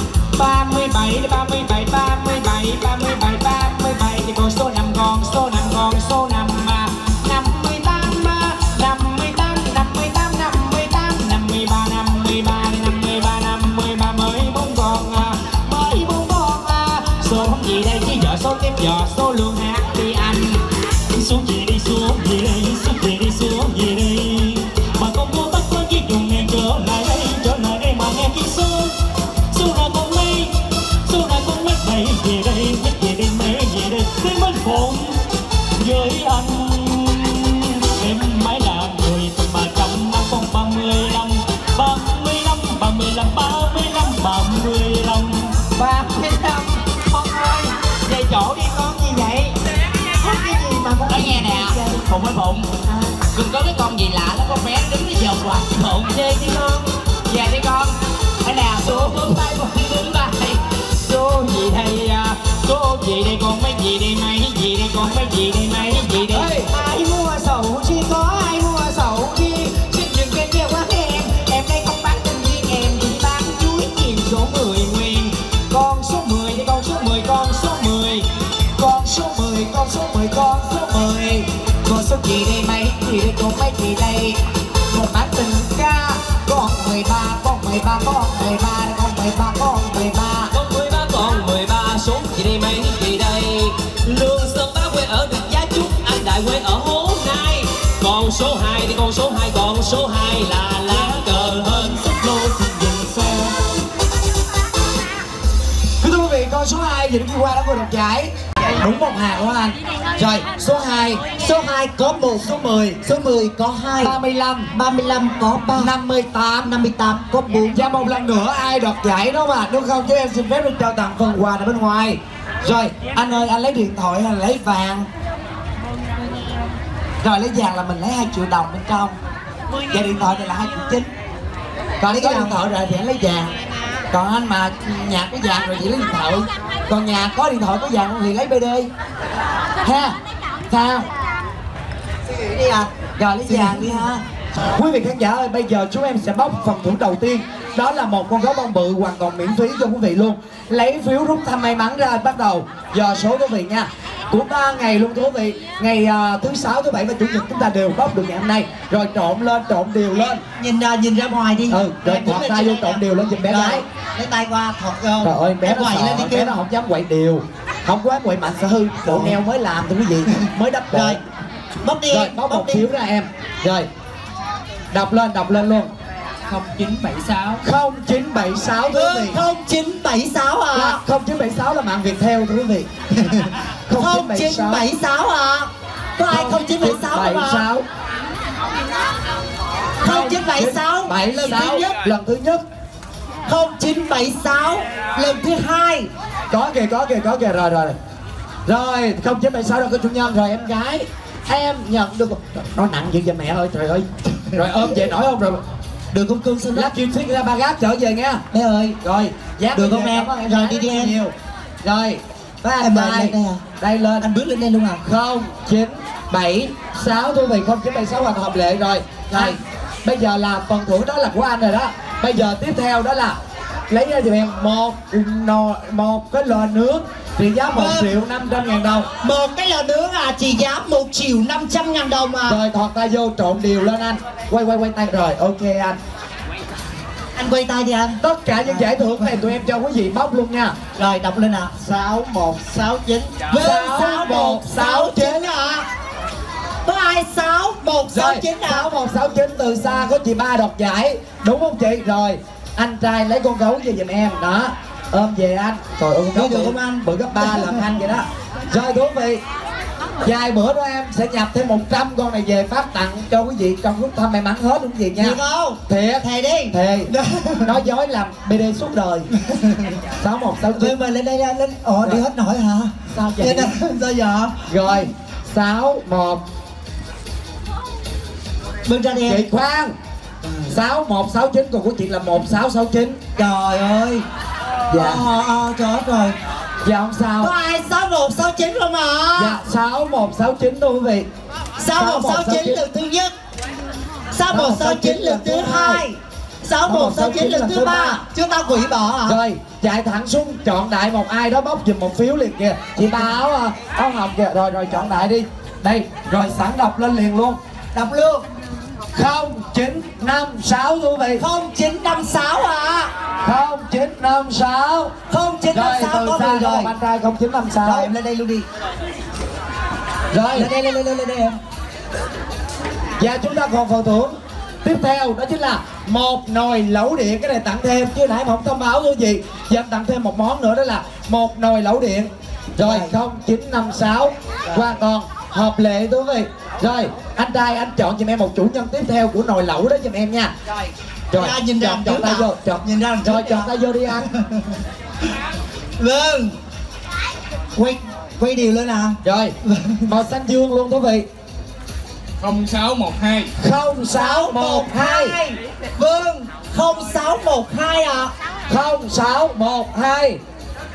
37 đến 37, 37, 37, 37 thì con số 5, con số 5, con số 5 mà. 58, 58, 58, 58, 53, 53, 53, 53 mới 4 con, mới 4 con. Số gì đây chứ vợ số tiếp vợ số luôn hát đi anh. Số gì đây, số gì đây, số gì đây, số gì đây? Mà con cô bắt con chiếc dùng nghe trở lại đây mà nghe chiếc số. Số ra con mấy, số ra con mấy mấy gì đây, mấy gì đây, thế mới phụng với anh. Em mãi là người từ 300 năm con 35, 35, 35, 35, 35, 35. Con ơi, về chỗ đi con gì vậy? Có cái gì mà con nói nghe nè, Phụng ơi Phụng, đừng có cái con gì lạ lắm, con bé đứng cái vòng quạt Phụng chơi đi con, về đi con. Thế nào số hướng tay, hướng tay. Số gì đây, số gì đây, con mấy gì đây, mấy gì đây, con mấy gì đây, mấy gì đây? Ai mua sầu chi, có ai mua sầu chi? Xin dừng cái treo quá em đây không bán tình duyên, em đi bán chuối chiên số 10 nguyên. Con số 10 đây, con số 10, con số 10, con số 10, con số 10, con số 10. Con số gì đây, mấy gì đây, con mấy gì đây? Một bán tình ca, con 13, con 13, con 13, con 13, con 13, con 13, con 13. Số gì đây, mấy gì đây? Lương Sơn Bá quê ở Rạch Giá Trúc, anh Đại quê ở Hố Nai. Con số 2 đi, con số 2, con số 2 là lá cờ hên xích lô thì dừng xe. Thưa quý vị, con số 2 vừa đi qua đã vừa được giải. Đúng một hàng của anh. Rồi, số 2 có 1, số 10 có 2, 35 có 3, 58 có 4. Và một lần nữa ai đoạt giải đó mà, đúng không? Chứ em xin phép được trao tặng phần quà ở bên ngoài. Rồi, anh ơi, anh lấy điện thoại hay là lấy vàng? Rồi, lấy vàng là mình lấy 2 triệu đồng bên trong. Và điện thoại này là 2,9 triệu. Còn lấy cái điện thoại rồi thì anh lấy vàng. Còn anh mà nhà có vàng rồi chỉ lấy điện thoại. Còn nhà có điện thoại có vàng thì lấy BD. Ha? Sao? Đi à? Rồi lấy vàng đi ha. Quý vị khán giả ơi, bây giờ chúng em sẽ bóc phần thưởng đầu tiên. Đó là một con gấu bông bự hoàn toàn miễn phí cho quý vị luôn. Lấy phiếu rút thăm may mắn ra bắt đầu giờ số quý vị nha. Của 3 ngày luôn thưa quý vị. Ngày thứ 6, thứ 7 và chủ nhật chúng ta đều bóc được ngày hôm nay. Rồi trộn lên, trộn đều lên. Nhìn ra ngoài đi. Rồi thọt tay vô trộn đều lên giùm bé gái. Lấy tay qua thọt vô. Trời ơi, bé nó quậy lên đi sợ, bé nó không dám quậy đều. Không quá quậy mạnh sẽ hư. Bộ neo mới làm thưa quý vị, mới đắp bộ. Rồi, bóc đi. Rồi, bóc một phiếu ra em. Rồi, đọc lên luôn. 0976 0976 thưa quý vị. 0976 à? 0976 là mạng Viettel thưa quý vị. 0976 à? Có ai 0976 không ạ? 0976 lần thứ nhất. Lần thứ nhất. 0976 lần thứ hai. Có kìa rồi. Rồi 0976 đâu có chủ nhân rồi em gái. Em nhận được. Nó nặng dữ vậy mẹ ơi, trời ơi. Rồi ôm về nổi không rồi. Được không cưng xin lát kim xích ra ba gác trở về nha bé ơi. Rồi được không em? Rồi đi em nhiều. Rồi em mời lên đây à? Đây lên anh bước lên đây luôn à? 0976 thưa quý vị, 0976 hoàn hợp lệ rồi. Rồi bây giờ là phần thưởng đó là của anh rồi đó. Bây giờ tiếp theo đó là lấy ra giùm em một cái lò nướng trị giá 1.500.000 đồng. Một cái lò nướng à, trị giá 1.500.000 đồng à. Rồi thọt tay vô trộn đều lên anh. Quay tay rồi, ok anh. Anh quay tay đi anh. Tất cả những giải thưởng này tụi em cho quý vị bóc luôn nha. Rồi đọc lên ạ. 6169. Vâng 6169 ạ. Có ai 6169 ạ? 6169 từ xa có chị Ba đoạt giải. Đúng không chị? Rồi anh trai lấy con gấu về giùm em. Đó ôm về anh. Trời ơi con gấu được không anh? Bự gấp 3 lần anh vậy đó. Rồi thú vị. Vài bữa đó em sẽ nhập thêm 100 con này về phát tặng cho quý vị trong lúc thăm may mắn hết đúng gì nha. Thiệt không? Thiệt. Thề đi. Thề. Nói dối làm BD suốt đời. 6169. Mà lên đây lên. Ồ đi hết nổi hả? Sao vậy? Sao giờ? Rồi 61. Bưng ra đi em. Chị khoan. 6169 còn của chị là 1669. Trời ơi. Dạ. Trời ơi rồi. Dạ không sao. Có ai 6169 không ạ? Dạ 6169 thưa quý vị. 6169 lượt thứ nhất. 6169 lượt thứ hai. 6169 lượt thứ ba. Chúng ta hủy bỏ ạ. Rồi chạy thẳng xuống chọn đại một ai đó bóc giùm một phiếu liền kìa. Chị Ba áo hồng kìa. Rồi chọn đại đi. Đây rồi sẵn đọc lên liền luôn. Đọc luôn. 0956 thưa quý vị. 0956 ạ. 0956. 0956 rồi, có người rồi. Anh trai 0956. Rồi em lên đây luôn đi. Rồi Lên đây em. và chúng ta còn phần thưởng tiếp theo đó chính là một nồi lẩu điện. Cái này tặng thêm chứ nãy mà không thông báo thôi gì. Giờ em tặng thêm một món nữa đó là một nồi lẩu điện. Rồi 0956 qua còn hợp lệ thưa quý vị. Rồi anh trai anh chọn giùm em một chủ nhân tiếp theo của nồi lẩu đó giùm em nha. Rồi ra nhìn ra chọn tay vô. Nhìn ra rồi chọn tay vô đi anh. Vâng. Quay điều lên à. Rồi màu xanh dương luôn quý vị. 0612. 0612. Vâng 0612 ạ. 0612.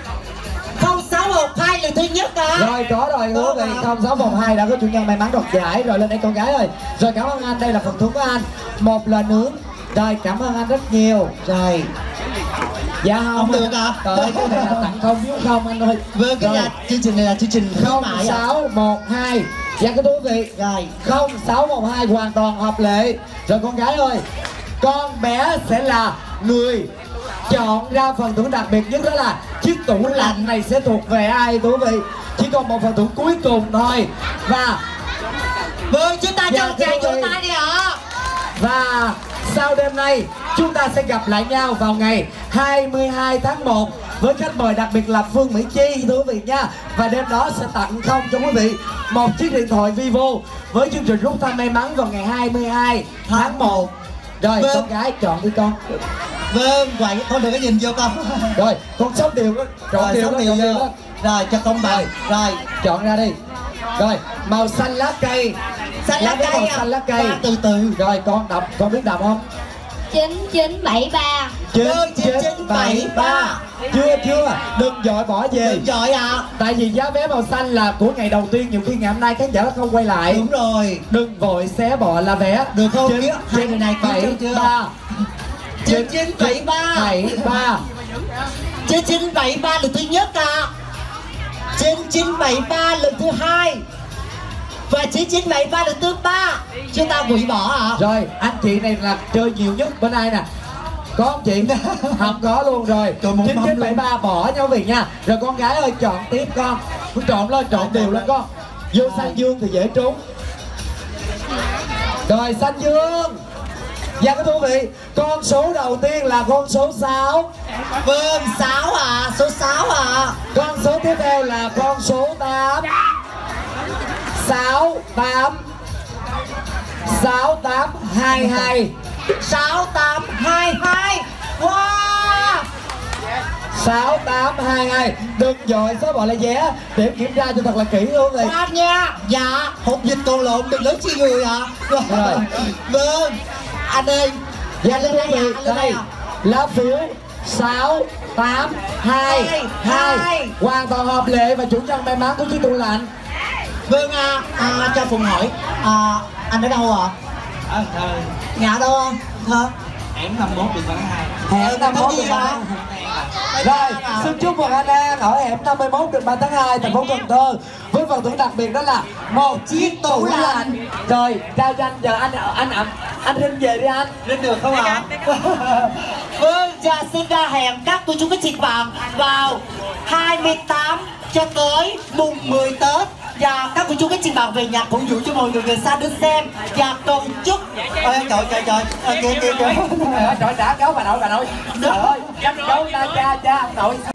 0612 là thứ nhất ạ. Rồi có rồi quý vị. 0612 đã có chủ nhân may mắn đoạt giải. Rồi lên đây con gái ơi. Rồi cảm ơn anh. Đây là phần thưởng của anh. Một là nướng. Rồi cảm ơn anh rất nhiều. Rồi dạ không được à. Trời ơi cái này là tặng không biếu không anh ơi. Vâng cái là chương trình này là chương trình khuyến mại 0612. Dạ cái thú vị. Rồi 0612 hoàn toàn hợp lệ. Rồi con gái ơi, con bé sẽ là người chọn ra phần thưởng đặc biệt nhất, đó là chiếc tủ lạnh này sẽ thuộc về ai thú vị. Chỉ còn một phần thưởng cuối cùng thôi. Và vâng chúng ta cho chàng vỗ tay đi ạ. Và sau đêm nay chúng ta sẽ gặp lại nhau vào ngày 22 tháng 1 với khách mời đặc biệt là Phương Mỹ Chi thưa quý vị nha. Và đêm đó sẽ tặng không cho quý vị một chiếc điện thoại Vivo với chương trình rút thăm may mắn vào ngày 22 tháng 1. Rồi vâng. Con gái chọn đi con. Vâng vậy con đừng có nhìn vô con. Rồi con sống điều đó. Chọn điều đó. Rồi cho con bài. Rồi chọn ra đi. Rồi màu xanh lá cây. Xanh lá cây. Xanh lá cây. Từ từ. Rồi con đọc, con biết đọc không? 9973. 9973. Chưa đừng dội bỏ về. Đừng dội ạ. Tại vì giá vé màu xanh là của ngày đầu tiên, nhiều khi ngày hôm nay khán giả không quay lại. Đúng rồi. Đừng vội xé bỏ là vé. Được không? Hai người này 773. 9973. 9973 lần thứ nhất ạ. 9973 lần thứ hai. Và 9973 lần thứ ba. Chúng ta hủy bỏ ạ. Rồi anh chị này là chơi nhiều nhất bữa nay nè. Có không chị? Không có luôn rồi. 9973 bỏ nhau vì nha. Rồi con gái ơi chọn tiếp con. Con trộn lên, trộn đều lên con. Vô xanh dương thì dễ trúng. Rồi xanh dương. Dạ các thú vị, con số đầu tiên là con số 6. Vâng 6 ạ. Số 6 ạ. Con số tiếp theo là con số 8. 68 6822. 6822. Wow. 6822. Đừng dội số bỏ lại vé để kiểm tra cho thật là kỹ luôn rồi. Khoan nha. Dạ hột dịch còn lộn đừng lớn chi người ạ. Rồi. Vâng anh ơi. Dạ lên đây, đây lá phiếu 6822 hoàn toàn hợp lệ và chủ nhân may mắn của chiếc tủ lạnh. Vâng cho Phùng hỏi anh ở đâu ạ? Nhà đâu không? Hả? Hẻm 51 đường Văn 2. Hẻm 51 đường Văn 2. Rồi, xin chúc mừng anh An ở hẻm 51 đường 3 tháng 2 thành phố Cần Thơ với phần thưởng đặc biệt đó là một chiếc tủ lạnh. Rồi, trao cho anh, giờ anh Rinh về đi anh. Rinh được không ạ? Vâng, và xin ra hẹn các cô chú các chị bạn vào 28 cho tới mùng 10 Tết. Và các cô chú các chị bạn về nhạc phụng vụ cho mọi người xa đến xem. Và cầu chúc trời kìa Trời đã gấu bà nội. Trời ơi, gấu cha nội.